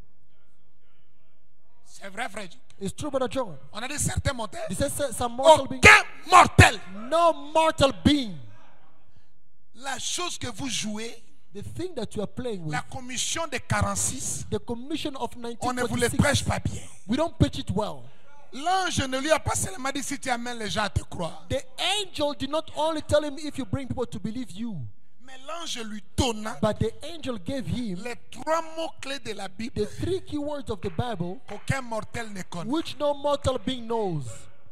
C'est vrai, frère. It's true, Brother John. On a dit certains mortels. He says some mortal being. Aucun mortel. No mortal being. La chose que vous jouez, The thing that you are playing with, la commission de 46, the commission of on ne vous le 1946, prêche pas bien. we don't pitch it well. L'ange ne lui a pas seulement dit si tu amènes les gens à te croire. The angel did not only tell him if you bring people to believe you, Mais l'ange lui donna but the angel gave him les 3 mots-clés de la Bible the 3 key words of the Bible qu'aucun mortel ne connaît. which no mortal being knows.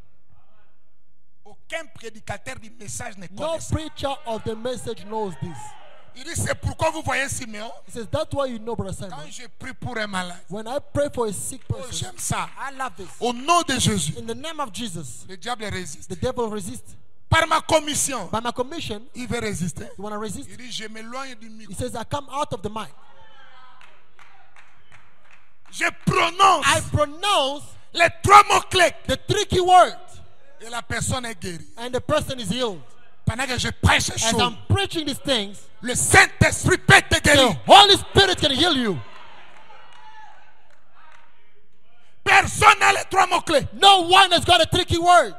Aucun prédicateur du message ne No connaît ça. preacher of the message knows this. Il dit c'est pourquoi vous voyez Siméon. He says, that's why you know, Brother Simon. Quand je prie pour un malade, When I pray for a sick oh, person, j'aime ça. I love this. Au nom de Jésus, In the name of Jesus, le diable résiste. the devil resists. Par ma commission, By my commission, il veut résister. you want to resist? Il dit je m'éloigne du He micro. says, I come out of the mic. Je prononce I pronounce les 3 mots-clés the 3 key words, et la personne est guérie. and the person is healed. Pendant que je prêche ces As choses, I'm preaching these things, le Saint-Esprit peut te the guérir. Holy Spirit can heal you. Personne n'a les 3 mots-clés. No one has got a 3 key words.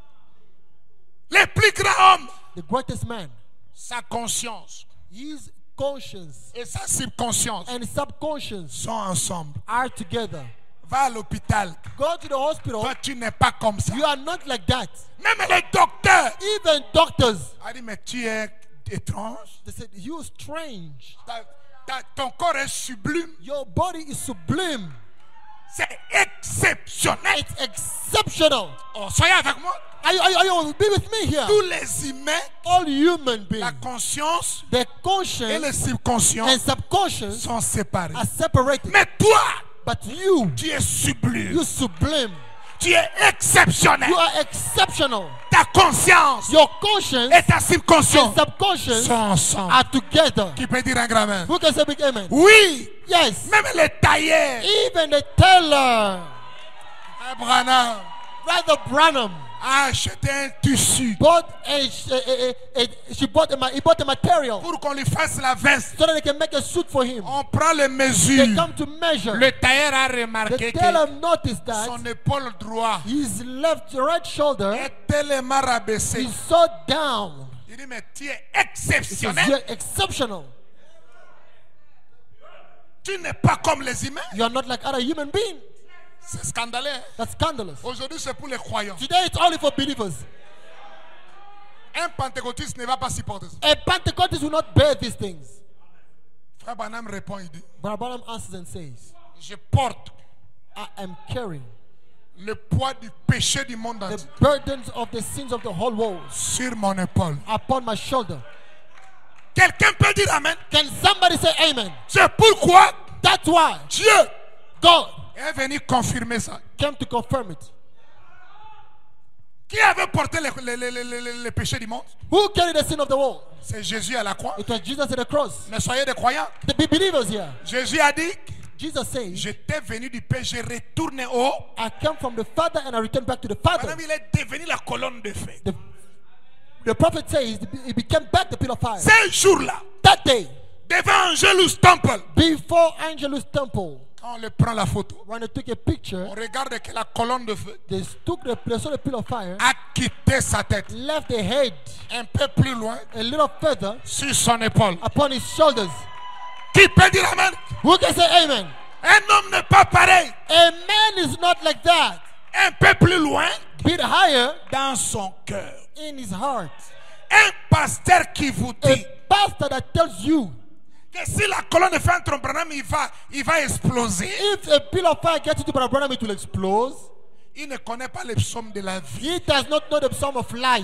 Le plus grand homme, The greatest man, sa conscience. his conscience et sa subconscience and subconscious sont ensemble. are together. Va à l'hôpital. Go to the hospital. Toi, tu n'es pas comme ça. You are not like that. Même les docteurs. Even doctors, A dit, mais tu es étrange. they said, you strange. Ton corps est sublime. Your body is sublime. C'est exceptionnel. It's exceptional. Oh, soyez avec moi. Are you be with me here? Tous les humains, All human la beings, conscience the et conscious le subconscient and subconscious sont séparés. are separated. Mais toi, But you tu es sublime. sublime. Tu es exceptionnel. You are exceptional. Ta conscience Your conscience et ta and subconscient subconscious sont ensemble. are together. Qui peut dire un grand amen? Who can say big amen? Oui, Yes. même les tailleurs. Even the tailor, Abraham Brother Branham, a acheté un tissu bought he bought a material pour qu'on lui fasse la veste. so that they can make a suit for him. On prend les They mesures. come to measure. Le tailleur a The remarqué tailor que noticed that son épaule droite his right shoulder est tellement rabaissée. is so down. Il dit, mais tu es It says, exceptionnel. you're exceptional. Tu n'es pas comme les humains. You are not like other human beings. C'est scandaleux. Hein? That's scandalous. Aujourd'hui, c'est pour les croyants. Today it's only for believers. Un pentecôtiste ne va pas supporter ça. A Pentecostal will not bear these things. Frère Branham répond, il dit, But Branham answers and says, je porte I am carrying le poids du péché du monde the entier burdens of the sins of the whole world sur mon épaule. upon my shoulder. Quelqu'un peut dire amen. Can somebody say amen? C'est pourquoi That's why Dieu God est venu confirmer ça. came to confirm it. Qui avait porté les péchés du monde? Who carried the sin of the world? C'est Jésus à la croix. It was Jesus at the cross. Mais soyez des croyants. The believers here. Jésus a dit, Jesus says, j'étais venu du Père, je retourne au. I come from the Father and I return back to the Father. Madame, il est devenu la colonne de feu. The prophet says he became back the pillar of fire. Ce jour-là, That day, devant Angelus Temple, before Angelus Temple, quand on le prend la photo, when they took a picture, on regarde que la colonne de feu they saw the pillar of fire, a quitté sa tête left the head un peu plus loin a little further sur son épaule. upon his shoulders. Qui peut dire amen? Who can say amen? Un homme n'est pas pareil. A man is not like that. Un peu plus loin Bit higher dans son cœur. in his heart. Un pasteur qui vous A dit pastor that tells you que si la colonne de feu entre Branham, il va exploser. if a pillar of fire gets into Brother Branham, it will explode. Il ne connaît pas les psaumes de la vie. He does not know the psalm of life.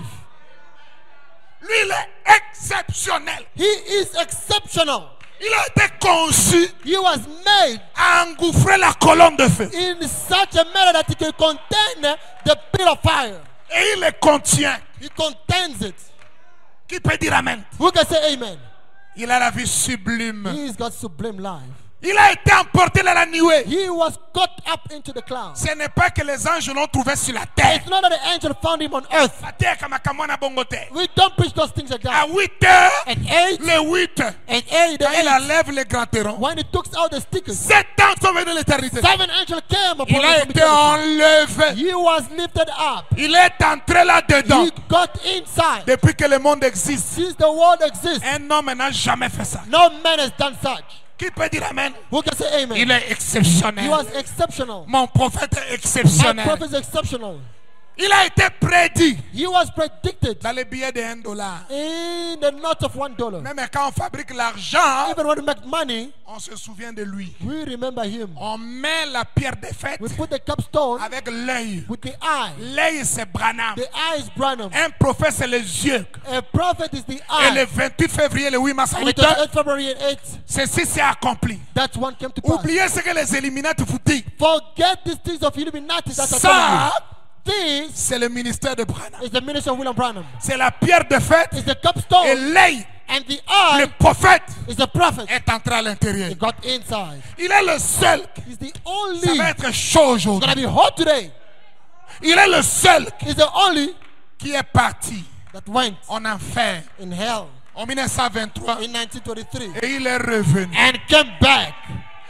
Lui, il est exceptionnel. He is exceptional. Il a été conçu He was made à engouffrer la colonne de feu. in such a manner that he can contain the pillar of fire. Et il le contient. He contains it. Qui peut dire amen? Who can say amen? Il a la vie sublime. He's got sublime life. Il a été emporté dans la nuée. He was caught up into the clouds. Ce n'est pas que les anges l'ont trouvé sur la terre. It's not that the angel found him on earth. La terre comme Kamwana Bongote. We don't preach those things like À that. 8 heures, At 8, le 8, at 8, the quand il 8, enlève les grands terrons, when he took out the stickers, 7 ans sont venus de l'éternité. 7 angels came upon Il a him from été eternity. enlevé. He was lifted up. Il est entré là-dedans. He got inside. Depuis que le monde existe, Since the world exists, un homme n'a jamais fait ça. no man has done such. Qui peut dire amen? Who can say amen? Il est He exceptionnel. was exceptional. Mon prophète est My exceptionnel. prophet is exceptional. Il a été prédit He was predicted dans les billets de $1. in the note of $1. Même quand on fabrique l'argent, Even when we make money, on se souvient de lui. we remember him. On met la pierre de fête We put the capstone avec l'œil. with the eye. L'œil, c'est Branham. The eye is Branham. Un prophète, c'est les yeux. A prophet is the Et le eye. 28 février, le 8 mars, à And 8 it was heures, 8 February and 8. ceci s'est accompli. That one came to pass. Oubliez ce que les Illuminati vous disent. Forget these things of Illuminati that are Ça, telling you. This c'est le ministère de Branham. is the ministry of William Branham. C'est la pierre de fête It's the et capstone. l'œil. And the Le eye prophète is the prophet. est entré à l'intérieur. He got inside. Il est le seul. He's the Ça only. va être chaud aujourd'hui. It's gonna be hot today. Il est le seul He's the only qui est parti that went en enfer in hell en 1923 in 1923 et il est revenu. and came back.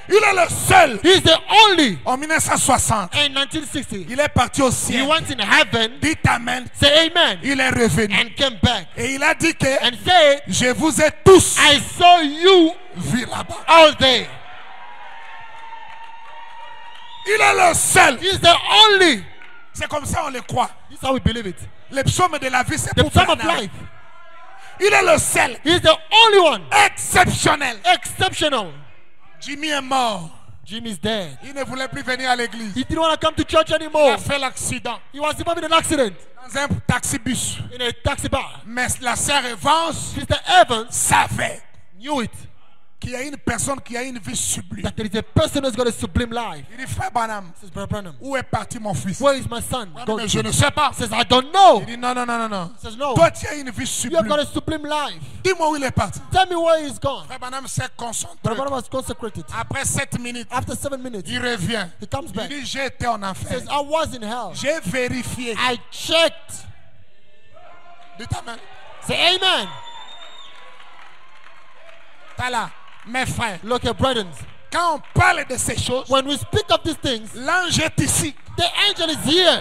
Il est le seul. He's the only. En 1960, In 1960, il est parti au he ciel. went in heaven, Dites amen. say amen, Il est revenu. and came back Et il a dit que and said, je vous ai tous I saw you vus là-bas. all day. Il est le seul. He's the only. C'est comme ça on le croit. This is how we believe it. Le psaume de la vie, c'est The pour psalm of Branham. life. Il est le seul. He's the only one. Exceptionnel. Exceptional. Jimmy est mort. Jimmy's dead. Il ne voulait plus venir à l'église. He didn't want to come to church Il anymore. a fait l'accident He was involved in an accident dans un taxi-bus. in a taxi bar. Mais la sœur Evans Sister Evans savait knew it, qu'il y a une personne qui a une vie sublime. that there is a person who's got a sublime life. Il dit, frère Branham, Says Brother Branham, où est parti mon fils? where is my son? Branham, mais je ne sais pas. Says, I don't know. Il dit, non, non, non, non, non. Says, no. Toi, tu as une vie You have got sublime. a sublime life. Dis-moi où il est parti. Tell me where he's gone. Frère Branham s'est concentré. Brother Branham was consecrated. Après 7 minutes, After 7 minutes, il revient. he comes Il back. dit, j'ai été en enfer. Says, I was in hell. J'ai vérifié. I checked. Dites amen. Say amen. T'as là, mes frères. Look at brethren. Quand on parle de ces choses, When we speak of these things, l'ange est ici. the angel is here.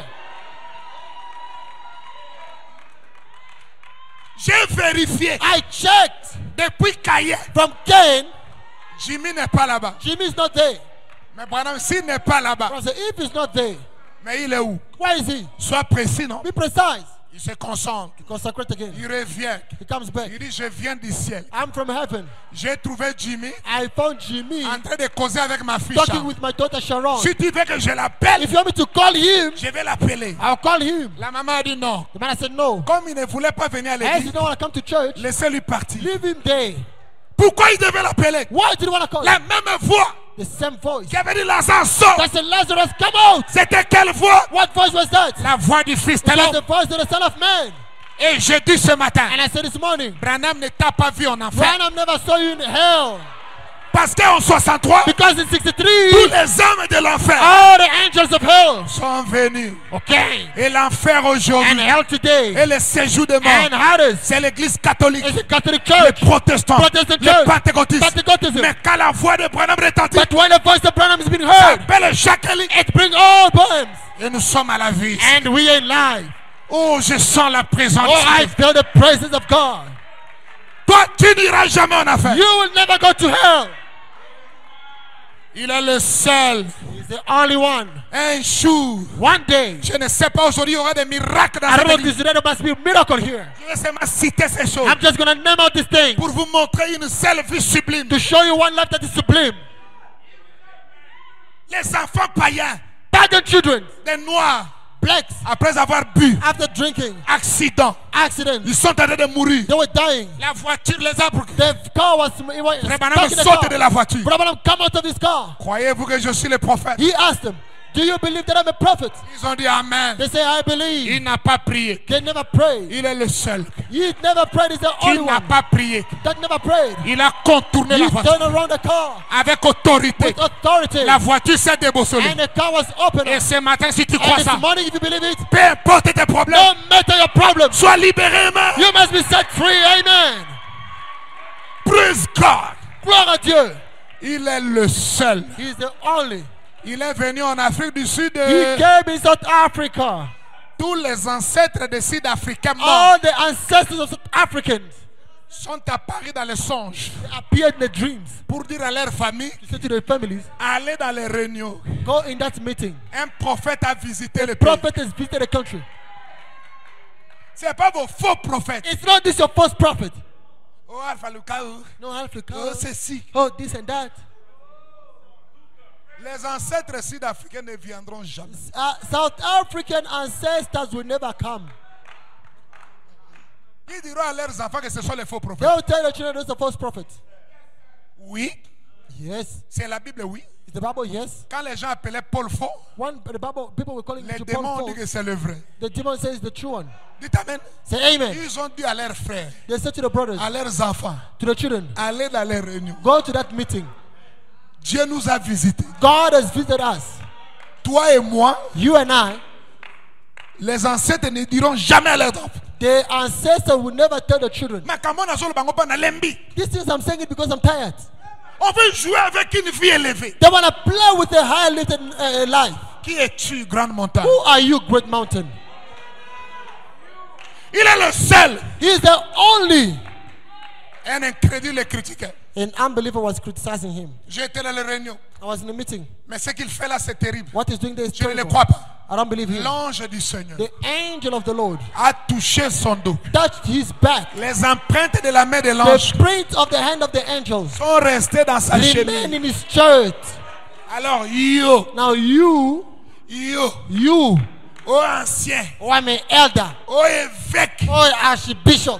J'ai vérifié. I checked. Depuis Caïen, From Cain, Jimmy n'est pas là-bas. Jimmy's not there. Mais Branham, s'il n'est pas là-bas, I said, if he's not there, mais il est où? where is he? Sois précis, non? Be precise. Il se concentre. Consecrate again. Il revient. He comes back. Il dit, je viens du ciel. I'm from heaven. J'ai trouvé Jimmy I found Jimmy en train de causer avec ma fille. talking Charles. with my daughter Sharon. Si tu veux que je l'appelle, If you want me to call him, je vais l'appeler. I'll call him. La maman a dit non. The man said no. Comme il ne voulait pas venir à As he l'église, don't want to come to church, laissez-lui partir. leave him there. Pourquoi il devait l'appeler? Why did he want to call La him? même voix The same voice. qui avait dit Lazare sort. That said, Lazarus, come out. C'était quelle voix? What voice was that? La voix du Fils de It was l'homme. the voice of the Son of Man. Et je dis ce matin, And I said this morning, Branham ne t'a pas vu en enfer. Branham never saw you in hell. Parce qu'en 63, Because in 63, tous les hommes de l'enfer all the angels of hell, sont venus. okay, Et l'enfer and aujourd'hui, hell today, et le séjour de and mort, Hades, c'est l'église catholique, is the Catholic les Church, protestants, Protestant les church, pentecôtistes. Pentecostalism. Mais quand la voix de Branham retentit, But when the voice of Branham is being ça heard, appelle Jacqueline. it brings all poems, Et nous sommes à la vie. and we are in life. Oh, je sens la présence. Oh, I feel the presence of God. Toi, tu n'iras jamais en enfer. You will never go to hell. Il est le seul. He's the only one. Un jour, One day, je ne sais pas, aujourd'hui, il y aura des miracles dans I don't cette know if église. this there must be a miracle here. Je vais seulement citer ces choses I'm just going to name out these things pour vous montrer une seule vie sublime. to show you one life that is sublime. Les enfants païens, Pagan children, des noirs, blacks, après avoir bu, after drinking, accident, accidents, ils sont en train de mourir. they were dying. La voiture les a brûlés. The car was, it was Frère stuck Branham in the saute de car. la voiture. Brother Branham, come out of this car. Croyez-vous que je suis le prophète? He asked them, do you believe that I'm a prophet? Ils ont dit Amen. They say, I believe. Il n'a pas prié. They never prayed. Il est le seul He never prayed. He's the qui only n'a one pas prié. that never prayed. Il a contourné He la voiture turned around the car avec autorité. with authority. La voiture s'est déboussolée. And the car was open. Et ce matin, si tu And crois this ça, morning, if you believe it, peu importe tes problèmes, no matter your problem, sois libéré, man. you must be set free. Amen. Praise God. Gloire à Dieu. Il est le seul. He is the only. Il est venu en Afrique du Sud. He came in South Africa. Tous les ancêtres des Sud-Africains morts All the ancestors of South Africans sont apparus dans les songes appeared in the dreams. pour dire à leur famille, He said to the families, allez dans les réunions. go in that meeting. Un prophète a visité le pays. Prophet has visited the country. Ce n'est pas vos faux prophètes. It's not this your first prophet. Oh, Alpha Lucas. No, Africa. Oh, ceci. Oh, this and that. Les ancêtres sud-africains ne viendront jamais. South African ancestors will never come. Ils diront à leurs enfants que ce sont les faux They prophètes. will tell the children those are false prophets. Oui, Yes. c'est la Bible, oui. Is the Bible? Yes. Quand les gens appelaient Paul faux, One, the Bible, people were calling les it démons Paul ont dit que false. c'est le vrai. The demon says the true one. Dites Amen. Say amen. Ils ont dit à leurs frères, They said to the brothers, à leurs enfants, to the children, allez dans les réunions. go to that meeting. Dieu nous a visités. God has visited us. Toi et moi, You and I, les ancêtres ne diront jamais à leurs enfants. the ancestors will never tell the children. Mais comment on a sur le bango pas na lembi? These things I'm saying it because I'm tired. On veut jouer avec une vie élevée. They want to play with a high lifted life. Qui es-tu, grande montagne? Who are you, great mountain? Il est le seul. He is the only. Un incrédule le critiquait. An unbeliever was criticizing him. J'étais dans la réunion. I was in a meeting. Mais ce qu'il fait là, c'est terrible. What he's doing there is Je ne le terrible. crois pas. I don't believe him. L'ange du Seigneur The angel of the Lord a touché son dos. touched his back. Les empreintes de la main de l'ange The print of the hand of the angels sont restées dans sa remain chemise. in his shirt. Alors, yo, Now you, ô ancien, oh, I'm an elder, ô évêque, oh, archbishop,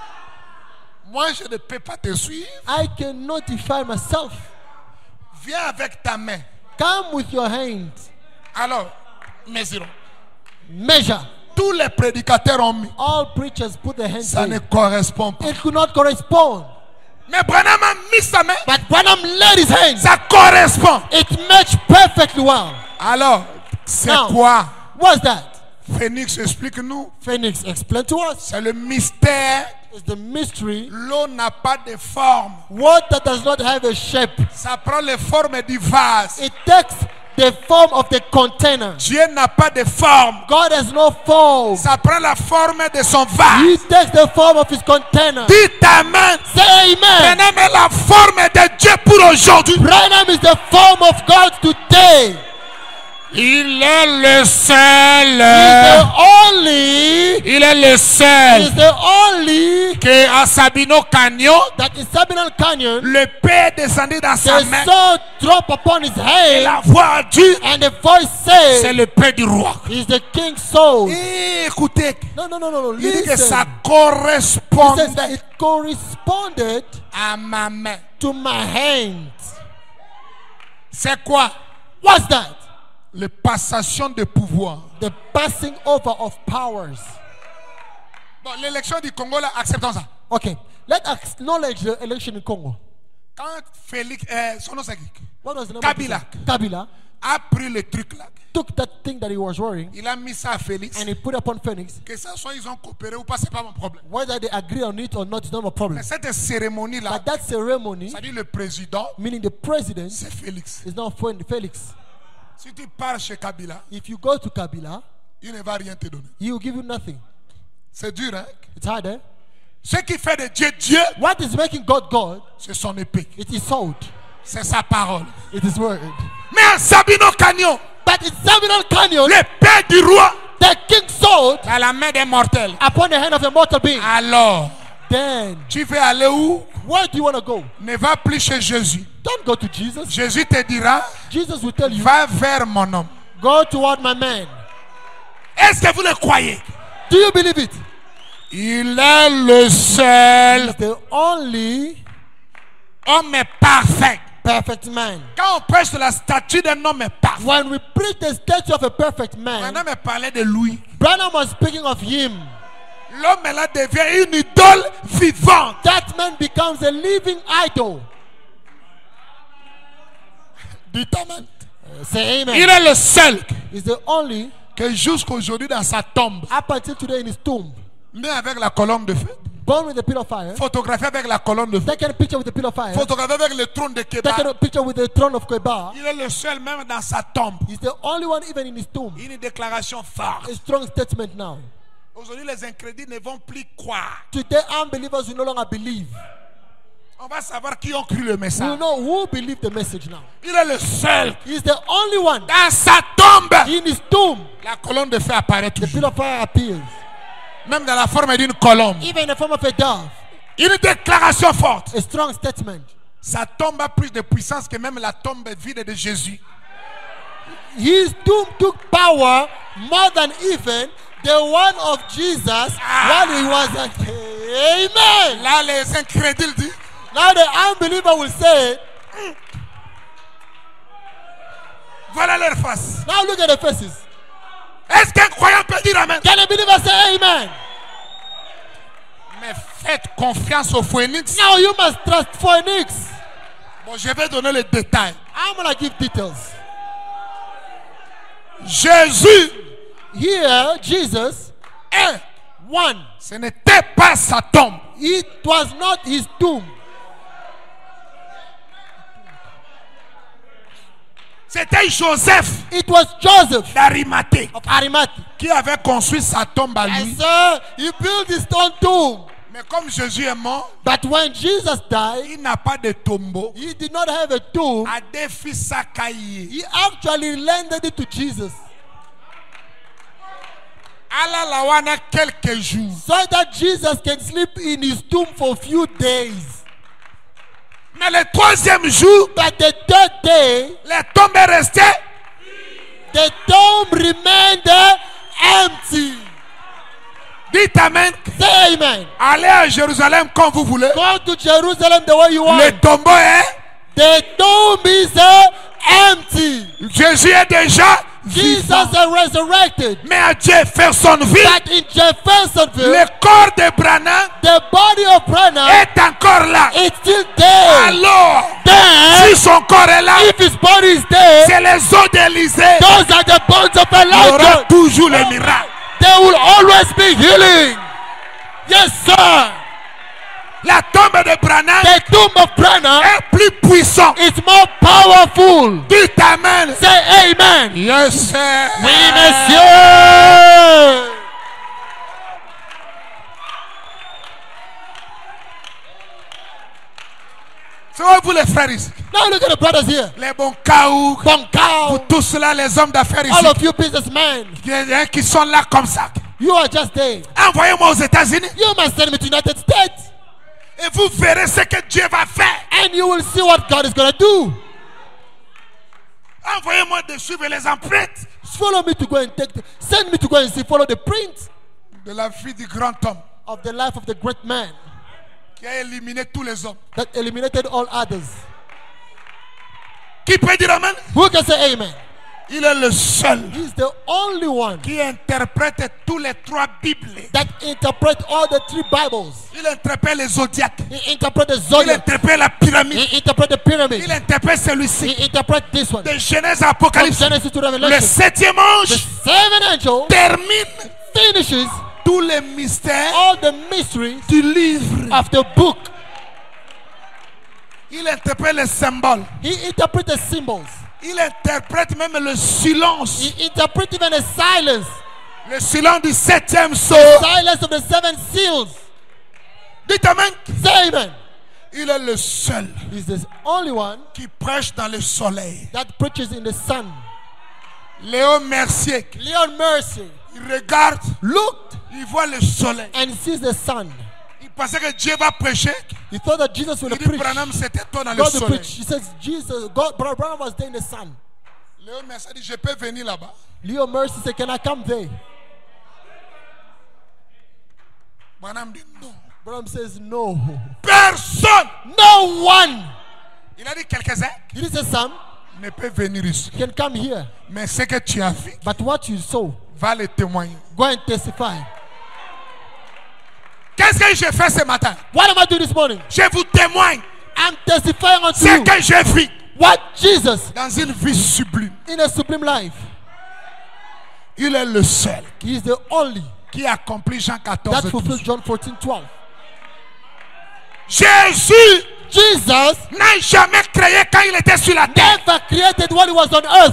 moi je ne peux pas te suivre. I can notify myself. Viens avec ta main. Come with your hands. Alors, mesurons. Measure. Tous les prédicateurs ont mis. All preachers put their hands Ça ne in. correspond pas. It could not correspond. Mais Branham a mis sa main. But Branham laid his hands. Ça correspond. It matched perfectly well. Alors, c'est Now, quoi? what's that? Phoenix, explique-nous. Phoenix, explain to us. C'est le mystère. It's the mystery. L'eau n'a pas de forme. Water does not have a shape. Ça prend les formes du vase. It takes the form of the container. Dieu n'a pas de forme. God has no form. Ça prend la forme de son He vase. takes the form of his container. Dis amen. Say amen. Branham est la forme de Dieu pour aujourd'hui. Branham is the form of God today. Il est le seul. He's the only. Il est le seul He's the only que à Sabino Canyon, that in Sabinal Canyon, le Père descendit dans sa the main. soul drop upon his head, La voix a dit, and the voice c'est said, le Père du roi. "He's the king's soul." Et écoutez, No. il dit que Listen. ça He says correspondait that it corresponded à ma main. to my hand. C'est quoi? What's that? La passation de pouvoir. The passing over of powers. Bon, l'élection du Congo, là, acceptons ça. Okay, let's acknowledge the election in Congo. Quand Félix, son nom c'est qui? What was the name Kabila. of this? Kabila A pris le truc là. took that thing that he was wearing Il a mis ça à Félix. and he put it upon Phoenix. Que ça soit ils ont coopéré ou pas, c'est pas mon problème. Whether they agree on it or not is not a problem. Mais cette cérémonie là, But that ceremony, ça dit le président, meaning the president, c'est Félix. is not Felix. Si tu pars chez Kabila, If you go to Kabila, il ne va rien te donner. he will give you nothing. C'est dur, hein? It's hard, eh? Ce qui fait de Dieu Dieu, What is making God God? c'est son épée. It is sword. C'est sa parole. It is word. Mais à Sabino Canyon, But in Sabinal Canyon, le Père du roi, the king's sword à la main des mortels. upon the hand of a mortal being. Alors, Then, tu veux aller où? where do you want to go? Ne va plus chez Jésus. Don't go to Jesus. Jésus te dira, Jesus will tell you, va vers mon homme. go toward my man. Est-ce que vous le croyez? Do you believe it? Il est le seul He's the only homme parfait. perfect man. Quand on prêche la statue d'un homme parfait, When we preach the statue of a perfect un man, homme parlait de lui. Branham was speaking of him. L'homme là devient une idole vivante. That man becomes a living idol. Dites amen. Say amen. Il est le seul He's the only, que jusqu'aujourd'hui dans sa tombe, up until today in his tomb, né avec la colonne de feu, born with a pillar of fire, photographié avec la colonne de feu, taken a picture with a pillar of fire, photographié avec le trône de taken Kéba. a picture with the throne of Queba. Il est le seul même dans sa tombe. He's the only one even in his tomb. Une déclaration forte. A strong statement now. Aujourd'hui, les incrédules ne vont plus croire. Today, unbelievers will no longer believe. On va savoir qui ont cru le We will message. know who believed the message now. Il est le seul. He's the only one. Dans sa tombe, In his tomb, la colonne de feu apparaît the toujours. pillar of fire appears. Même dans la forme d'une colombe. Even in the form of a dove. Une déclaration forte. A strong statement. Sa tombe a plus de puissance que même la tombe vide de Jésus. His tomb took power more than even the one of Jesus while he was at. Amen. Là, les incrédules disent, Now the unbeliever will say, voilà leur face. now look at the faces. Est-ce qu'un croyant peut dire amen? Can a believer say amen? Mais faites confiance au phénix. Now you must trust Phoenix. Bon, je vais donner les détails. I'm going to give details. Jésus Here, Jesus, est. one, Ce n'était pas sa tombe. it was not his tomb. C'était Joseph It was Joseph d'Arimathée of Arimathea. qui avait construit sa tombe à And lui. so he built his stone tomb. Mais comme Jésus est mort, But when Jesus died, il n'a pas de tombeau. he did not have a tomb. A des fils à Caïe. He actually lended it to Jesus Allah la wana quelques jours. so that Jesus can sleep in his tomb for a few days. Mais le troisième jour, But the third day, les tombes est restées. the tomb remained empty. Dites Amen. Say amen. Allez à Jérusalem quand vous voulez. Go to Jerusalem the way you want. Le tombeau est. The tomb is empty. Jésus est déjà Jesus vivant. is resurrected. Mais à Jeffersonville, But in Jeffersonville, le corps de Branham the body of Branham est encore là. is still there. Alors, Then, si son corps est là, if his body is there, c'est les os d'Élysée. those are the bones of Il y aura Elijah. toujours le miracle. There will always be healing. Yes, sir. La tombe de Branham The tomb of Branham est plus puissante. is more powerful. Dites Amen. Say amen. Yes, sir. Oui, monsieur. C'est quoi vous les frères ici? Now look at the brothers here. Les bons caous. Vous Bonkao, tous là, les hommes d'affaires ici. all of you businessmen, Qui sont là comme ça. you are just there. Envoyez-moi aux États-Unis. You must send me to United States, Et vous verrez ce que Dieu va faire. and you will see what God is going to do. Envoyez-moi de suivre les empreintes Follow me to go and send me to go and see, follow the print de la vie du grand homme of the life of the great man qui a éliminé tous les hommes. that eliminated all others. Qui peut dire Amen? Who can say amen? Il est le seul He's the only one qui interprète tous les trois Bibles. that interpret all the three Bibles. Il interprète les zodiacs. He interpret the Il zodiac. interprète la pyramide. He interpret the pyramid. Il interprète celui-ci. He interpret this one. De Genèse à From Apocalypse. Genesis to Le Revelation. septième The ange seventh angel termine finishes tous les mystères all the mysteries du livre. of the book. Il interprète les symboles. He interprets the symbols. Il interprète même le silence. He interprets even the silence. Le silence du septième sceau. Silence of the seven seals. Dites Amen. Say amen. Il est le seul He's the only one qui prêche dans le soleil. that preaches in the sun. Léon Mercier, Leon Mercy il regarde, looked il voit le soleil. and sees the sun. Il pensait que Dieu va prêcher. He thought that Jesus would Il dit, preach. Branham, c'était toi dans le God will soleil. preach. He says, Jesus, God, Brother Branham was there in the sun. Léon Mercier dit, je peux venir là-bas. Leo Mercy said, can I come there? Branham dit, non. Branham says, no. Personne. No one. Il a dit, quelques-uns He says, some ne peut venir ici. can come here. Mais ce que tu as fait, But what you sow, va le témoigner. go and testify. Qu'est-ce que j'ai fait ce matin? What am I doing this morning? Je vous témoigne I'm testifying unto ce you que j'ai vu what Jesus dans une vie sublime. in a sublime life. Il est le seul He is the only qui accomplit Jean 14. that fulfills John 14:12. Jésus Jesus n'a jamais créé quand il était sur la terre. never created when he was on earth.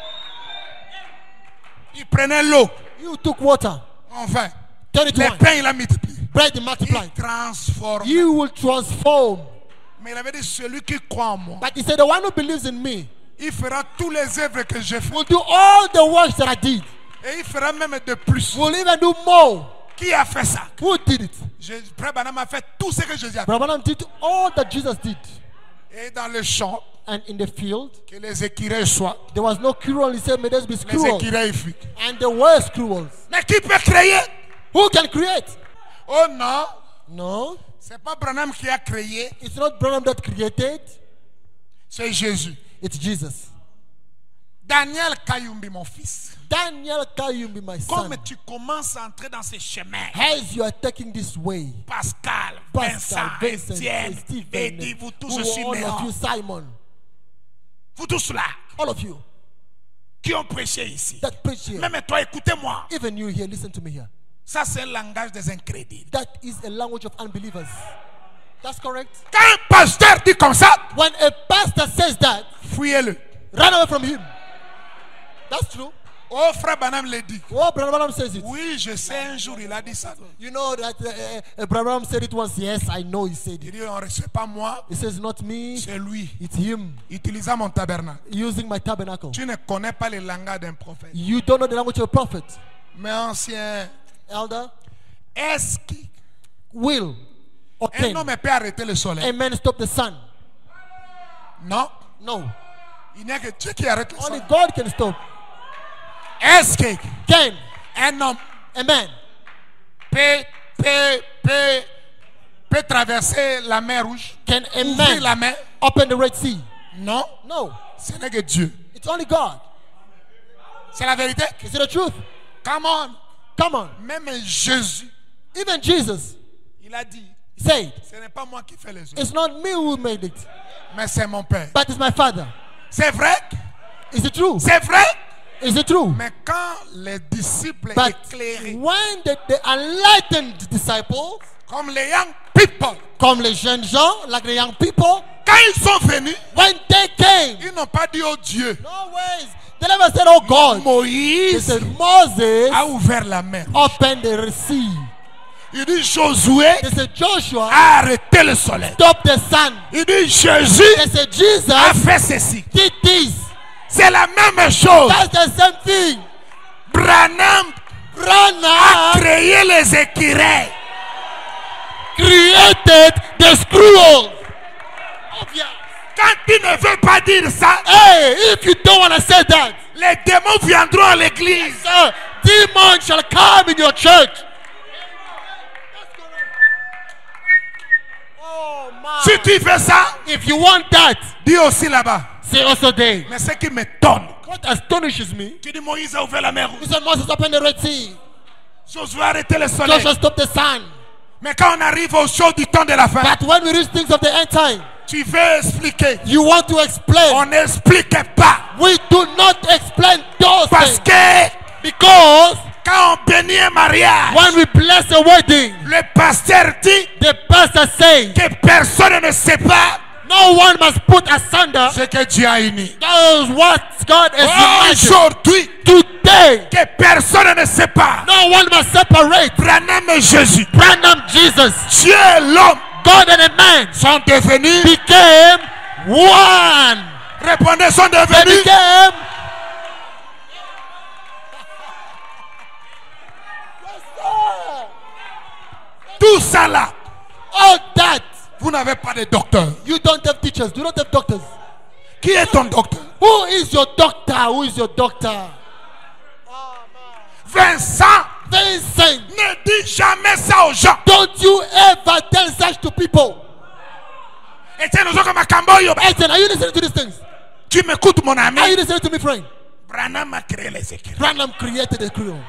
Il prenait l'eau, You took water, en vin. turn it to Les wine, pains, il a multiplié. bread and Il multiplied. transforme. You will transform. Mais il avait dit, celui qui croit en moi, But he said, the one who believes in me il fera tous les œuvres que j'ai fait. will do all the works that I did. Et il fera même de plus. Will even do more. Qui a fait ça? Who did it? Frère Branham a fait tout ce que Jésus a fait. Brother Branham did all that Jesus did. Et dans le champ, And in the field, que les écureuils soient. there was no squirrel. He said, may there be Les squirrels. écureuils fuient. And there were squirrels. Mais qui peut créer? Who can create? Oh non, No, c'est pas Branham qui a créé, it's not Branham that created. c'est Jésus. It's Jesus. Daniel Kayumbi, mon fils. Daniel Kayumbi, my son. Comme tu commences à entrer dans ces chemins, As you are taking this way, Pascal, Pascal, Vincent, Vincent, Etienne, Stephen, Eddie, vous tous who aussi, all of you, Siméon, Simon, vous tous là, all of you qui ont prêché ici. that preach here, Même toi, écoutez-moi. even you here, listen to me here. Ça, c'est un langage des incrédules. That is a language of unbelievers. That's correct. Quand un pasteur dit comme ça, When a pastor says that, fouillez-le. Run away from him. That's true. Oh, frère Branham l'a dit. Oh, Brother Branham says it. Oui, je sais, un jour il a dit ça. You know that Brother Branham said it once. Yes, I know he said Il it. dit, on ne reçoit pas moi, He says, not me, c'est lui. it's him Utilisant mon tabernacle. using my tabernacle. Tu ne connais pas le langage d'un prophète. You don't know the language of a prophet. Mais ancien, Elder, est-ce qu'un will or can homme peut arrêter le soleil? a man stop the sun? Non. No. Il n'y a que Dieu qui arrête le Only soleil. God can stop. Est-ce Can qu'un homme a man peut traverser la mer rouge? can a Ouvrir la man mer? open the Red Sea? Non. No. Ce n'est que Dieu. It's only God. C'est la vérité. Is it the truth? Come on. Come on. Même Jésus, Even Jesus il a dit, said, ce n'est pas moi qui fais les œuvres, it's not me who made it, mais c'est mon Père. but it's my Father. C'est vrai? Is it true? C'est vrai? Is it true? Mais quand les disciples But éclairés, when the enlightened disciples, comme les young people, comme les jeunes gens, like the young people, quand ils sont venus, when they came, ils n'ont pas dit oh Dieu. no ways, they never said, oh God. They Moïse said, Moses a ouvert la mer. opened the sea. Il dit Josué They said, Joshua a arrêté le soleil. stopped the sun. Il dit Jésus They said, Jesus a fait ceci. did this. C'est la même chose. That's the same thing. Branham a Branham créé les écureuils. created the squirrel. Obvious. Quand tu ne veux pas dire ça, Hey, if you don't want to say that, les démons viendront à l'église. sir, demons shall come in your church. Oh my. Si tu fais ça, If you want that, dis aussi là-bas. say also there. Mais ce qui m'étonne, What astonishes me tu dis Moïse a ouvert la mer rouge. is that Moses opened the Red Sea. Josué a arrêté le soleil. Joshua stopped the sun. Mais quand on arrive aux choses du temps de la fin, But when we reach things of the end time, tu veux expliquer. you want to explain. On n'explique pas. We do not explain those Parce things. que Because quand on bénit un mariage, when we bless a wedding, le pasteur dit the pastor says, que personne ne sait pas no one must put asunder ce que Dieu a uni. those what God has united. Aujourd'hui, Today, que personne ne sait pas. no one must separate. Branham et Jésus, Branham, Jesus, Dieu et l'homme God and a man sont devenus. became one. Répondez, sont They devenus. became. Tout ça là, All that. vous n'avez pas de docteur. You don't have teachers. You don't have doctors. Qui est ton docteur? Who is your doctor? Who is your doctor? Vincent, Vincent, ne dis jamais ça aux gens. don't you ever tell such to people. Et tiens, nous sommes comme à Camboyo. Ethan, are you listening to these things? Tu m'écoutes, mon ami. Are you listening to me, friend? Branham a créé les écrits. Branham created a creole.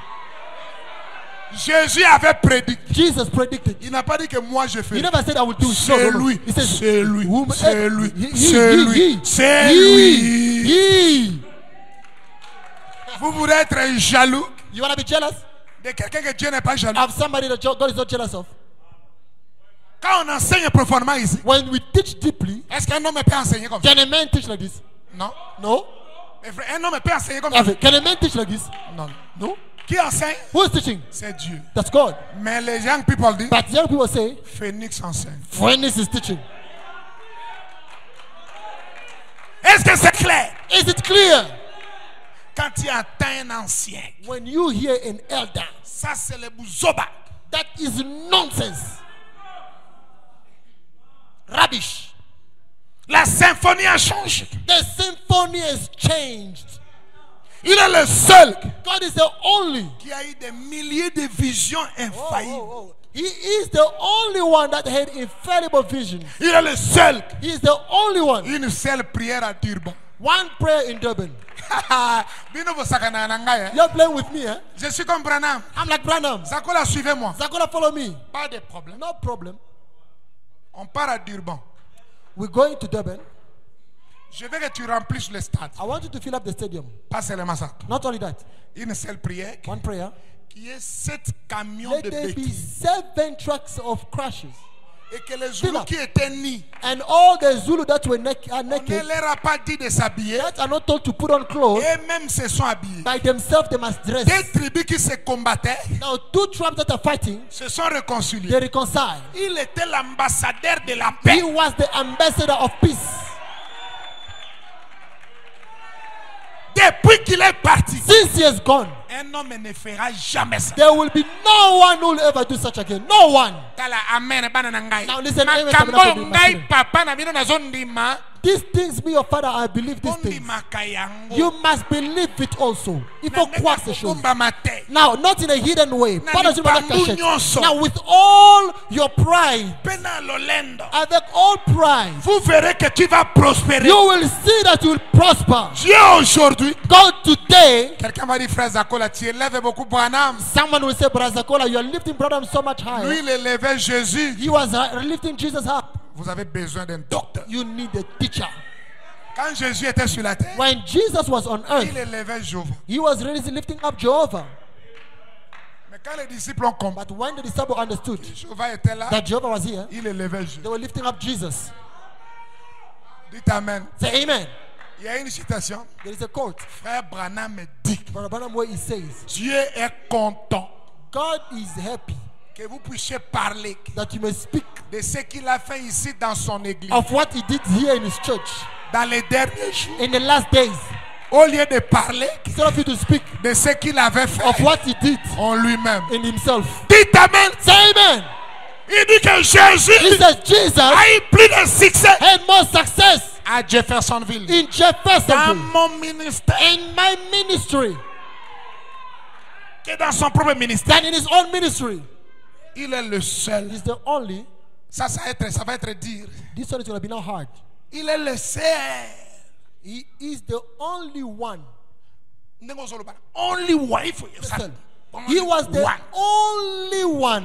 Jésus avait prédit. Jesus predicted. Il n'a pas dit que moi je fais. He never said I will do it. C'est lui, He says, c'est lui, whom- c'est lui, he- c'est he- lui, he- c'est he- lui. he. Vous voulez être jaloux You want to be jealous de quelqu'un que Dieu n'est pas jaloux. of somebody that God is not jealous of? Quand on enseigne profondément ici, When we teach deeply, est-ce qu'un homme peut enseigner comme ça? can a man teach like this? Non. No. Mais frère, un homme peut enseigner comme ça? Can a man teach like this? Non. No. Qui enseigne? Who is teaching? C'est Dieu. That's God. Mais les young people disent, But young people say, Phoenix enseigne. Phoenix is teaching. Est-ce que c'est clair? Is it clear? Quand tu entends un ancien, When you hear an elder, ça c'est le bouzoba. that is nonsense. Rubbish. La symphonie a changé. The symphony has changed. Il est le seul God is the only. qui a eu des milliers de visions infaillibles. He is the only one that had infallible vision. Il est le seul. He is the only one. Une seule prière à Durban. One prayer in Durban. Bino bo sakana na ngai, eh? You're playing with me, eh? Je suis comme Branham. I'm like Branham. Zakola, suivez-moi. Zakola, follow me. Pas de problème. No problem. On part à Durban. We're going to Durban. Je veux que tu remplisses le stade. I want you to fill up the stadium. Pas seulement ça. Not only that, Une seule prière one prayer. qui est 7 camions Let de there be béquilles. 7 trucks of crashes. Et que les Zoulous qui étaient nus, And all the Zulu that were on ne naked, leur a pas dit de s'habiller. that are not told to put on clothes, Et même se sont habillés. by themselves they must dress. Des tribus qui se combattaient Now, two tribes that are fighting, se sont réconciliés. they reconcile. Il était l'ambassadeur de la He paix. was the ambassador of peace. Depuis qu'il est parti, Since he has gone, un homme ne fera jamais ça. there will be no one who will ever do such again. No one. Tala amen bana na ngai. Now listen, amen, Makambo tabernacle, ngai Masile. papa na bino nazondima. These things, me, your father, I believe these things. Ondima kayango. You must believe it also. If you quack the show. Kumba mate. Now, not in a hidden way. Na Father, you lipamu must cash it. nyonso. Now, with all your pride, Pena lolendo. avec all pride, Vous verrez que tu vas prospérer. you will see that you will prosper. Dieu aujourd'hui. God, today, Quelqu'un m'a dit, frère Zakola, tu élèves beaucoup Branham. someone will say, Brother Zakola, you are lifting Branham so much higher. Lui, il élevait Jésus. He was lifting Jesus up. Vous avez besoin d'un docteur. You need a teacher. Quand Jésus était sur la terre, When Jesus was on il earth, élevait Jéhovah. he was really lifting up Jehovah. Mais quand les disciples ont compris, But when the disciples understood Jéhovah était là, that Jehovah was here, il élevait Jésus. they were lifting up Jesus. Dites Amen. Say amen. Il y a une citation. There is a quote. Frère Branham me dit, Brother Branham where he says, Dieu est content God is happy que vous puissiez parler that you may speak de ce qu'il a fait ici dans son église. of what he did here in his church Dans les derniers jours, in the last days. au lieu de parler Instead of you to speak de ce qu'il avait fait of what he did en lui-même. in himself. Dites Amen. Say amen. Il dit que He Jésus says Jesus a eu plus de succès had more success à Jeffersonville. in Dans Jeffersonville, mon ministère in my ministry, que dans son propre ministère. than in his own ministry. Il est le seul. He's the only. Ça va être dire. This one is going to be now hard. Il est le seul. He is the only one. Only one. Il faut ça. Listen, he was the One. only one.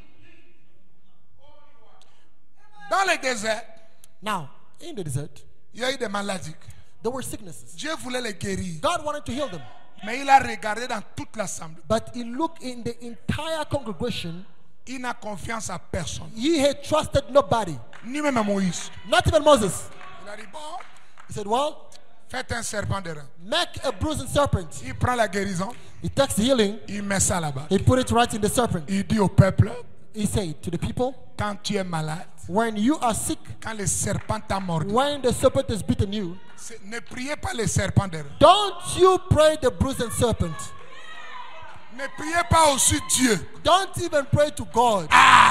Dans le désert, Now, in the desert, il y a eu des maladies. there were sicknesses. Dieu voulait les guérir. God wanted to heal them. Mais il a regardé dans toute l'assemblée. But he looked in the entire congregation. Il n'a confiance à personne. He had trusted nobody. Ni même à Moïse. Not even Moses. Il a dit, bon, He said, well, faites un serpent de rein. make a bruising serpent. Il prend la guérison. He takes the healing. Il met ça là-bas. He put it right in the serpent. Il dit au peuple, He said to the people, quand tu es malade, when you are sick, quand le serpent t'a mordu, when the serpent has bitten you, ne priez pas le serpent de rein. don't you pray the bruising serpent. Ne priez pas aussi Dieu. Don't even pray to God.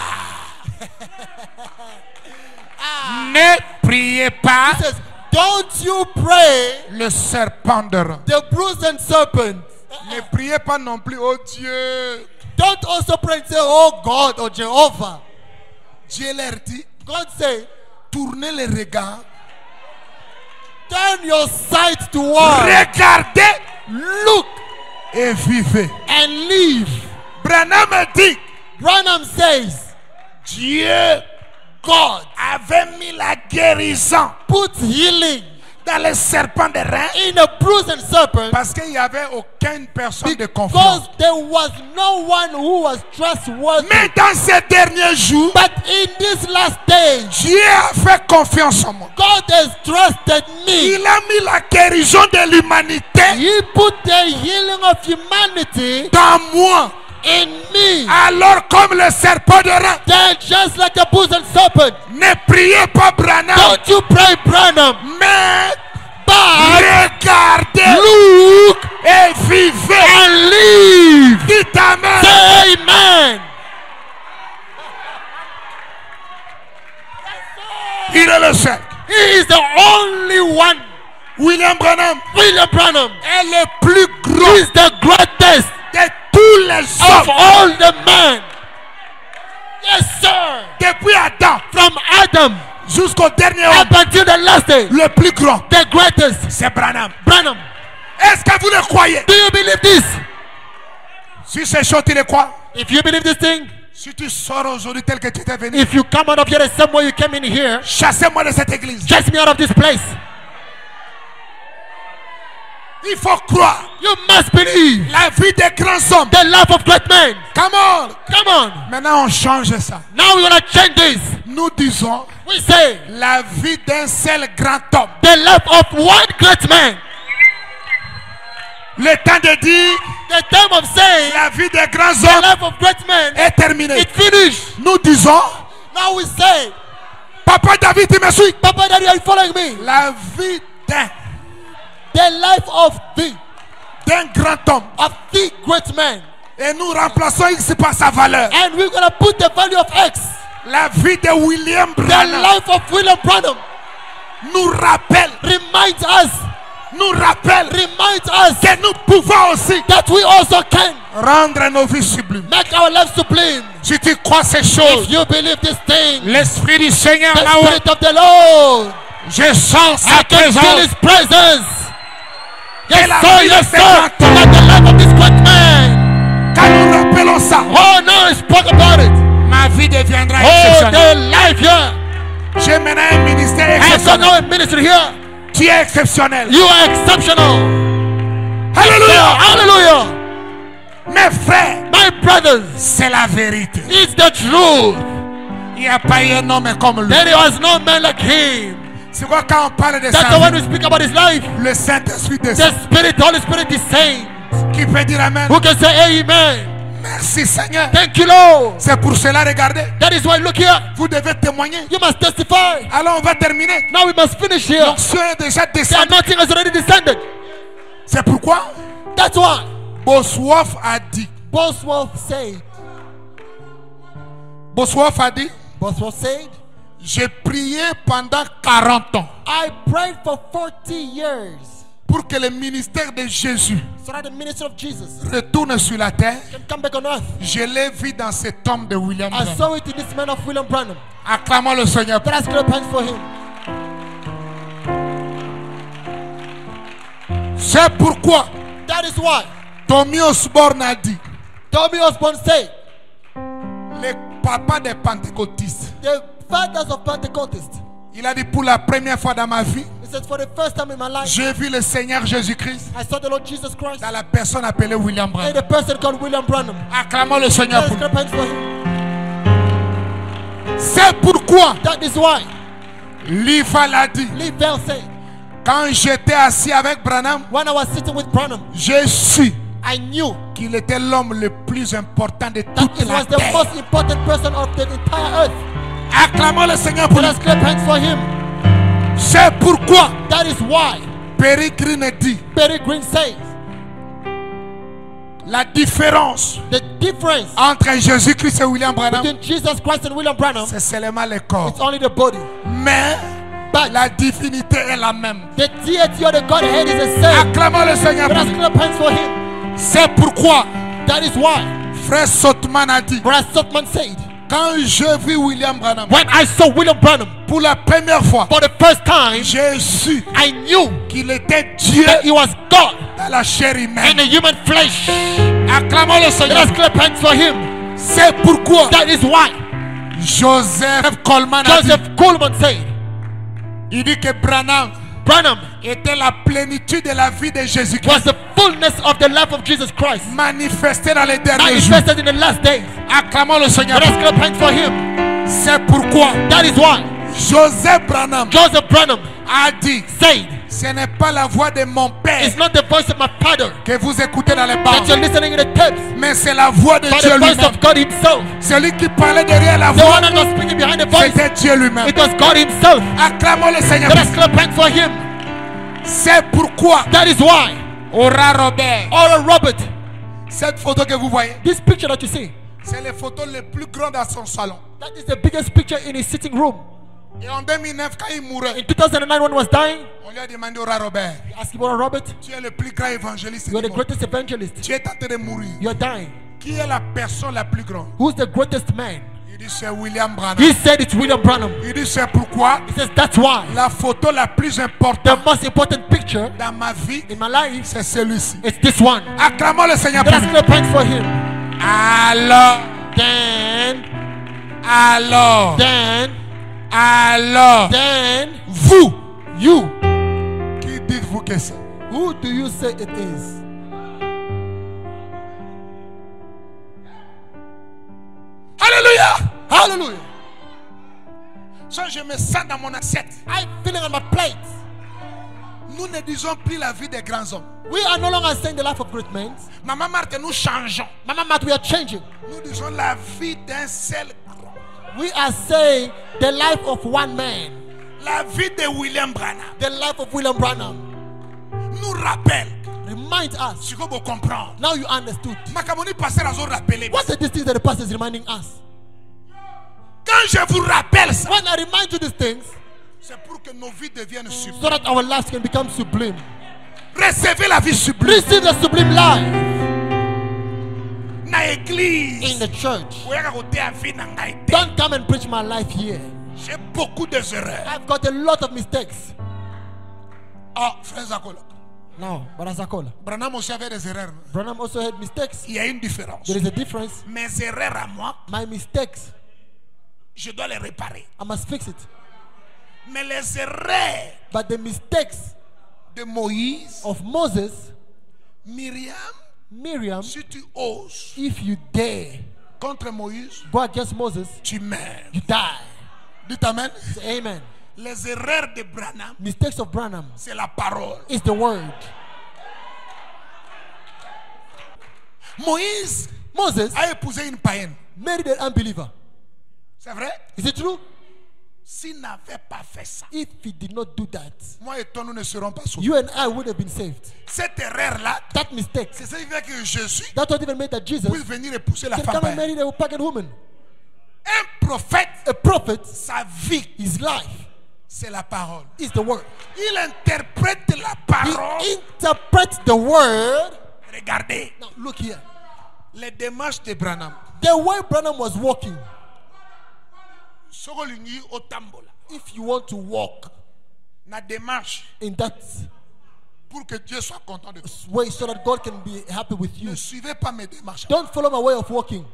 Ne priez pas He says, don't you pray le serpent de rein. the bruising serpent. Ne priez pas non plus, oh Dieu. Don't also pray and say, oh God or Jehovah. Dieu leur dit, God say, tournez les regards. turn your sight toward, Regardez look et vivez. and live. Branham dit, Branham says, Dieu God avait mis la guérison put healing dans les serpents de rein in a bruising serpent parce qu'il n'y avait aucune personne de confiance. because there was no one who was trustworthy. Mais dans ces derniers jours, But in this last day, Dieu a fait confiance en moi. God has trusted me. Il a mis la guérison de l'humanité He put the healing of humanity dans moi. in me. Alors comme le serpent de rein, Then just like a bruising serpent, ne priez pas Branham, don't you pray Branham, mais but regardez look et vivez. and live. Dites Amen. Say amen. Il est le seul. He is the only one. William Branham William Branham est le plus grand is the greatest de tous les of hommes. all the men. Yes, sir. Depuis Adam From Adam jusqu'au dernier up homme, until the last day, le plus grand, the greatest. c'est Branham. Branham. Est-ce que vous le croyez? Do you believe this? Si c'est chaud, tu le crois? If you believe this thing, Si tu sors aujourd'hui tel que tu étais venu, if you come out of here the same way you came in here, chassez-moi de cette église. chase me out of this place. Il faut croire. You must believe La vie des grands hommes. the life of great men. Come on. Come on. Maintenant, on change ça. Now we're going to change this. Nous disons We say la vie d'un seul grand homme. the life of one great man. Le temps de dire The time of saying la vie des grands the hommes life of great men, est terminée. it finished. Nous disons, Now we say, Papa David, tu me suis. Papa Daddy, are you following me? La vie The life of d'un grand homme. the great man. Et nous remplaçons X par sa valeur. And we're going to put the value of X. La vie de William The Branham life of William Branham nous rappelle reminds us que nous pouvons aussi that we also can rendre nos vies sublimes. make our lives sublime. Si tu crois ces If choses, you believe this thing, l'Esprit du Seigneur, the là où Spirit of the Lord, je sens I sa can feel présence. His presence. Et la Sir, vie de yes, ce sir. grand homme, That the life of this great man. quand nous rappelons ça, Oh, no, I spoke about it. ma vie deviendra Oh, exceptionnelle. the life here. J'ai maintenant un ministère I got exceptionnel. now a ministry here. Tu es exceptionnel. You are exceptional. Alléluia. Hallelujah. Mes frères, My brothers, c'est la vérité. it's the truth. Il n'y a pas eu un homme comme lui. There was no man like him. C'est quoi quand on parle de That's sa the one vie? we speak about his life. Le Saint-Esprit The descend. Spirit, Holy Spirit is saying. Qui peut dire Amen? Who can say amen? Merci Seigneur. Thank you, Lord. C'est pour cela, regardez. That is why, look here. Vous devez témoigner. You must testify. Alors on va terminer. Now we must finish here. L'onction est déjà The descendue. anointing has already descended. C'est pourquoi That's why Bosworth a dit. Bosworth said, Bosworth said, j'ai prié pendant 40 ans I prayed for 40 years pour que le ministère de Jésus so that the ministry of Jesus retourne sur la terre. can come back on earth. Je l'ai vu dans cet homme de William I Branham. saw it in this man of William Branham. Acclamons le Seigneur. Let us clap hands for him. C'est pourquoi That is why Tommy Osborne a dit, Tommy Osborne said, le papa des pentecôtistes, the fathers of Pentecost, il a dit, pour la première fois dans ma vie, he said, for the first time in my life, j'ai vu le Seigneur Jésus-Christ I saw the Lord Jesus Christ dans la personne appelée William and Branham. a person called William Branham. Acclamons le Seigneur Let us pour lui. clap hands for him. C'est pourquoi That is why Lifa l'a dit, Lee Bell said, quand j'étais assis avec Branham, when I was sitting with Branham, j'ai su I knew qu'il était l'homme le plus important de that toute he la was the terre. most important person of the entire earth. Acclamons le Seigneur pour Let lui. us clap hands for him. C'est pourquoi That is why Peregrine dit, Perry Green says, la différence the difference entre Jésus-Christ et William Branham, between Jesus Christ and William Branham, c'est seulement le corps. it's only the body. Mais But la divinité est la même. the deity of the Godhead is the same. Acclamons le Seigneur Let pour us lui. clap hands for him. C'est pourquoi That is why Frère Sotman a dit, Brother Sutman said, quand je vis William Branham, when I saw William Branham pour la première fois, for the first time, j'ai su I knew qu'il était Dieu that he was God dans la chair in humaine. a human flesh. Acclamons le Let Seigneur. us clap hands for him. C'est pourquoi That is why Joseph Coleman a dit, Joseph Coleman said, il dit que Branham Branham était la plénitude de la vie de was Jésus-Christ the fullness of the life of Jesus Christ, manifestée dans les derniers jours. manifested in the last days. Acclamons le Seigneur. Let us clap hands for him. C'est pourquoi That is why Joseph Branham Joseph Branham a dit, said, ce n'est pas la voix de mon père it's not the voice of my father que vous écoutez dans les that bancs, you're listening in the tapes, mais c'est la voix de but Dieu the voice lui-même. of God himself. Celui qui parlait derrière la The voix, one that was speaking behind the voice, c'était Dieu lui-même. it was God himself. Acclamons le Seigneur. Let us clap hands for him. C'est pourquoi That is why Ora Robert, Oral Robert, cette photo que vous voyez, this picture that you see, c'est les photos les plus grandes dans son salon. that is the biggest picture in his sitting room. Et en 2009, quand il mourait, In 2009 when he was dying, on lui a demandé, Ora Robert, he asked him, Oral Robert, tu es le plus grand évangéliste you are du the monde. greatest evangelist. Tu es en train de mourir. You are dying. Qui est la personne la plus grande? Who's the greatest man? Il dit, c'est William Branham. He said it's William Branham. Il dit, c'est pourquoi He says that's why la photo la plus the importante most important picture dans ma vie, in my life c'est celui-ci. is this one. Acclamons le Seigneur Let pour us lui. clap hands for him. Alors, Then vous, you, qui dites-vous que c'est? Who do you say it is? Alléluia. Hallelujah. Ça, je me sens dans mon assiette. I'm feeling on my plate. Nous ne disons plus la vie des grands hommes. We are no longer saying the life of great men. Maman Marthe, nous changeons. Mama Matt, we are changing. Nous disons la vie d'un seul. We are saying the life of one man. La vie de William Branham The life of William Branham. nous rappelle. Remind us. Ce que vous comprenez. Now you understood. Makamoni pasteur a rappelé. What are these things that the pastor is reminding us? Quand je vous rappelle ça, When I remind you these things, c'est pour que nos vies deviennent sublimes. so that our lives can become sublime. Recevez la vie sublime. Receive the sublime life Na église. in the church. Oya kote a vie na ngai te. Don't come and preach my life here. J'ai beaucoup d'erreurs. I've got a lot of mistakes. Ah, frère Zakola. Now, Brother Zakola, Branham aussi avait des erreurs. Branham also had mistakes. Il y a une différence. There is a difference. Mes erreurs à moi, My mistakes, je dois les réparer. I must fix it. Mais les erreurs But the mistakes de Moïse, of Moses, Miriam, si tu oses if you dare contre Moïse, go against Moses, tu meurs. you die. Dites amen. Say amen. Les erreurs de Branham, Mistakes of Branham c'est la parole. is the word. Moïse Moses a épousé une païenne. married an unbeliever. C'est vrai? Is it true? S'il n'avait pas fait ça, If he did not do that, moi et toi, nous ne serons pas sauvés. you and I would have been saved. Cette erreur-là, That mistake, c'est ça qui fait que Jésus that's what even made that Jesus puisse venir épouser la can femme come and païenne. marry a pagan woman. Un prophète, A prophet, sa vie, his life c'est la parole. is the word. Il interprète la parole. He interprets the word. Regardez Now look here. les démarches de Branham. The way Branham was walking, Sokolingi otambola. if you want to walk Na démarche in that pour que Dieu soit content de toi. way so that God can be happy with you, Ne suivez pas mes démarches. don't follow my way of walking.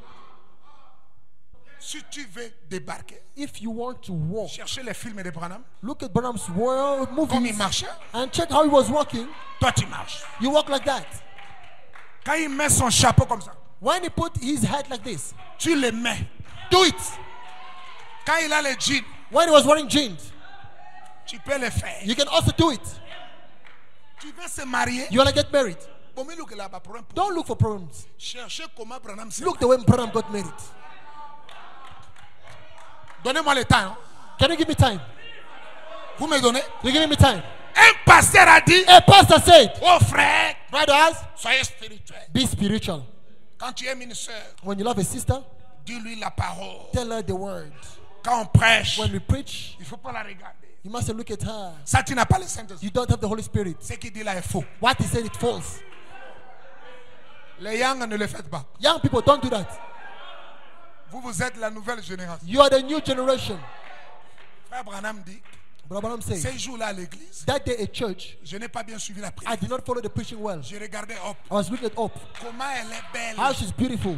Si tu veux débarquer, If you want to walk, cherchez les films de Branham. look at Branham's world Comme il movies marchait, and check how he was walking. toi tu marches. You walk like that. Quand il met son chapeau comme ça, When he put his head like this, tu le mets. do it. Quand il a les jeans, When he was wearing jeans, tu peux le faire. you can also do it. Tu veux se marier, You want to get married? bon, mais look là-bas pour un peu. Don't look for problems. Cherchez comment Branham s'est Look the marié. way Branham got married. Donnez-moi le temps. Hein. Can you give me time? Vous me donnez. You giving me time? Un pasteur a dit, A pastor said, oh frère, brothers, soyez spirituel. be spiritual. Quand tu aimes une soeur, When you love a sister, dis-lui la parole. tell her the word. Quand on prêche, When we preach, il ne faut pas la regarder. you mustn't look at her. Ça, tu n'as pas le Saint-Esprit. You don't have the Holy Spirit. Ce qu'il dit là est faux. What he said, it false. Les young ne le faites pas. Young people, don't do that. Vous êtes la nouvelle génération. You are the new generation. Frère Branham dit, Brother Branham said, ces jours-là à l'église, that day at church, je n'ai pas bien suivi la I prière. did not follow the preaching well. Je regardais hop. I was looking at Hope. Comment elle est belle. How she's beautiful.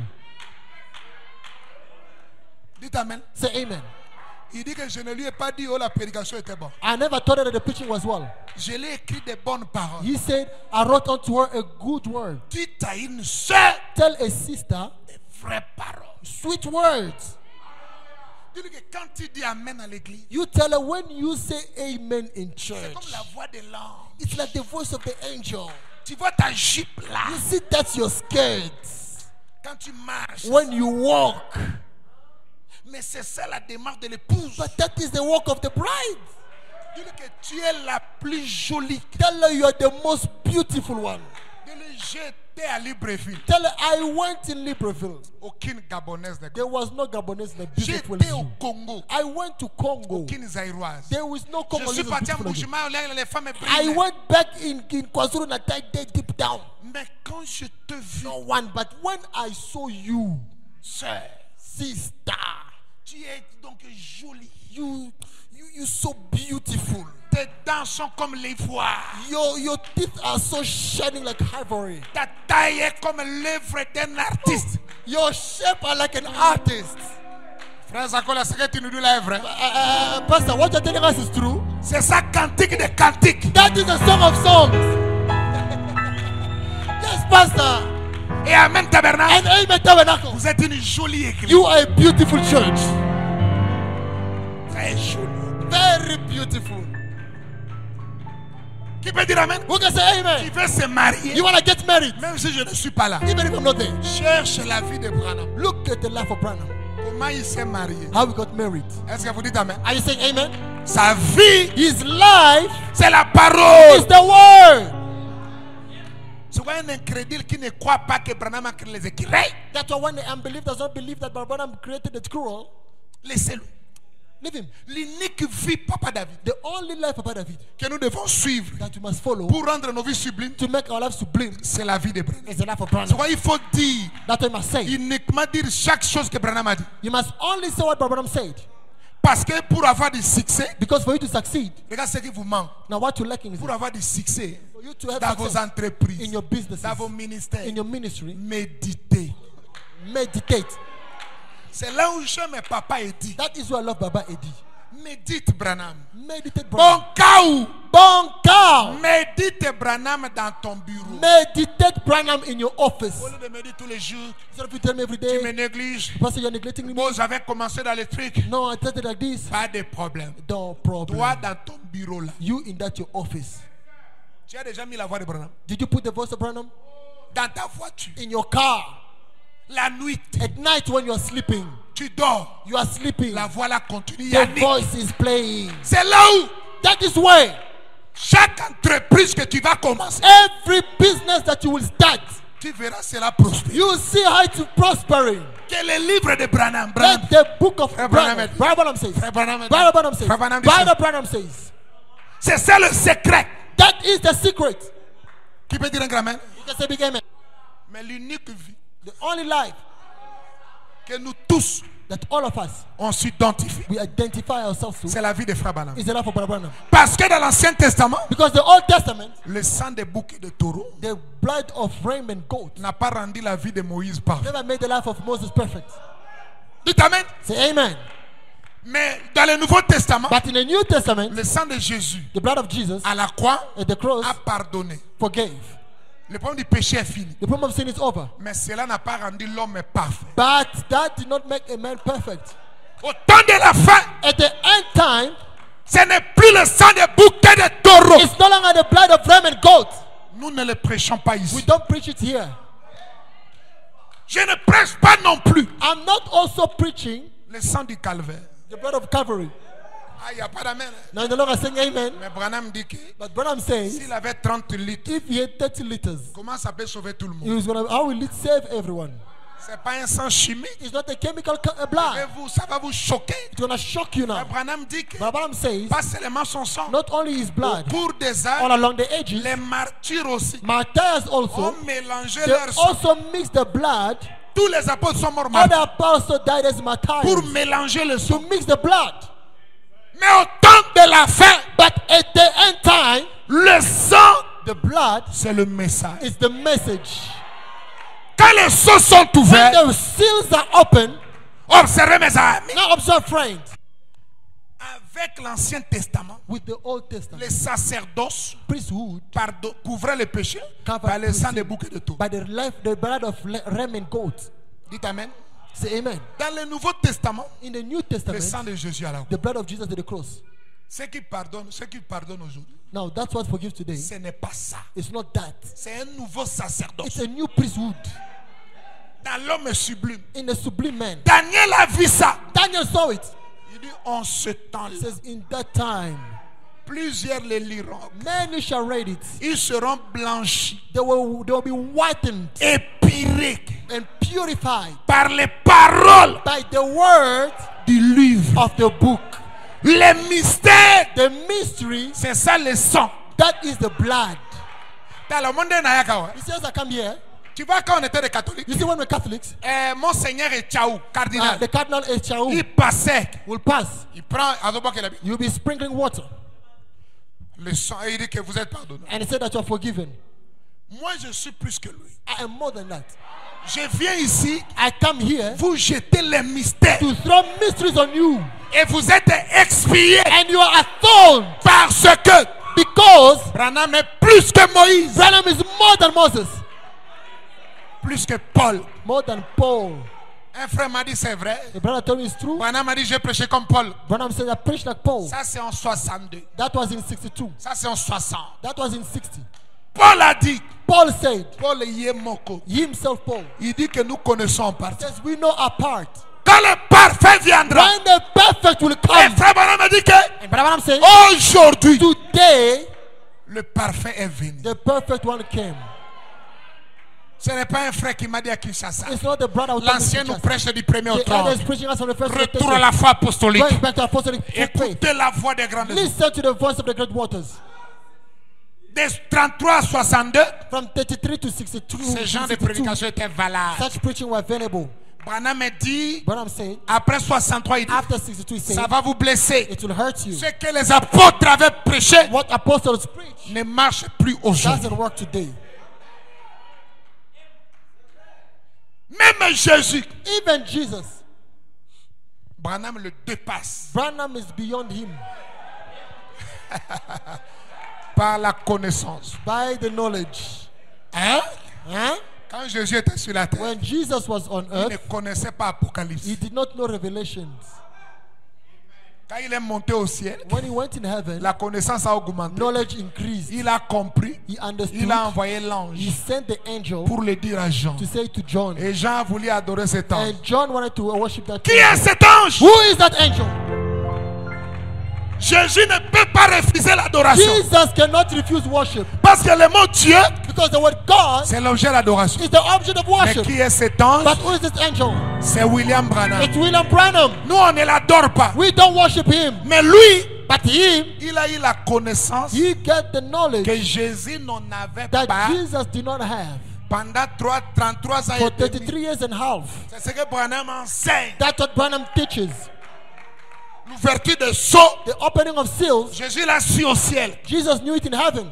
Dites amen. Say amen. Il dit que je ne lui ai pas dit, oh la prédication était bonne. I never told her that the preaching was well. Je lui ai écrit des bonnes paroles. He said, I wrote unto her a good word. Dites à une soeur Tell a sister des vraies paroles. sweet words. Dis-lui que quand tu dis amen à l'église, You tell her when you say amen in c'est comme church. la voix de l'ange. It's like the voice of the angel. Tu vois ta jupe là. You see, that's your skirt. Quand tu marches. When you walk. Mais c'est ça la démarche de l'épouse. But that is the walk of the bride. Dis-lui que tu es la plus jolie. Tell her you are the most beautiful one. Dis-lui j'étais à Libreville. Tell her I went in Libreville. Aucune Gabonaise n'est There was no Gabonese like beautiful J'étais as au you. Congo. I went to Congo. Aucune Zaïroise. There was no Je suis Congolese parti en beautiful as you. Bushima, les femmes I brillent. went back in KwaZulu Natal deep down. Mais quand je te vis, No one, but when I saw you, sœur, sister, tu es donc jolie. you so beautiful. Tes dents sont comme l'ivoire. Your teeth are so shining like ivory. Ta taille est comme l'œuvre d'un artiste. Your shape are like an artist. Frère Zakola, ce que tu nous dis là est vrai. Pastor, what you're telling us is true. C'est ça cantique de cantique. That is a song of songs. Yes, Pastor. Et Amen Tabernacle. And Amen Tabernacle. Vous êtes une jolie église. You are a beautiful church. Très jolie. Very beautiful. Qui peut dire Amen? Who can say Qui Amen? veut se marier, You want to get married? même si je ne suis pas là. Even if I'm not there. Cherche la vie de Branham. Look at the life of Branham. Comment il s'est marié? How we got married. Est-ce que vous dites Amen? Are you saying Amen? Sa vie, His life c'est la parole. is the word. C'est un incrédule qui ne croit pas que Branham a créé les écureuils. That's why when the unbelief does not believe that Branham created the squirrel, Laissez-le. leave him. L'unique vie, Papa David, The only life of David que nous devons suivre that we must follow pour rendre nos vies sublimes, to make our lives sublime c'est la vie de Branham. is the life of C'est Branham. pourquoi il faut dire, That's what you must say. uniquement dire chaque chose que Branham a dit. You must only say what Branham said. Parce que pour avoir du succès, Because for you to succeed, regarde ce qui vous manque. now what you're lacking is Pour avoir du succès for you to have dans vos success entreprises, in your businesses, dans vos ministères, in your ministry. méditez. Meditate. C'est là où j'aime papa et dit, That is why I love Baba Eddie. médite Branham. Meditate, Bon Branham. cas où, Bon cow. médite Branham dans ton bureau. Meditate Branham in your office. Au lieu de me dire tous les jours, Instead of you tell me every tu me day, négliges. Pastor, you're neglecting me. Bon, j'avais commencé dans les trucs. No, I tell it like this. Pas de problème. No problem. Toi, dans ton bureau là, You in that your office. tu as déjà mis la voix de Branham Did you put the voice of Branham dans ta voiture. in your car? La nuit, At night when you are sleeping, tu dors. you are sleeping. La voix là continue. The Yannick. voice is playing. C'est là où That is why chaque entreprise que tu vas commencer, every business that you will start, tu verras cela prospérer. you will see how it's prospering. Que le livre de Branham, Let the book of Frère Branham, Branham. Brother Branham says, Frère Branham. Brother Branham says, Frère Branham dit Brother ça. Branham says, C'est ça le secret. that is the secret. Qui peut dire un grand amen? You can say big amen. Mais l'unique vie The only life que nous tous that all of us on s'identifie, we identify ourselves to c'est la vie de Frère Branham. is the life of Brother Branham. Parce que dans l'Ancien Testament, Because the Old Testament, le sang des boucs et de taureaux the blood of ram and goat n'a pas rendu la vie de Moïse parfaite. never made the life of Moses perfect. Dites amen. Say amen. Mais dans le Nouveau Testament, But in the New Testament, le sang de Jésus the blood of Jesus à la croix at the cross a pardonné. forgave. Le problème du péché est fini. The problem of sin is over. Mais cela n'a pas rendu l'homme parfait. But that did not make a man perfect. Au temps de la fin, At the end time, ce n'est plus le sang des boucs et des taureaux. it's no longer the blood of ram and goat. Nous ne le prêchons pas We ici. don't preach it here. Je ne prêche pas non plus I'm not also preaching le sang du calvaire. the blood of Calvary. Ah, il n'y a pas d'amen. Now, the Lord is saying amen. Mais Branham dit que But Branham says, s'il avait 30 litres, if he had 30 liters, comment ça peut sauver tout le he monde? was gonna, how will it save everyone? Ce n'est pas un sang chimique. It's not a chemical Et blood. ça va vous choquer. It's gonna shock you Mais now. Branham dit que But Branham says, pas seulement son sang. not only his Au blood, cours des all âges, along the edges, les martyrs aussi martyrs ont also, mélangé they leur sang. also mix the blood. Tous les apôtres sont morts Other martyrs apostles died as pour martyrs mélanger le to sang. mix the blood. Mais au temps de la fin, But at the end time, le sang, the blood c'est le message. is the message. Quand les seaux sont When ouverts, the seals are open, observez mes amis, now observe, friends, avec l'Ancien Testament, with the Old Testament, les sacerdoces priesthood, couvraient le péché Cover par le sang sin. des boucs et de taureaux. by the blood of ram and goat. Dites amen. Say amen. Dans le Nouveau Testament, In the New le Testament, sang de Jésus à la croix. the blood of Jesus at the cross. Ce qui pardonne aujourd'hui, Now that's what forgives today. ce n'est pas ça. It's not that. C'est un nouveau sacerdoce. It's a new priesthood Dans l'homme sublime. in the sublime man. Daniel a vu ça. Daniel saw it. Il dit, en ce temps-là, It says, in that time, plusieurs les liront. many shall read it. Ils seront blanchis, They will be whitened épirés and purified par les paroles by the word du livre. of the book. Les mystères, The mystery, c'est ça le sang. that is the blood. Dans le monde de Nayakawa, You see, as I come here, tu vois quand on était des catholiques, you see, when we're Catholics, Monseigneur Echaou, cardinal, the cardinal Echaou il passait, will pass. il prend Azoba Kelabi, You'll be sprinkling water, le sang, et il dit que vous êtes pardonné. and he said that you're forgiven. Moi, je suis plus que lui. I am more than that. Je viens ici, I come here vous jetez les mystères, to throw mysteries on you, et vous êtes expiés and you are atoned parce que because Branham est plus que Moïse. Branham is more than Moses. plus que Paul. more than Paul. Un frère m'a dit c'est vrai. The brother told me it's true. Branham m'a dit j'ai prêché comme Paul. Branham said I preached like Paul. Ça c'est en 62. That was in 62. Ça c'est en 60. That was in 60. Paul a dit. Paul said, Paul Yemoko. he himself, Paul, Il dit que nous connaissons en partie. says we know our part. Quand le parfait viendra. When the perfect will Et come. frère Branham a dit que And Brother Branham said, aujourd'hui today le parfait est venu. the perfect one came. Ce n'est pas un frère qui m'a dit à Kinshasa. It's not the brother who told me L'ancien to nous just- prêche du premier au The elder 30. is preaching us from the first to the Retour à la foi apostolique. Going back to apostolic faith. Écoutez la voix des grandes eaux. Listen to the voice of the great waters. Des 33 à 62, From 33 to 62, ce genre de 62, prédication était valable. such preaching were available. Branham me dit, Branham said, après 63, il dit, after 62, he said, ça va vous blesser. it will hurt you. Ce que les apôtres avaient prêché What apostles preach ne marche plus aujourd'hui. doesn't work today. Même Jésus, Even Jesus, Branham le dépasse Branham is beyond him par la connaissance. by the knowledge. Hein? Huh? Quand Jésus était sur la terre, When Jesus was on il ne earth, connaissait pas Apocalypse. he did not know Revelations. Quand il est monté au ciel, When he went in heaven, la connaissance a augmenté. knowledge increased. Il a compris. He understood. Il a envoyé l'ange He sent the angel pour le dire à Jean. to say to John. Et Jean a voulu adorer cet ange. And John wanted to worship that Qui est angel. cet ange? Who is that angel? Jésus ne peut pas refuser l'adoration. Jesus cannot refuse worship Parce que le mot Dieu, because the word God c'est l'objet de l'adoration. is the object of Mais worship. qui est cet ange? But who is this angel? C'est William Branham. It's William Branham. Nous, on ne l'adore pas. We don't worship him. Mais lui, But him, il a eu la connaissance he got the knowledge que Jésus n'en avait that pas Jesus did not have pendant 33 ans for et demi. 33 years and a half. C'est ce que Branham enseigne. That's what Branham teaches. L'ouverture des sceaux, The opening of seals, Jésus l'a su au ciel. Jesus knew it in heaven.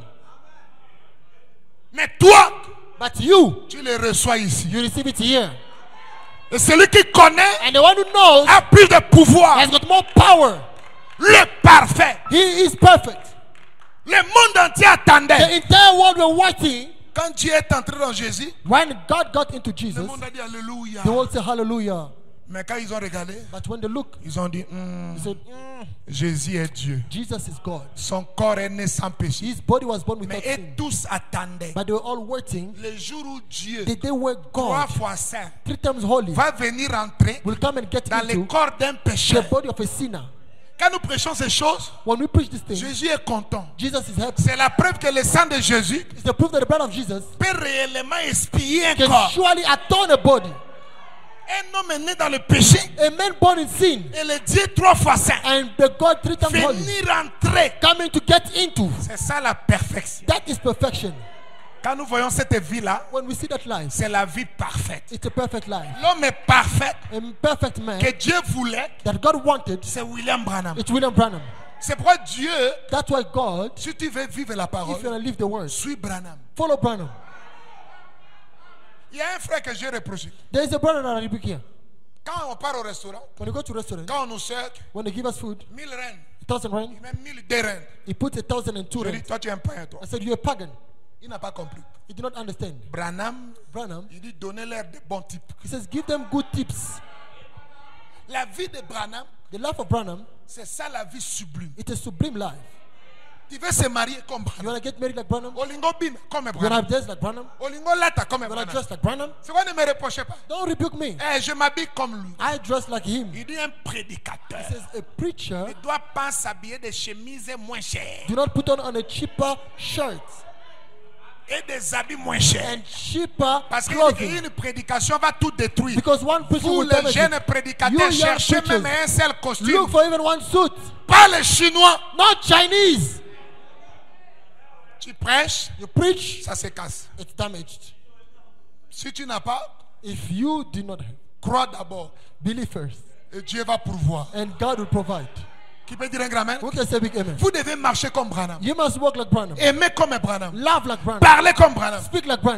Mais toi, But you tu le reçois ici. receive it here. Et celui qui connaît And the one who knows a plus de pouvoir. has got more power. Le parfait. He is perfect. Le monde entier attendait. The entire world were waiting. Quand Dieu est entré dans Jésus, When God got into le Jesus, monde a dit Alléluia. the world said hallelujah. Mais quand ils ont regardé, But when they look, ils ont dit they said, Jésus est Dieu. Jesus is God. Son corps est né sans péché. His body was born Mais without et sin. tous attendaient. But they were all waiting. Le jour où Dieu, The day where 3 God, fois saint, 3 times holy, va venir entrer will come and get dans le into corps d'un the pécheur. body of a sinner. Quand nous prêchons ces choses, When we preach this thing, Jésus est content. Jesus is happy. C'est la preuve que le sang de Jésus It's the proof that the blood of Jesus peut réellement expier un can corps. surely atone a body. Un homme est né dans le péché A man born in sin et le Dieu 3 fois saint and the God 3 times holy venir entrer. coming to get into. C'est ça la perfection. That is perfection. Quand nous voyons cette vie-là, When we see that life, c'est la vie parfaite. it's a perfect life. L'homme est parfait A perfect man que Dieu voulait, that God wanted, c'est William Branham. it's William Branham. C'est pourquoi Dieu, That's why God, si tu veux vivre la if you parole, want to live the word, suis Branham. follow Branham. Il y a un frère que j'ai reproché. There is a brother that I rebuke here. Quand on part au restaurant, When you go to a restaurant, quand on nous sert when they give us food, 1000 reines, 1,000 rand, il met 1002 reines. he puts 1,002 Je dis, rand. toi tu es un païen, toi. I said, you're a pagan. Il n'a pas compris. He did not understand. Branham, Branham, il dit, donnez-leur de bons types. he says, give them good tips. La vie de Branham, The life of Branham, c'est ça la vie sublime. it's a sublime life. Tu veux se marier comme You Branham. want to get married like Branham? You Olingo bim comme want to Branham. have dress like Branham? Olingo lata comme You want to Branham. dress like Branham? C'est quoi, ne me reprochez pas. Don't rebuke me. Eh, je m'habille comme lui. I dress like him. Il dit un prédicateur. He says, a preacher, Ne doit pas s'habiller de chemises moins chères do not put on a cheaper shirt et des habits moins chers. and cheaper Parce clothing. qu'une prédication va tout détruire. Because one preaching Vous will les damage jeunes it. prédicateurs, You young cherchez preachers, même un seul costume. look for even one suit. Pas les Chinois. Not Chinese. Tu prêches, You preach, ça se casse. it's damaged. Si tu n'as pas, If you do not have, crois d'abord. believe first, Et Dieu va pourvoir. and God will provide. Qui peut dire un grand amen? Who can say big amen? Vous devez marcher comme Branham. You must walk like Branham. Aimer comme Branham. Love like Branham. Parler comme Branham. Speak like Branham.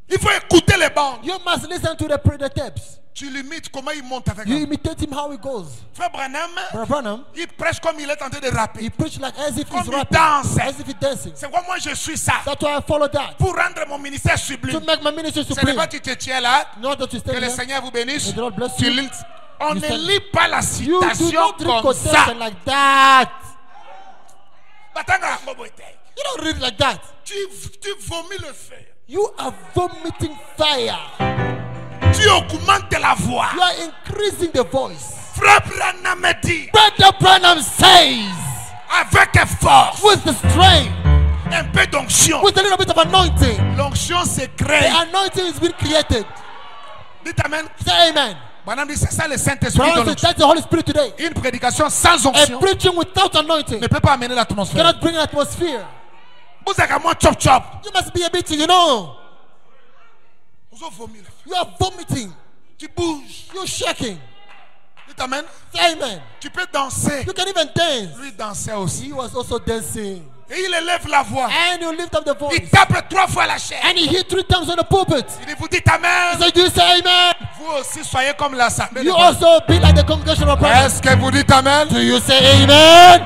Il faut écouter les bandes. You must listen to the tapes. Tu l'imites comment il monte avec You eux. imitate him how he goes. Frère Branham, Brother Branham, il prêche comme il est en train de rapper. he preached like as if Comme he's il rapping, danse. as if he's dancing. C'est quoi moi je suis ça. That's why I follow that. Pour rendre mon ministère To sublime. make my ministry Ce n'est supreme. pas que tu te tiens là. Not that you Que stay le here. Seigneur vous bénisse. May the Lord bless Tu you. lis- On You ne stand- lit pas la You do citation not read comme quotation ça. like that. Batanga, Bobo Ete. You don't read like that. Tu vomis le feu. You are vomiting fire. Tu augmentes la voix. You are increasing the voice. Frère Branham me dit Brother Branham says, avec force, with the strength, un peu d'onction. with a little bit of anointing, L'onction se the crée. anointing is being created. Dites amen. Say amen. Branham dit c'est ça le Saint-Esprit de Brother, l'onction. that's the Holy Spirit today. Une prédication sans A onction preaching without anointing ne peut pas amener l'atmosphère. cannot bring an atmosphere. Vous êtes à moi chop chop. You must be a bit, you know. Vous avez vomi le feu. You are vomiting. Tu bouges. You're shaking. Dites amen. Say amen. Tu peux danser. You can even dance. Lui dansait aussi. He was also dancing. Et il élève la voix. And you lift up the Il voice. tape 3 fois la chair. And he hit 3 times on the pulpit. Il dit vous dites amen. So do you say amen? Vous aussi soyez comme l'assemblée. You also be like the congregation of brothers. Est-ce que vous dites amen? Do you say amen?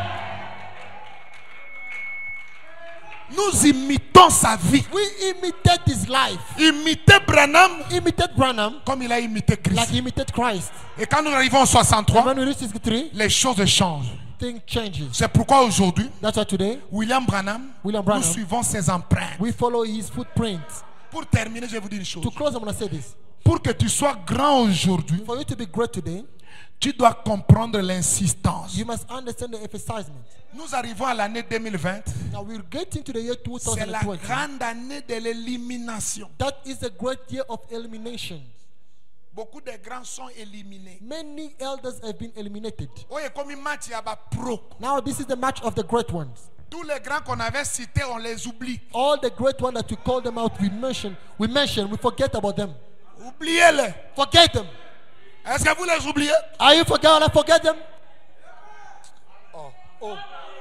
Nous imitons sa vie. We imitate his life. Imiter Branham Imitate Branham comme il a imité Christ. like he imitated Christ. Et quand nous arrivons en And 63, when we reach 63, les choses changent. thing changes. C'est pourquoi aujourd'hui, That's why today William Branham, William nous Branham, suivons ses empreintes. we follow his footprints. Pour terminer, je vais vous dire une chose. To close, I'm going to say this. Pour que tu sois grand aujourd'hui, For you to be great today, tu dois comprendre l'insistance. you must understand the emphasizement. Nous arrivons à l'année 2020. Now we're getting to the year C'est la 2020. grande année de l'élimination. That is a great year of elimination. Beaucoup de grands sont éliminés. Many elders have been eliminated. Oye, comme il match, il y a pas pro. Now this is the match of the great ones. Tous les grands qu'on avait cités, on les oublie. All the great ones that we call them out, we forget about them. Oubliez-les. Forget them. Est-ce que vous les oubliez? Are you forget them? Oh.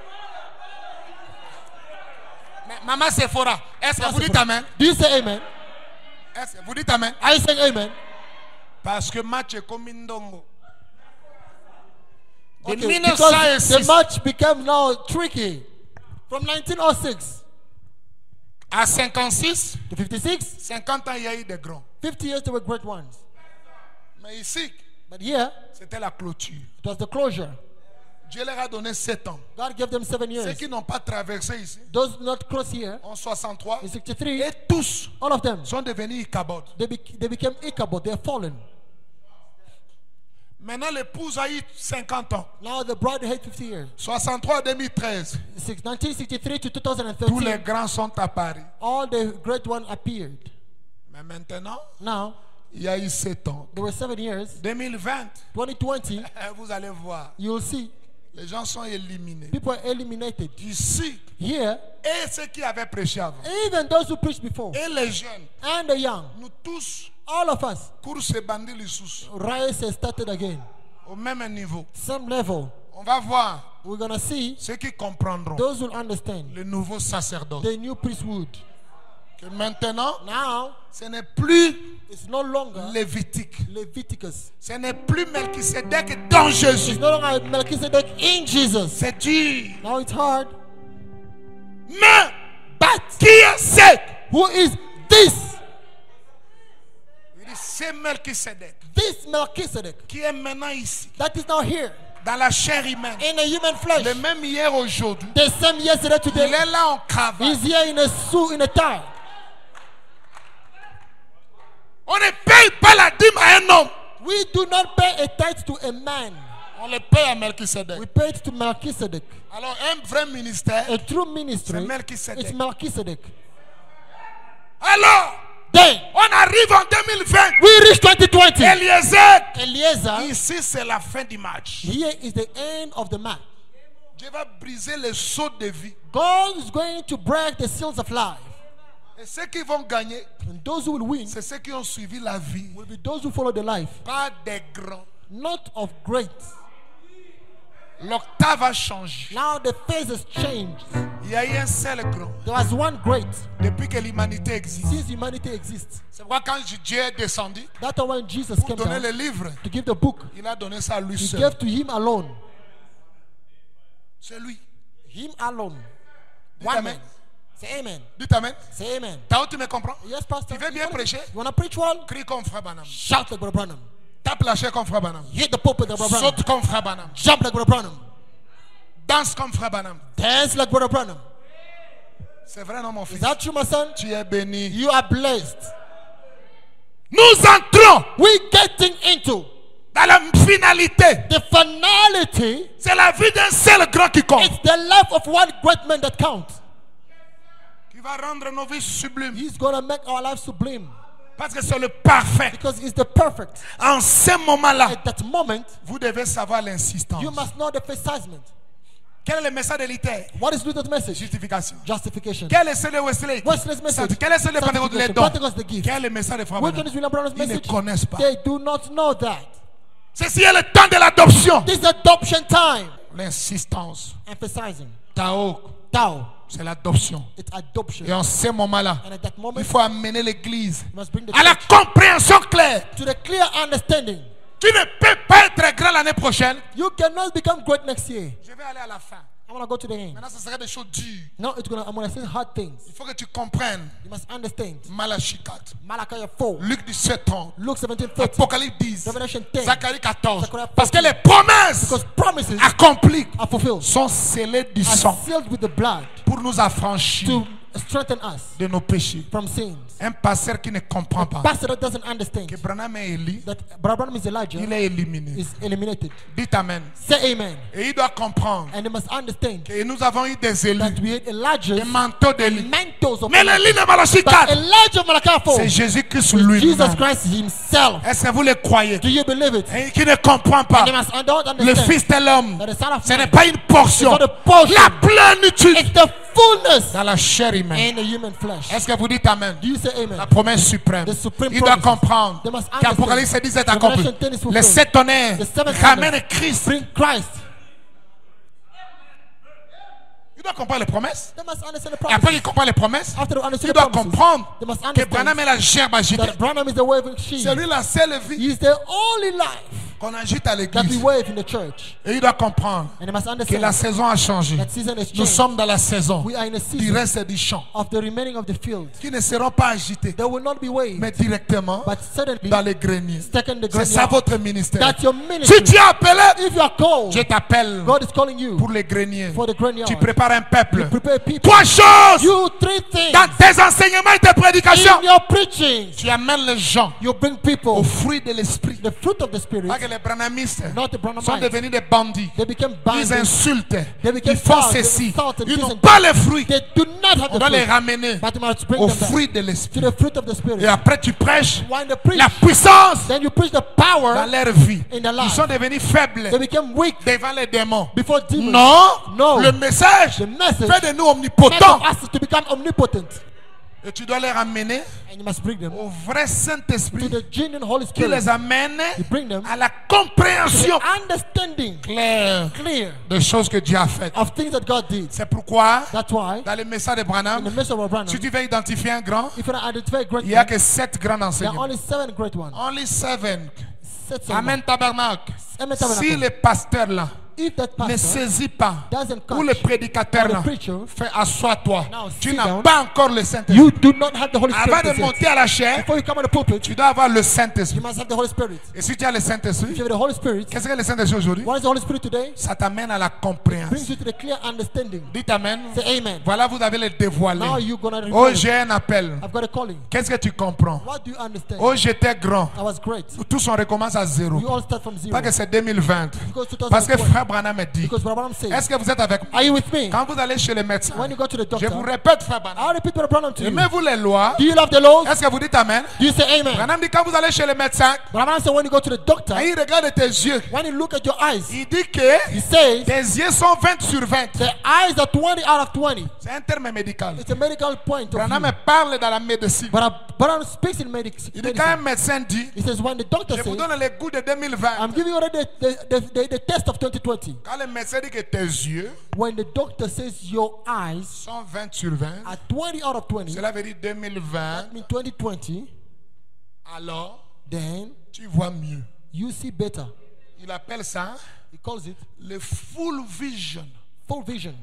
Maman Sephora, est-ce que vous dites amen? Do you say amen? Est-ce que vous dites amen? Are you saying amen? Parce que match est comme Ndongo. De Okay, because the 1906 match became now tricky. From 1906 à 56, to 56, 50 ans, il y a eu des grands. 50 years they were great ones. Mais ici, But here, c'était la clôture. it was the closure. Dieu leur a donné 7 ans. God gave them 7 Ceux years. qui n'ont pas traversé ici, Those not cross here, en 63, in 63, et tous all of them, sont devenus Ichabod. they became Ichabod. They are fallen. Maintenant, l'épouse a eu 50 ans. Now the bride had 50 years. 63 à 2013, 1963 to tous les 2013, grands sont apparus. all the great ones appeared. Mais maintenant, Now, il y a eu 7 ans. there were 7 years. 2020, 2020, vous allez voir, you'll see les gens sont éliminés. people are eliminated. Ici, Here, et ceux qui avaient prêché avant, even those who preached before, et les jeunes, and the young, nous tous, all of us, course et bandit les sous, rise has started again. au même niveau. Same level. On va voir We're going to see ceux qui comprendront those who understand le nouveau sacerdoce. the new priesthood. Que maintenant, Now, ce n'est plus it's no longer Lévitique. Leviticus. Ce n'est plus Melchisedec dans Jésus. It's no longer Melchizedek in Jesus. C'est dur. Now it's hard. Mais, But qui est ce? who is this? Il dit, c'est Melchisedec This Melchizedek qui est maintenant ici, that is now here dans la chair humaine. in a human flesh. Le même hier aujourd'hui. The same yesterday Il today. est là en cravate. He's here in a suit, in a tie. On ne paye pas la dîme à un homme. We do not pay a tithe to a man. On le paye à Melchisedec. We pay it to Melchizedek. Alors, un vrai ministère, A true ministry, c'est Melchizedek. it's Melchizedek. Alors, Then, on arrive en 2020. we reach 2020. Eliezer. Eliezer, Ici, c'est la fin du match. here is the end of the match. Dieu va briser les sauts de vie. God is going to break the seals of life. Et ceux qui vont gagner, And those who will win c'est ceux qui ont suivi la vie. will be those who follow the life, Pas des grands. not of great. L'octave a changé. Now the phase has changed. Il y y a eu un seul grand There was one great depuis que l'humanité existe. since humanity exists. C'est pourquoi quand Dieu est descendu That's why when Jesus pour came donner down le livre, to give the book, il a donné ça à lui he seul. gave to him alone. C'est lui. Him alone. Dites One amen. man. Say amen. Dites amen. Say amen. T'as où tu me comprends? Yes, Pastor. Tu veux bien prêcher? You want to preach well? Crie comme Frère Branham. Shout like Brother Branham. Tape la chair comme Frère Branham. Hit the pulpit like Brother Branham. Saute comme Frère Branham. Jump like Brother Branham. Danse comme Frère Branham. Dance like Brother Branham. C'est vrai, non, mon Is fils? that true, my son? Tu es béni. You are blessed. Nous entrons We're getting into dans la finalité. the finality. C'est la vie d'un seul grand qui compte. It's the life of one great man that counts. Qui va rendre nos vies sublimes. He's going to make our lives sublime Parce que c'est le parfait. because it's the perfect. En ce moment-là, At that moment, vous devez savoir l'insistance. you must know the chastisement. Quel est le message de Luther? What is Luther's message? Justification. Justification. Quel est celui de Wesley? Wesley's message. Quel est celui de Pentecôte? Les dons. Pentecost, the gift. Quel est le message de Frère Which Branham? one is William Branham's Ils ne message? connaissent pas. They do not know that. Ceci est le temps de l'adoption. This is adoption time. L'insistance. Emphasizing. Tao, Tao. c'est l'adoption. It's adoption. Et en ce moment-là, And at that moment, il faut amener l'église you must bring the à la church compréhension claire. to the clear understanding. Tu ne peux pas être grand l'année prochaine. You cannot become great next year. Je vais aller à la fin. I'm going to go to the end. Maintenant, ce serait des choses dures. No, I'm going to say hard things. Il faut que tu comprennes. You must understand. Malachie 4, Malachi 4, Luc 17, 30, Luke 17, 30, Apocalypse 10, Revelation 10. Zacharie 14. Zechariah Parce que 14. les promesses Because promises accomplies are fulfilled, sont scellées du are sang sealed with the blood pour nous affranchir to strengthen us de nos péchés. from sins. Un pasteur qui ne comprend pas Pastor that doesn't understand que Branham est élu, that Brother Branham is Elijah il est éliminé. is eliminated. Dites amen. Say amen. Et il doit comprendre And they must understand que nous avons eu des élus, that we had Elijah, des manteaux d'élus. mantles of Mais Elijah. l'élu de Malachie But 4, Elijah of Malachi 4 c'est Jésus-Christ is lui-même. Jesus Christ himself. Est-ce que vous le croyez? Do you believe it? Et qui ne comprend pas And they must don't le understand Fils de l'homme, that the Son of ce n'est Man pas une portion, is not a portion. la plénitude It's the fullness dans la chair humaine. in the human flesh. Est-ce que vous dites amen? Do you say amen? La promesse suprême. The supreme Il doit promises. comprendre They must qu'Apocalypse 10 est accompli. Revelation 10 is fulfilled. Les 7 tonnerres The seven ramènent tonnerres Christ. Bring Christ. Il doit comprendre les promesses. They must understand the Et après promises. qu'il comprend les promesses, After they understand il the doit promises, comprendre they must que understand Branham est la gerbe agitée. that Branham is the waving sheep. C'est lui la seule vie He is the only life qu'on agite à that we l'église. wave in the church. Et il doit comprendre And they must que understand la saison a changé. that season is Nous changed. sommes dans la saison We are in a du season reste du champ of the remaining of the field. qui ne seront pas agités, They will not be waved, mais directement but suddenly dans les greniers. stuck in the C'est ça graveyard. votre ministère. That's your Si ministry. tu es appelé, If you are called, je t'appelle God is calling you pour les greniers. for the graveyard. Tu prépares un peuple. Prepare people. 3 choses You three things dans tes enseignements et tes prédications. in your preaching. Tu amènes les gens You bring people au fruit de l'esprit. the fruit of the Spirit, Pas que les branhamistes not the sont Branhamites. devenus des bandits. They became Ils bandits. insultent. They became Ils font proud. They ceci. insulted Ils this n'ont and pas les fruits. They do not have On the doit les fruit, ramener but you must bring au them back fruit de to l'esprit. the fruit of the Spirit. Et après tu prêches When they preach, la puissance then you preach the dans power leur vie. in their Ils life. sont devenus faibles They became weak devant les démons. before demons. Non, No. le message The message fait de nous makes omnipotents. us to become omnipotent. Et tu dois les ramener And you must bring them au vrai to Saint-Esprit the genuine Holy qui Spirit. les amène You bring them à la to compréhension the understanding claire clear des choses que Dieu a faites. of things that God did. C'est pourquoi, That's why dans le message de in Branham, the midst of our Branham, si tu veux identifier un grand, if you identify great il n'y a men, que 7 grands there are enseignements. only 7 great ones. Only 7. Set Amen tabernacle. Amen tabernacle. Si le pasteur là If that ne pastor saisit pas, doesn't ou le catch prédicateur or the là, preacher, fais assois-toi. Now Tu sit n'as down. pas encore le Saint-Esprit. you do not have the Holy Avant Spirit. de monter à la chair, Before you come on the pulpit, tu dois avoir le you Saint-Esprit. must have the Holy Spirit. Et si tu as le If Saint-Esprit, you have the Holy Spirit, qu'est-ce que le Saint-Esprit aujourd'hui? what is the Holy Spirit today? Ça t'amène à la Brings compréhension. you to the clear understanding. Dites Amen. Say amen. Voilà, vous avez le dévoilé. Now you're gonna Oh, reveal. j'ai un appel. I've got a calling. Qu'est-ce que tu comprends? What do you understand? Oh, j'étais grand. I was great. Tous on recommence à zéro. We all start from zero. Pas que c'est 2020. Because Parce que 2020. Frère Branham a dit. Because Brother Branham says, Est-ce que vous êtes avec moi? are you with me? Quand vous allez chez le médecin, When you go to the je doctor, vous répète, Frère Branham. I'll repeat Brother Branham to you. Aimez-vous les lois? Do you love the laws? Est-ce que vous dites Amen? Do you say amen? Branham dit quand vous allez chez le médecin, Brother Branham said when you go to the doctor, et il regarde tes yeux. when you look at your eyes, Il dit que he says tes yeux sont 20 sur 20. the eyes are 20 out of 20. C'est un terme médical. It's a medical point of Branham view. parle dans la médecine. But Branham speaks in medicine. Il dit quand un médecin dit, He says when the doctor je vous says, donne les goûts de 2020. I'm giving you already the test of 2020. 2020. Quand le médecin dit que tes yeux When the doctor says your eyes sont 20 sur 20, are 20 out of 20, cela veut dire 2020, that means 2020, alors then tu vois mieux. you see better. Il appelle ça He calls it le full vision. full vision.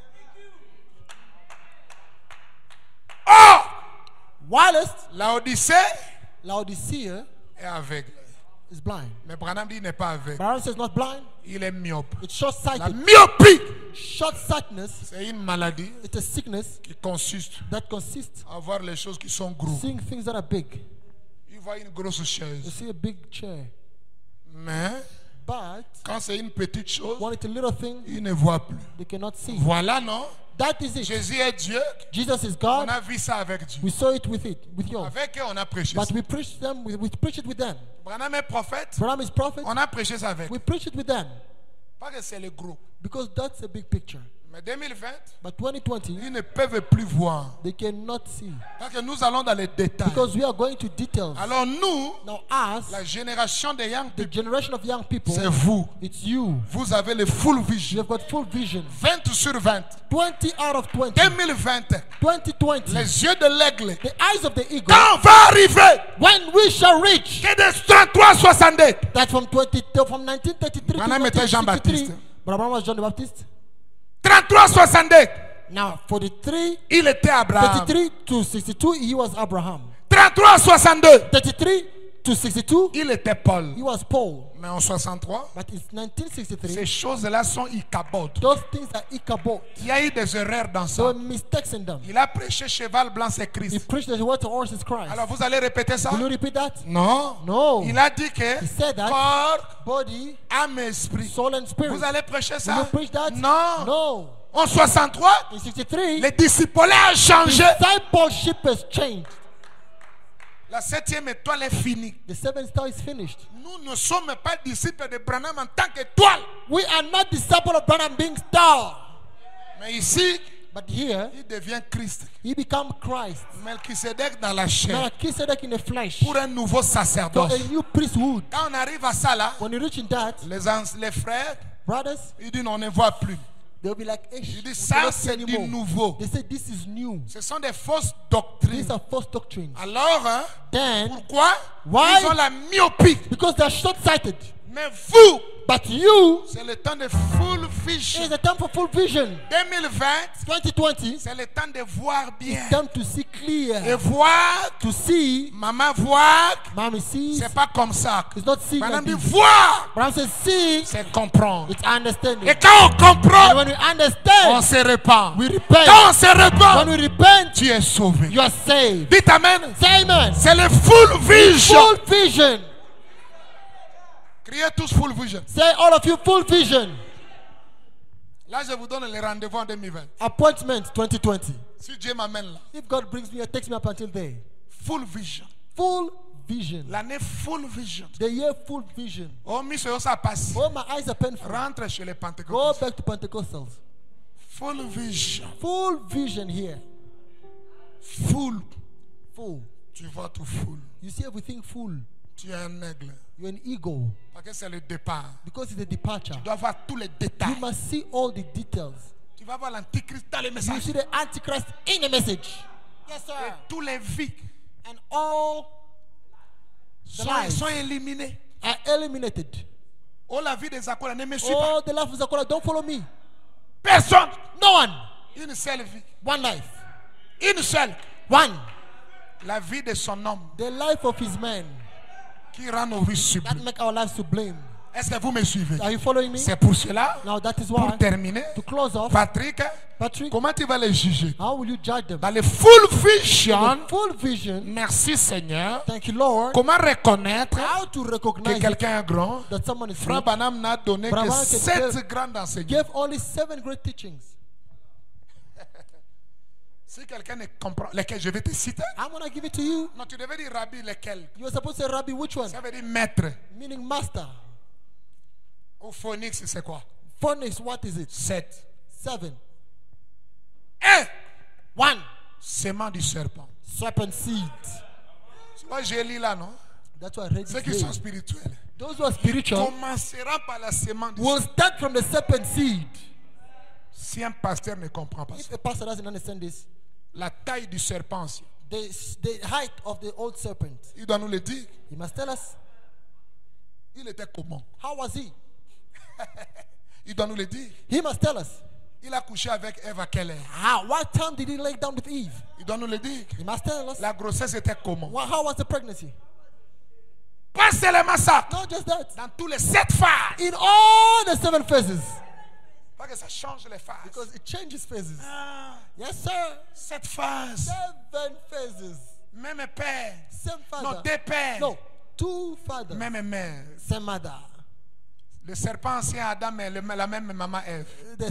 Oh! Whilst L'Odyssée Laodicea est aveugle. is blind. Mais Branham dit il n'est pas aveugle. Baron says not blind, Il est myope. it's La short-sighted. myopie, Short-sightedness, c'est une maladie it's a sickness qui consiste that consists à voir les choses qui sont grosses. seeing things that are big. Il voit une grosse You chaise. see a big chair, Mais but quand c'est une petite chose, when it's a little thing, il ne voit plus. they cannot see. Voilà, non? That is it. Jésus est Dieu. Jesus is On God. a vu ça avec Dieu. We saw it with yours. Avec eux, on a prêché But ça. we preached them. We preach it with them. Branham est prophète. Branham is prophet. On a prêché ça avec eux. We preach it with them Pas que c'est le gros. because that's a big picture. Mais 2020, But 2020, ils ne peuvent plus voir. they cannot see Parce que nous allons dans les détails. because we are going to details. Alors nous, Now, us, la génération des young the people, generation of young people, c'est vous. it's you. Vous avez le full You vision. have got full vision. 20 sur 20. 20 out of 20. 2020, 2020. les yeux de l'aigle. The eyes of the eagle. Quand on va arriver, When we shall reach que de 33, 62. that from 1933 to Branham était 1963. Jean-Baptiste. Branham was John the Baptist. 33, 62. Now, 43, Il était Abraham. 33 to 62, he was Abraham. 33, 62. 33 to 62, Il était Paul. he was Paul. Mais en 63, But in 1963, ces choses-là sont Ichabod. those things are Ichabod. Il y a eu des erreurs dans There were ça. mistakes in them. Il a prêché cheval blanc, c'est He Christ. preached that the word to horse is Christ. Alors vous allez répéter ça? Will you repeat that? Non. No. Il a dit que He said that corps, body, âme et esprit. soul, and spirit. Vous allez prêcher Will ça? you preach that? Non. No. En 63, In 63, les disciples ont changé. discipleship has changed. La 7e étoile est finie. The seventh star is finished. Nous ne sommes pas disciples de Branham en tant qu'étoile. We are not disciples of Branham being star. Mais ici, But here, il devient Christ. he become Christ. Melchisedec dans la chair. Melchizedek in the flesh. Pour un nouveau So sacerdoce. a new priesthood. Quand on arrive à ça là, When you reach in that, les frères, brothers, ils disent on ne voit plus. they'll be like, Je dis we ça cannot see c'est du anymore. nouveau. They say this is new. Ce sont des fausses doctrines. These are false doctrines. Alors, hein, Then, pourquoi Why? ils ont la myopie? because they are short-sighted. Mais vous, But you, c'est le temps de full it vision. is the time for full vision. 2020, 2020, c'est le temps de voir bien. time to see Et clear. voir, To see, maman voir, mommy sees, c'est pas comme ça. it's not seeing Madame like dit this. voir, But says see, c'est comprendre. it's understanding. Et quand on And comprend, when we on understand, se répand. we repent. Quand on se When répand, we repent, tu es sauvé. you are saved. Dites amen. Say amen. C'est le full vision. Full vision. Criez tous full vision. Say all of you full vision. Là, je vous donne le rendez-vous en 2020. Appointment 2020. Si Dieu m'amène là, If God brings me or takes me up until there. full vision. Full vision. L'année full vision. The year full vision. Oh, monsieur, ça passe. Oh, my eyes are painful. Rentre chez les Go Pentecôtistes. back to Pentecostals. Full vision. Full vision here. Full. Full. Tu vois tout full. You see everything full. Tu es un aigle. You're an eagle Parce que c'est le départ. because it's a departure. Tu dois voir tous les You détails. must see all the details. Tu vas voir l'antichrist dans les You messages. see the Antichrist in the message. Yes, sir. Et tous les vies And all the lives sont éliminés. are eliminated. Oh, la vie des accords ne me suit pas. Oh, the life of Zakora, don't follow me. Personne. No one. Une seule vie. One life. Une seule. One. La vie de son homme The life of his man. qui rend nos vies That sublimes. make our lives to blame. Est-ce que vous me suivez? Are you following me? C'est pour cela, Now that is pour why, terminer, to close off, Patrick, Patrick, comment tu vas les juger? how will you judge them? Dans le full vision, The full vision, merci Seigneur, thank you, Lord. comment reconnaître How to que recognize quelqu'un est grand? that someone is Frère great. Branham n'a donné que Branham 7 grands enseignements. Gave only 7 great teachings. Si quelqu'un ne comprend, lesquels je vais te citer. I'm going to give it to you. Non, tu devais dire Rabbi, lesquels? You were supposed to say, Rabbi, which one? Ça veut dire maître. Meaning master. Ou phonics, c'est quoi? Phonics, what is it? 7. 7. 1. 1. Sément du serpent. Serpent seed. Tu vois, j'ai lu là, non? That's why I read Ceux this qui sont day. spirituels Those who are spiritual commenceront par la sémence. will start from the serpent seed. Si un pasteur ne comprend pas If ça, a pastor doesn't understand this, la taille du serpent, ancien, the height of the old serpent, il doit nous le dire. he must tell us, Il était comment? how was he? Il doit nous le dire. He must tell us. Il a couché avec Ève à quelle heure? How? What time did he lay down with Eve? Il doit nous le dire. He must tell us. La grossesse était comment? How was the pregnancy? Pas seulement ça. Not just that. Dans tous les 7 phases. In all the 7 phases. Pas que ça change les phases. Because it changes phases. Ah, Yes, sir. 7 phases. 7 phases. Même père. Same Non, father. 2 pères. No, 2 fathers. Même mère. Same mother. Le serpent ancien Adam et la même maman Ève.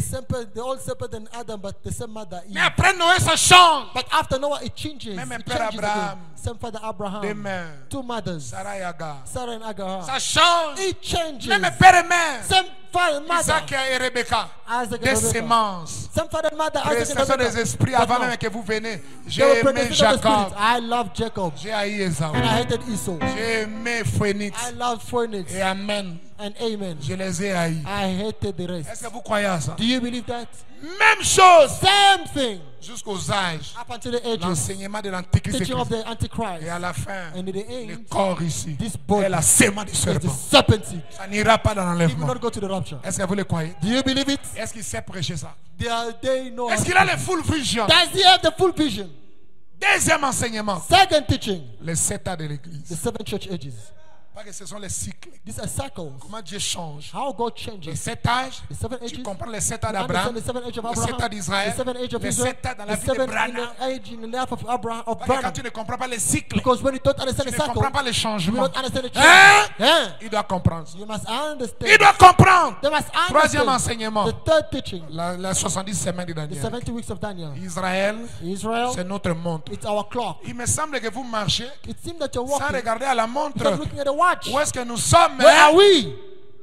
The old serpent and Adam, but the same mother Eve. Mais après Noé, ça change. But after Noah, it changes. Même It père changes Abraham. again. Same father 2 Abraham. mères. 2 mothers. Sarah et Agar. Sarah and Agar. Ça change. It changes. Même père et mère. Same father, mother. Isaac et Rebecca. Isaac and Des Rebecca. sémences. Same father and mother. Isaac and Prestation Rebecca. des esprits But avant no, même que vous venez. they J'ai were aimé predestined of the Jacob. Spirit. I love Jacob. J'ai haï Esau. And I hated Esau. J'ai aimé Phoenix. I love Phoenix. Et Amen. And Amen. Je les ai haïs. I hated the rest. Est-ce que vous croyez à ça? Do you believe that? Même chose. Same thing. Jusqu'aux âges. Up until the ages. L'enseignement de l'Antiquité. Teaching of the Antichrist. Et à la fin, And in the le end, corps ici this body est la sémence du is the serpent. serpent seed. Ça n'ira pas dans He will l'enlèvement. not go to the rapture. Est-ce que vous le croyez? Do you believe it? Est-ce qu'il sait prêcher ça? They know. Est-ce qu'il a le full vision? Does he have the full vision? Deuxième enseignement. Second teaching. Les 7 ans de The l'église. 7 church ages. Pas que ce sont les cycles. These are cycles. Comment Dieu change. How God Les changes. 7 âges. The 7 Tu ages. comprends les 7 ans You d'Abraham. understand the 7 age of Les 7 ans Abraham. d'Israël. The 7 age of Les Israel. 7 ans dans la The vie de 7 in Branham. the age in the life of Abraham. Of Parce que quand Branham. tu ne comprends pas les cycles, Because when you don't understand tu the ne cycle, comprends pas les you changements. don't understand the Hein? change. Yeah. Il doit comprendre. You must understand. Il doit comprendre. They must Troisième understand. enseignement. The third teaching. La 70 semaines de The Daniel. 70 weeks of Daniel. Israël, Israel, c'est notre montre. it's our clock. Il me semble que vous marchez It seems that you're sans walking regarder à la montre. without looking at the watch. Où est-ce que nous sommes? Where hein? are we?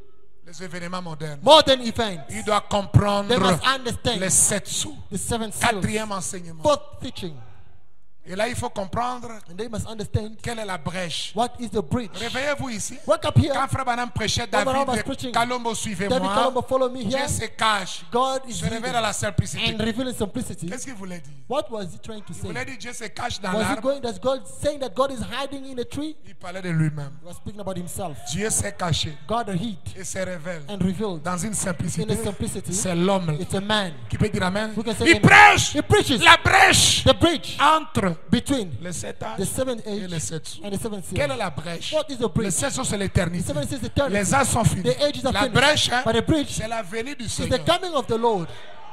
Les événements modernes. Modern events. Il doit comprendre They must understand les 7 sous. the 7 seals. Quatrième enseignement. Fourth teaching. Et là, il faut comprendre And they must understand quelle est la brèche. what is the bridge. Réveillez-vous ici. Wake up here. Quand Frère Banham prêchait, Branham was David preaching. Kalombo, David suivez-moi. Kalombo, follow me Dieu here. se cache. God is Se révèle hidden dans la simplicité. and revealing simplicity. Qu'est-ce qu'il voulait dire? What was he trying to Il say? voulait dire Dieu se cache dans Was he l'arbre. going? Does God saying that God is hiding in a tree? Il parlait de lui-même. He was speaking about himself. Dieu s'est caché God hid et se révèle and revealed dans une in simplicité. a simplicity. C'est l'homme It's a man. qui peut dire Amen. Who can say Il amen. prêche He preaches la brèche the bridge entre between les 7 âges the 7 et les age 7 sous. and the 7 Quelle est seal. la brèche? What is the Les bridge? 7 sous, c'est The l'éternité. 7 seals is eternity. Les âges sont finis. The ages are La finished. brèche, hein, But the bridge c'est la venue du is Seigneur. the coming of the Lord.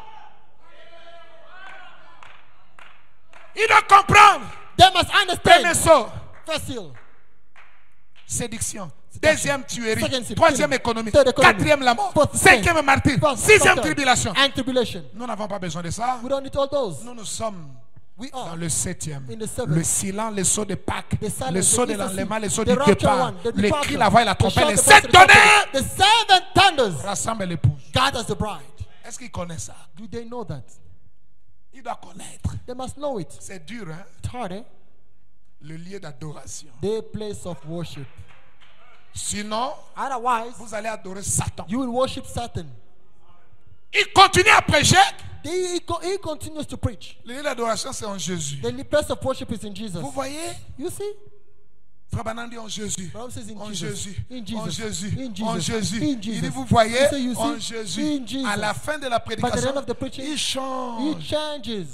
Il doit comprendre. They must Premier understand. saut, First seal. séduction. Deuxième tuerie. Second seal. Troisième économie. Third economy. Quatrième la mort. Fourth, Cinquième martyr. Fourth, Sixième third, tribulation. and tribulation. Nous n'avons pas besoin de ça. We don't need all those. Nous sommes We dans are le 7e. in the seventh. Le silence, le saut de Pâques, the silence, le saut the de infancy, l'enlèvement, le saut the du rapture départ, one, the le departure, cri, la voix et la the trompette, shout, les the 7 voice, the trumpet, tonnerres the 7 thunders. rassemblent l'épouse. God as the bride. Est-ce qu'il connaît ça? Do they know that? Il doit connaître. They must know it. C'est dur, hein? It's hard, eh? Le lieu d'adoration. The place of worship. Sinon, Otherwise, vous allez adorer Satan. you will worship Satan. Il continue à prêcher. He continues to preach. Le lieu d'adoration, c'est en Jésus. The place of worship is in Jesus. Vous voyez? You see? Frère Banham dit en Jésus. Bible says in En Jesus. Jésus. In En Jesus. Jésus. In En Jesus. Jésus. In Il dit, Jesus. vous voyez? He said, you En see? Jésus. In Jesus. À la fin de la By the prédication, end of the preaching, il he change. changes.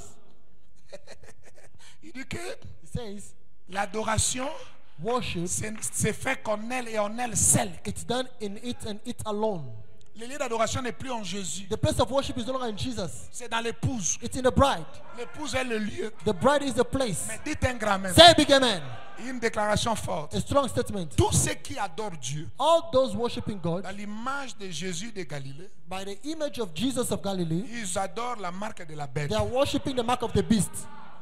Il dit que He says, l'adoration, worship, c'est fait qu'en elle et en elle seule. it's done in it and it alone. Le lieu d'adoration n'est plus en Jésus. The place of worship is no longer in Jesus. C'est dans l'épouse. It's in the bride. L'épouse est le lieu. The bride is the place. Mais dites un grand amen. Say a big amen. Une déclaration forte. A strong statement. Tous ceux qui adorent Dieu All those worshiping God dans l'image de Jésus de Galilée, by the image of Jesus of Galilee, ils adorent la marque de la bête. they are worshiping the mark of the beast.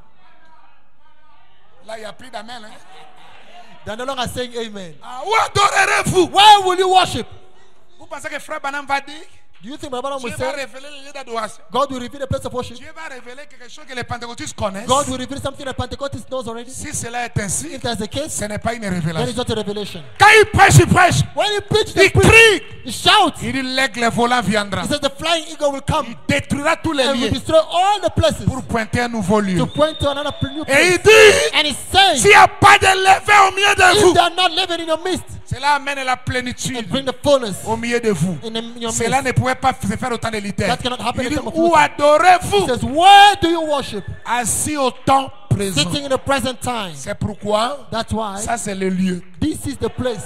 Là, il n'y a plus d'amen. Hein? They are no longer saying amen. Ah, où adorerez-vous? Where will you worship? Vous pensez que Frère Banham va dire? Do you think my brother Dieu will va say révéler le lieu d'adoration. God will reveal the place of worship? Dieu va révéler quelque chose que les pentecôtistes connaissent. God will reveal something that Pentecost knows already? Si cela est ainsi, If that's the case, ce n'est pas une then it's révélation. not a revelation. Quand il prêche, When he preaches, il crie. he shouts. Il dit l'aigle volant viendra. He says the flying eagle will come Il détruira tous les and will lieux destroy all the places pour pointer un nouveau lieu. to point to another new Et place. il dit, And he's saying, s'il n'y a pas de levain au milieu de if vous, they are not living in your midst, cela amène la and plénitude bring the fullness au milieu de vous. in your Cela midst. ne pouvait pas se faire au temps de l'Éternel. That cannot happen Il in dit, the time of où Luther. adorez-vous? He says, where do you worship? Assis au temps présent. Sitting in the present time. C'est pourquoi, That's why ça c'est le lieu. this is the place.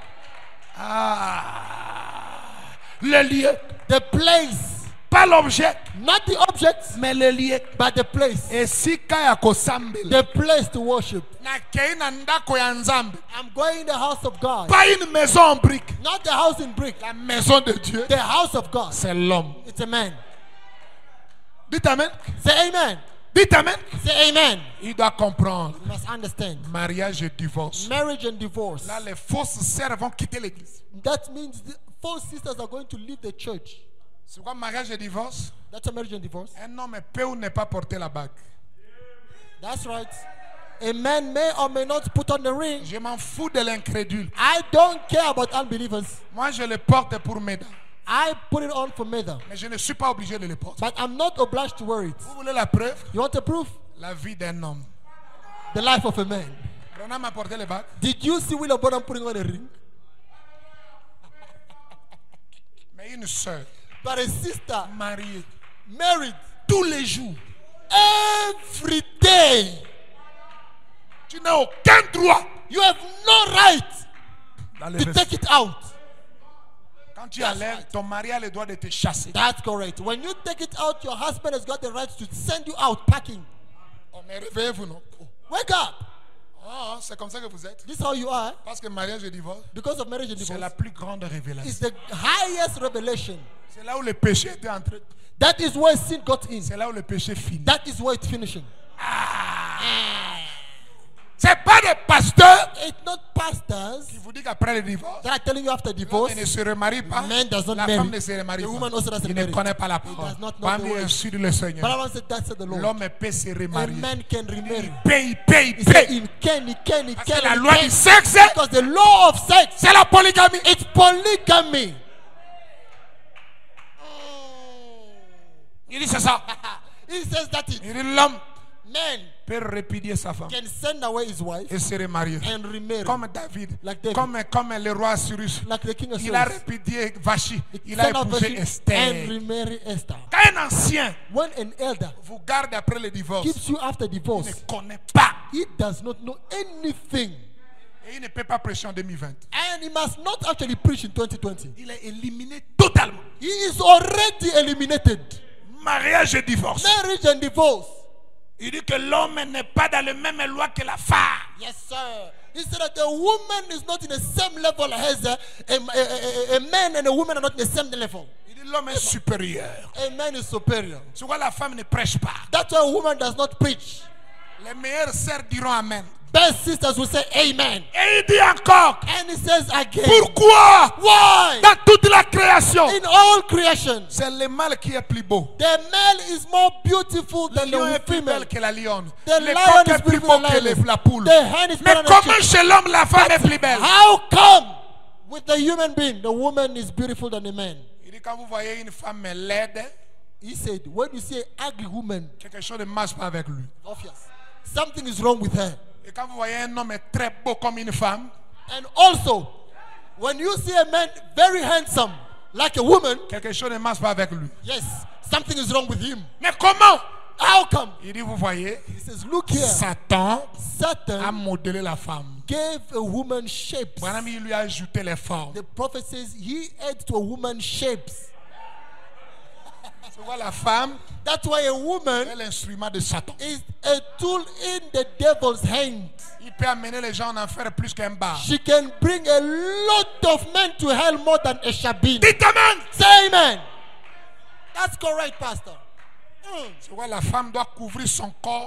Le lieu. The place. Pas l'objet, Not the object, mais le lieu. but the place. Et si kaya kosambela. The place to worship. Na kei na ndako ya nzambe. I'm going in the house of God. Pas une maison en briques. Not the house in brick. La maison de Dieu, The house of God. c'est l'homme. It's a man. Dites amen. Say amen. Dites amen. Say amen. Il doit comprendre. You must understand. Mariage et divorce. Marriage and divorce. Là, les fausses sœurs vont quitter l'église. That means the false sisters are going to leave the church. C'est quoi mariage et divorce? That's a marriage and divorce. Un homme peut ou ne pas porter la bague. That's right. A man may or may not put on the ring. Je m'en fous de l'incrédule. I don't care about unbelievers. Moi, je le porte pour m'aider. I put it on for mother. Mais je ne suis pas obligé de le porter. But I'm not obliged to wear it. Vous voulez la preuve? You want the proof? La vie d'un homme. The life of a man. Branham a porté les bagues. Did you see William Bonham putting on a ring? Mais une sœur But a sister mariée married tous les jours. every day. Tu n'as aucun droit You have no right dans les to vestiaires. take it out. Quand tu That's allais, right. ton mari a le droit de te chasser. That's correct. When you take it out, your husband has got the right to send you out packing. Oh, mais réveillez-vous, non? Wake up. Oh, c'est comme ça que vous êtes. This is how you are. Parce que mariage et divorce, Because of marriage and c'est divorce. la plus grande révélation. It's the highest revelation. C'est là où le péché était entré. That is where sin got in. C'est là où le péché finit. That is where it's finishing. C'est pas des pasteurs It's not pastors qui vous disent qu'après le divorce, that are telling you after divorce, l'homme ne se remarie pas, man does not la marry. femme ne se remarie The pas. woman also doesn't Il ne marry. connaît pas la He parole. does not know Parmi the word. insulte le Seigneur. But I said that's the Lord. L'homme peut se A remarier. man can remarry. Il paye. He said he can, Parce que la loi he du can. sexe, Because the law of sex, c'est la polygamie. it's polygamy. Il dit c'est ça. He says that it. Il dit l'homme Men peut répudier sa femme can send away his wife et se remarier. and remarry. Comme David, Like David. comme le roi Assyrus. Like the king of Il a Saul. répudié Vachi. He Il a sent out épousé Vashti Esther. and remarry Esther. Quand un ancien When an elder vous garde après le divorce, keeps you after il ne divorce, connaît pas. he does not know anything. Et il ne peut pas prêcher en 2020. And he must not actually preach in 2020. Il est éliminé totalement. He is already eliminated. Mariage et divorce. Marriage and divorce. Il dit que l'homme n'est pas dans la même loi que la femme. Yes, sir. He said that the woman is not in the same level as a man and a woman are not in the same level. Il dit l'homme est supérieur. A man is superior. C'est pourquoi la femme ne prêche pas. That's why a woman does not preach. Les meilleures sœurs diront Amen. Best sisters will say amen. Et il dit encore, And he says again. pourquoi Why? dans toute la création, In all creation, c'est le mâle qui est plus beau. the male is more beautiful Le than lion est the plus female. belle que la lionne. The Le lion coq is est plus beautiful beau than que the la poule. The hen is Mais better than comment the chez l'homme la femme est plus belle? How come with the human being the woman is beautiful than the man? Il dit quand vous voyez une femme laide, He said, when you see an ugly woman, quelque chose ne marche pas avec lui. obvious, something is wrong with her. Et quand vous voyez un homme très beau comme une femme, And also, when you see a man very handsome like a woman, quelque chose ne marche pas avec lui. yes, something is wrong with him. Mais comment? How come? Il dit, vous voyez, He says, look here, Satan a Satan modelé la femme. gave a woman shapes. Madame, il lui a ajouté les formes. The prophet says he adds to a woman shapes. Tu vois, la femme That's why a woman est l'instrument de Satan. is a tool in the devil's hand. Il peut amener les gens en enfer plus qu'un bar. She can bring a lot of men to hell more than a shabin. Dites Amen. Say amen. That's correct, Pastor. Tu vois, la femme doit couvrir son corps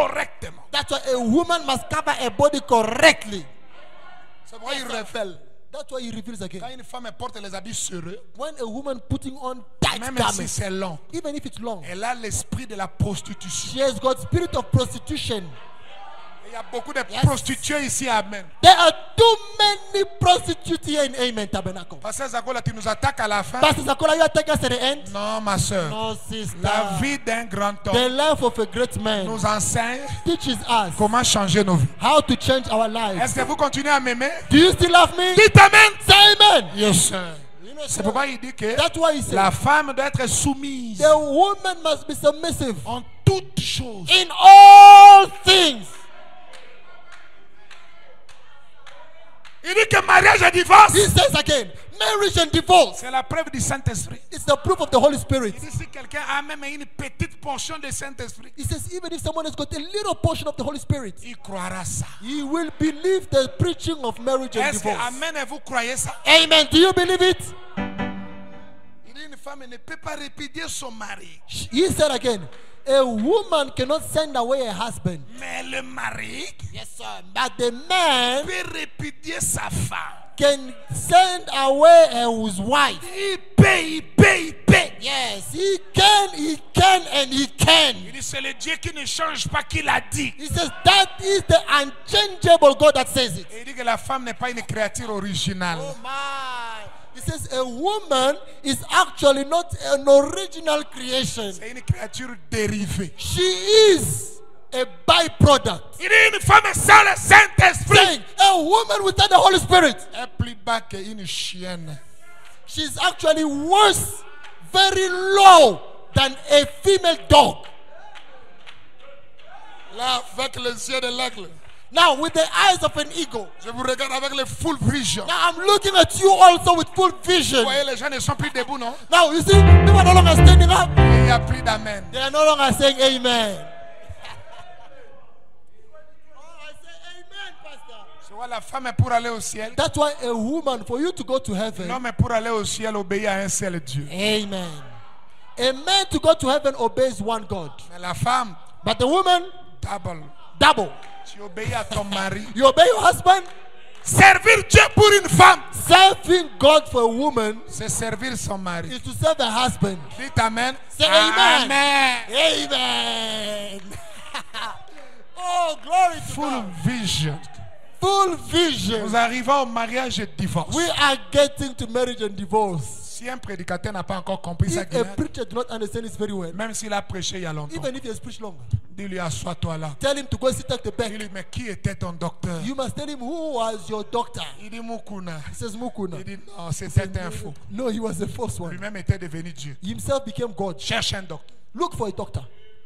correctement. That's why a woman must cover her body correctly. C'est pourquoi il révèle. That's why he reveals Quand again. une femme porte les habits serreux, When a woman putting on tight même si garments, c'est long, even if it's long, elle a l'esprit de la prostitution. she has got spirit of prostitution. Il y a beaucoup de Yes. prostituées ici, amen. There are too many prostitutes here in Amen Tabernacle. Pasteur Zakola, tu nous attaques à la fin? Pastor Zakola, you attack us at the end? Non, ma soeur. No, sister. La vie d'un grand The homme life of a great man nous enseigne teaches us comment changer nos vies. how to change our lives. Est-ce que vous continuez à m'aimer? Do you still love me? Dites amen. Say amen. Yes, sir. You know, C'est pourquoi il dit que that's why he said la femme doit être soumise the woman must be submissive en toutes choses. in all things. Il dit que mariage et divorce, He says again, marriage and divorce. c'est la preuve du Saint-Esprit. It's the proof of the Holy Spirit. Il dit si quelqu'un a même une petite portion du Saint-Esprit, He says even if someone has got a little portion of the Holy Spirit, il croira ça. he will believe the preaching of marriage and Est-ce que, divorce. amen, et vous croyez ça? Amen. Do you believe it? Il dit une femme ne peut pas répudier son mari. He said again, a woman cannot send away a husband. Mais le mari Yes, sir. But the man peut répudier sa femme. can send away his wife. Il paie. Yes, he can, and he can. Il dit c'est le Dieu qui ne change pas qui l'a dit. He says that is the unchangeable God that says it. Et il dit que la femme n'est pas une créature originale. Oh my. He says a woman is actually not an original creation. C'est une créature dérivée. She is a byproduct. Il dit une femme sans le Saint-Esprit Saying a woman without the Holy Spirit, est plus bas qu'une chienne. she's actually worse, very low than a female dog. Là, avec les yeux de l'aigle, Now, with the eyes of an eagle, je vous regarde avec le full vision. now I'm looking at you also with full vision. Vous voyez, les gens ne sont plus debout, non? Now, you see, people are no longer standing up, Il n'y a plus d'amen. they are no longer saying amen. Tu vois, la femme est pour aller au ciel. That's why a woman, for you to go to heaven, L'homme est pour aller au ciel, obéir à un seul Dieu. amen. A man to go to heaven obeys one God. Mais la femme, But the woman, double. tu obéis à ton mari. You obey your husband. Servir Dieu pour une femme, Serving God for a woman c'est servir son mari. is to serve a husband. Dites amen. Say amen. Amen. Amen. Oh, glory to Full God. vision. Full vision. Nous arrivons au mariage et divorce. We are getting to marriage and divorce. Si un prédicateur n'a pas encore compris ça, If a preacher does not understand this very well, même s'il a prêché il y a longtemps, even if he has preached longer, dis-lui assois-toi là. tell him to go sit at the back. Dis-lui mais qui était ton docteur? You must tell him who was your doctor. Il dit Mukuna. He says Mukuna. Il dit non, c'était un faux. No, he was the first one. Lui-même était devenu Dieu. He himself became God. Cherche un docteur. Look for a doctor.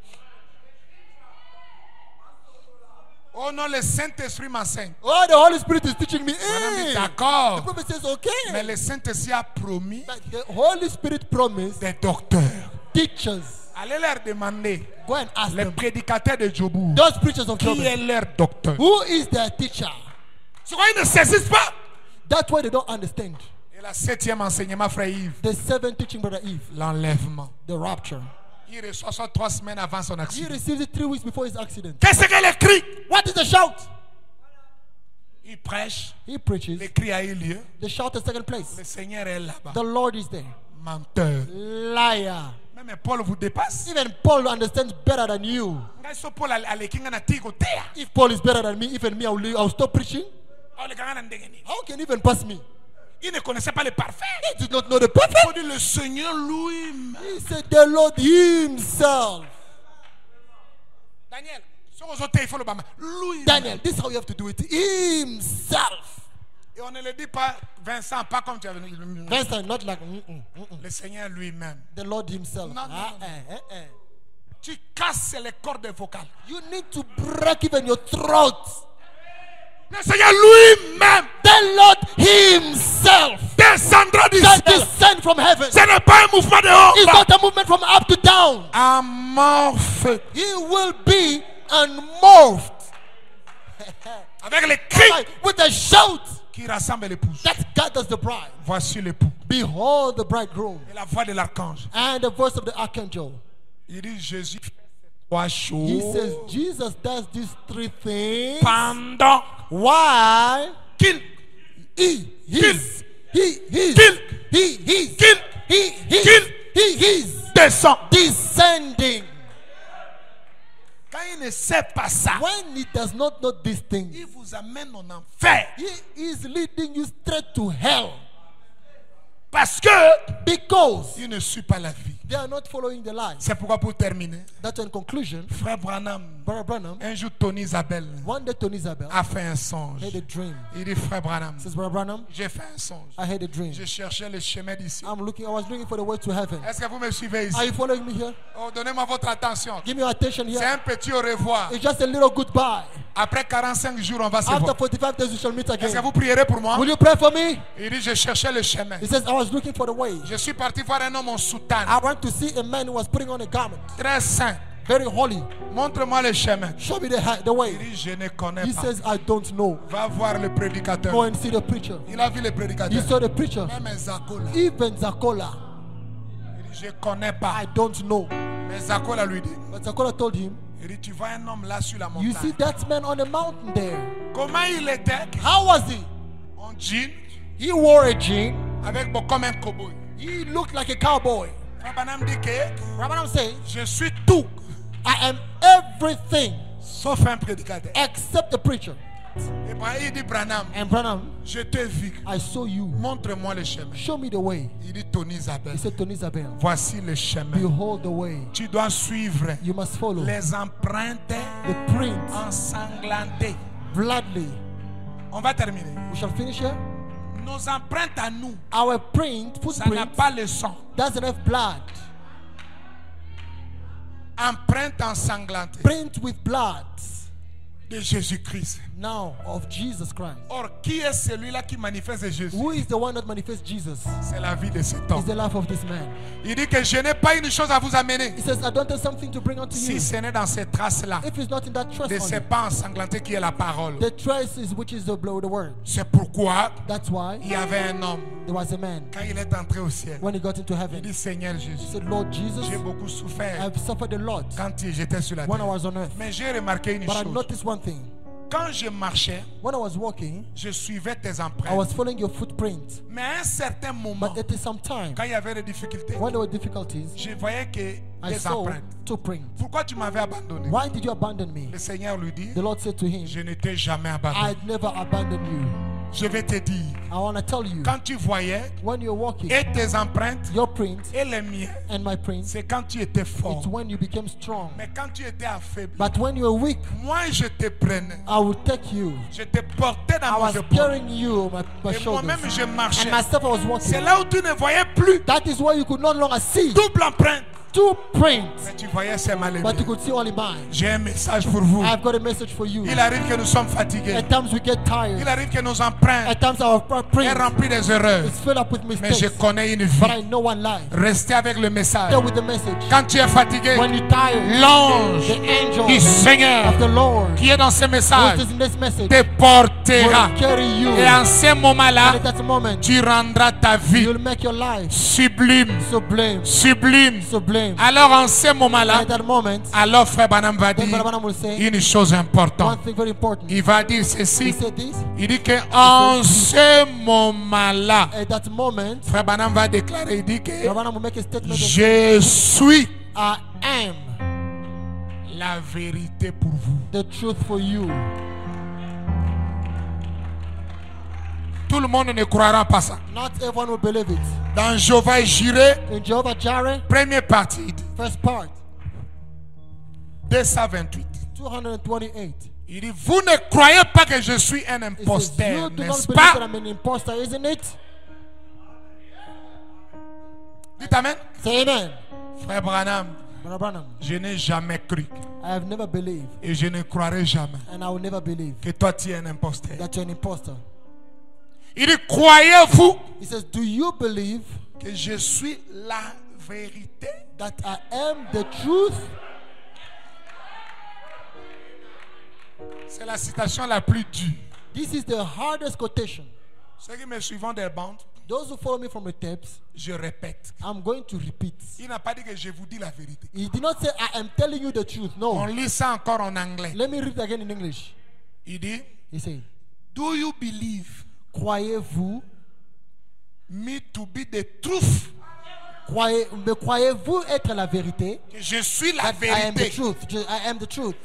Oh non, le Saint-Esprit m'enseigne. Oh, the Holy Spirit is teaching me. Madame dit Hey. The d'accord. prophet says, Mais okay. le Saint-Esprit a promis But the Holy Spirit promised des docteurs. teachers. Allez leur demander, Go and ask les them. prédicateurs de Djobour, Those preachers of qui Job. est leur docteur? Who is their teacher? C'est quoi, ils ne saisissent pas. That's why they don't understand. Et la septième enseignement, frère Yves, The seventh teaching, Brother Eve, l'enlèvement. the rapture. Il reçoit ça 3 semaines avant son He accident. received it 3 weeks before his accident. Qu'est-ce qu'elle écrit? What is the shout? Il prêche, He preaches. le cri a eu lieu. The shout is second place. Le Seigneur est là-bas. The Lord is there. Menteur. Liar. Même Paul vous dépasse. Even Paul understands better than you. Ngai Paul alekinga na tigo tea. If Paul is better than me, even me, I'll stop preaching. Alekanga na ndengeni. How can he even pass me? Il ne connaissait pas le parfait. He did not know the prophet. Il dit le Seigneur lui-même. He said the Lord himself. Daniel, sur aux autres, il faut le bâmer. Lui-même. Daniel, this is how you have to do it. Himself. Et on ne le dit pas, Vincent, pas comme tu avais dit. Vincent, not like Le Seigneur lui-même. the Lord himself. No, no, no. Tu casses les cordes vocales. You need to break even your throat. Le Seigneur lui-même The Lord himself descendra du shall ciel. descend from heaven. Ce n'est pas un mouvement de haut. It's not a movement from up to down. Amorphe. He will be unmorphed. Avec les cris With a shout qui rassemblent l'épouse. that gathers the bride. Voici l'époux. Behold the bridegroom. Et la voix de l'archange. And the voice of the archangel. Il dit Jésus fait 3 He choses says Jesus does these 3 things. pendant Why? qu'il He Kill. is. He is. Kill. He is. Kill. He is. Kill. He is Descends. descending. Quand il ne sait pas ça, When he does not know these things, il vous amène en enfer. he is leading you straight to hell. Parce que Because il ne suit pas la vie. they are not following the lies. C'est pourquoi, pour terminer, That's in conclusion, frère Branham, Brother Branham, un jour Tony Isabelle one day Tony Isabel a fait un songe. had a dream. Il dit, frère Branham, Says, Brother Branham, j'ai fait un songe. I had a dream. Je cherchais le chemin d'ici. I was looking for the way to heaven. Est-ce que vous me suivez ici? Are you following me here? Oh, donnez-moi votre attention. Give me your attention C'est here. un petit au revoir. It's just a little goodbye. Après 45 jours, on va se After voir. 45 days, we shall meet Est-ce que again. vous prierez pour moi? Will you pray for me? Il dit, je cherchais le chemin. He says, I was looking for the way. Je suis parti voir un homme en soutane, I went to see a man who was putting on a garment, très saint. very holy. Montre-moi le chemin. Show me the Il way. dit, je ne connais He pas. says, I don't know. Va voir le prédicateur. Go and see the preacher. Il a vu le He prédicateur. saw the preacher. Même Zakola. Even Zakola, Il dit, je ne connais pas. I don't know. Mais Zakola lui dit, But Zakola told him, il dit, tu vois un homme là sur la you see montagne. that man on the mountain there. Comment il était? How was he? En jean, He wore a jean. avec comme un cowboy. He looked like a cowboy. Frère Branham dit que Rabbanam says, je suis tout, I am everything sauf un prédicateur. except the preacher. Et il dit, Branham, And Branham, je te vu. I saw you. Montre-moi le chemin. Show me the way. Il dit, Tony Isabelle, He said to Isabel, voici le chemin. behold the way. Tu dois suivre You must follow les empreintes the print ensanglantées. bloodly. On va terminer. We shall finish here. Nos empreintes à nous, Our print, ça n'a footprint, pas le sang. doesn't have blood. Empreinte ensanglantée Print with blood. de Jésus-Christ. Now of Jesus Christ. Or, qui est celui-là qui manifeste Jésus? Who is the one that manifests Jesus? C'est la vie de cet Is homme. the life of this man. Il dit que je n'ai pas une chose à vous amener. He says, I don't have something to bring unto Si you. ce n'est dans ces traces-là, If it's not in that trust de on ces you. pas ensanglantées qui est la parole. The traces, which is the word. C'est pourquoi That's why il y avait un homme, there was a man quand il est entré au ciel, when he got into il heaven. dit, Seigneur He Jésus, said, Lord Jesus, j'ai beaucoup souffert I've suffered a lot quand j'étais sur la when I terre. was on earth. Mais j'ai remarqué une But I chose. noticed one thing. Quand je marchais, When I was walking, je suivais tes I empreintes. was following your footprint. Mais à un certain moment, But at some time, quand il y avait des difficultés, when there were difficulties, je voyais que I des saw empreintes. two prints. Pourquoi tu m'avais abandonné? Why did you abandon me? Le Seigneur lui dit, The Lord said to him, je ne t'ai jamais abandonné. I'd never abandon you. Je vais te dire, I want to tell you, quand tu voyais when you're walking, et tes empreintes your print et les miens, and my print, c'est quand tu étais fort. it's when you became strong. Mais quand tu étais affaibli, But when you're weak, moi je te prenais. I will take you. Je te portais I dans was mes épaules. carrying you on my Et shoulders. moi-même je marchais. And myself, I was C'est walking. là où tu ne voyais plus That is why you could no longer see double empreinte. two prints, Mais tu voyais ces mal but you could see only mine. J'ai un message pour vous. I've got a message for you. Il arrive que nous sommes fatigués. At times we get Il tired. arrive que nos empreintes At times our est print remplies des erreurs. is filled up with Mais je mistakes. connais une But I vie. know one lie. Restez avec le message. Stay with the message. Quand tu es fatigué, When you're tired, l'ange the angel du Seigneur of the Lord, qui est dans ce which message is in this message, te portera. will carry you. Et en ce And moment-là, at that moment, tu rendras ta vie you'll make your life sublime. sublime. Sublime. Sublime. Alors en ce moment-là, At that moment, alors frère Branham va then dire Brother Branham will say une chose one importante. thing very important. Il va dire He ceci. said this. Il dit que en ce moment-là, At that moment, frère Branham va déclarer, il dit que Brother Branham will make a statement that je suis I am la vérité pour vous. the truth for you. Tout le monde ne croira pas ça. Not everyone will believe it. Dans Jéhovah Jireh, In Jehovah Jireh, première partie, first part, 228. 228. Il dit, vous ne croyez pas que je suis un It says, imposteur, you do not n'est-ce believe that pas? I'm an imposter, isn't it? Dites Amen. Say amen. Frère Branham, Brother Branham, je n'ai jamais cru I have never believed, et je ne croirai jamais and I will never believe que toi tu es un imposteur. that you're an imposter. Il dit, croyez-vous He says, do you believe que je suis la vérité? that I am the truth? C'est la citation la plus dure. This is the hardest quotation. Ceux qui me suivent des bandes, Those who follow me from the tapes, je répète. I'm going to repeat. Il n'a pas dit que je vous dis la vérité. He did not say, I am telling you the truth. On No. lit ça encore en anglais. Let me read it again in English. Il dit, He said, do you believe Croyez-vous, me to be the truth, me croyez-vous être la vérité? que je suis la That I am the vérité. truth. I am the truth.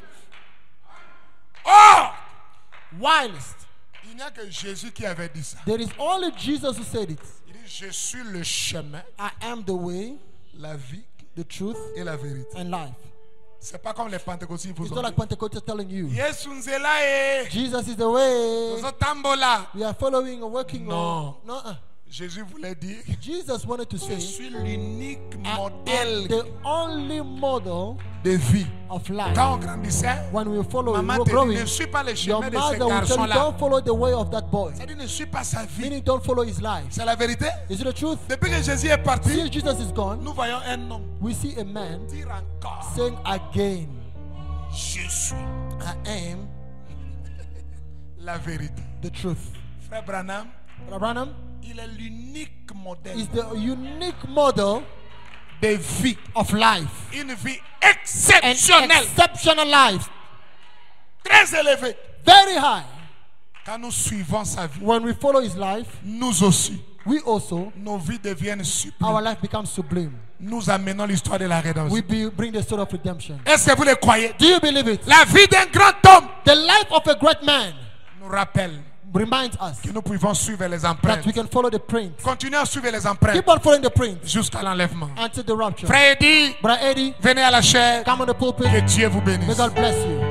Or, Whilst il n'y a que Jésus qui avait dit ça. there is only Jesus who said it. Il dit, je suis le chemin, I am the way, la vie the truth, et la vérité. and life. C'est pas comme les pentecôtistes vous It's ont not like dit. Pentecost telling you. Yesu nzela e. Jesus is the way. Tozotambola. We are following or working No. on. No. Jésus voulait dire, Jesus wanted to je say, suis l'unique I am modèle the only model de vie. of life. Quand on grandissait, When we follow, maman we're te dit, growing, ne suis pas le your chemin de ce mother will tell you, garçon-là. don't follow the way of that boy. Ça dit, ne suis pas sa vie. Meaning, don't follow his life. C'est la vérité. Is it the truth? Depuis que Jésus est parti, Since Jesus is gone, nous voyons un homme we see a man dire encore, saying again, je suis I am la vérité. the truth. Frère Branham, Brother Branham il est l'unique modèle is the unique model de vie. of life. Une vie An exceptionnelle, exceptional life. très élevée. Very high. Quand nous suivons sa vie, When we follow his life, nous aussi, we also, nos vies deviennent our sublimes. life becomes sublime. Nous amenons l'histoire de la rédemption. Bring the story of redemption. Est-ce que vous le croyez? Do you believe it? La vie d'un grand homme The life of a great man nous rappelle reminds us que nous pouvons suivre les that empreintes. we can follow the print. Continuez à suivre les empreintes Keep on following the print jusqu'à l'enlèvement. until the rapture. Frère Eddie, Brother Eddie, venez à la chair. come on the pulpit. Que Dieu vous May bénisse. God bless you.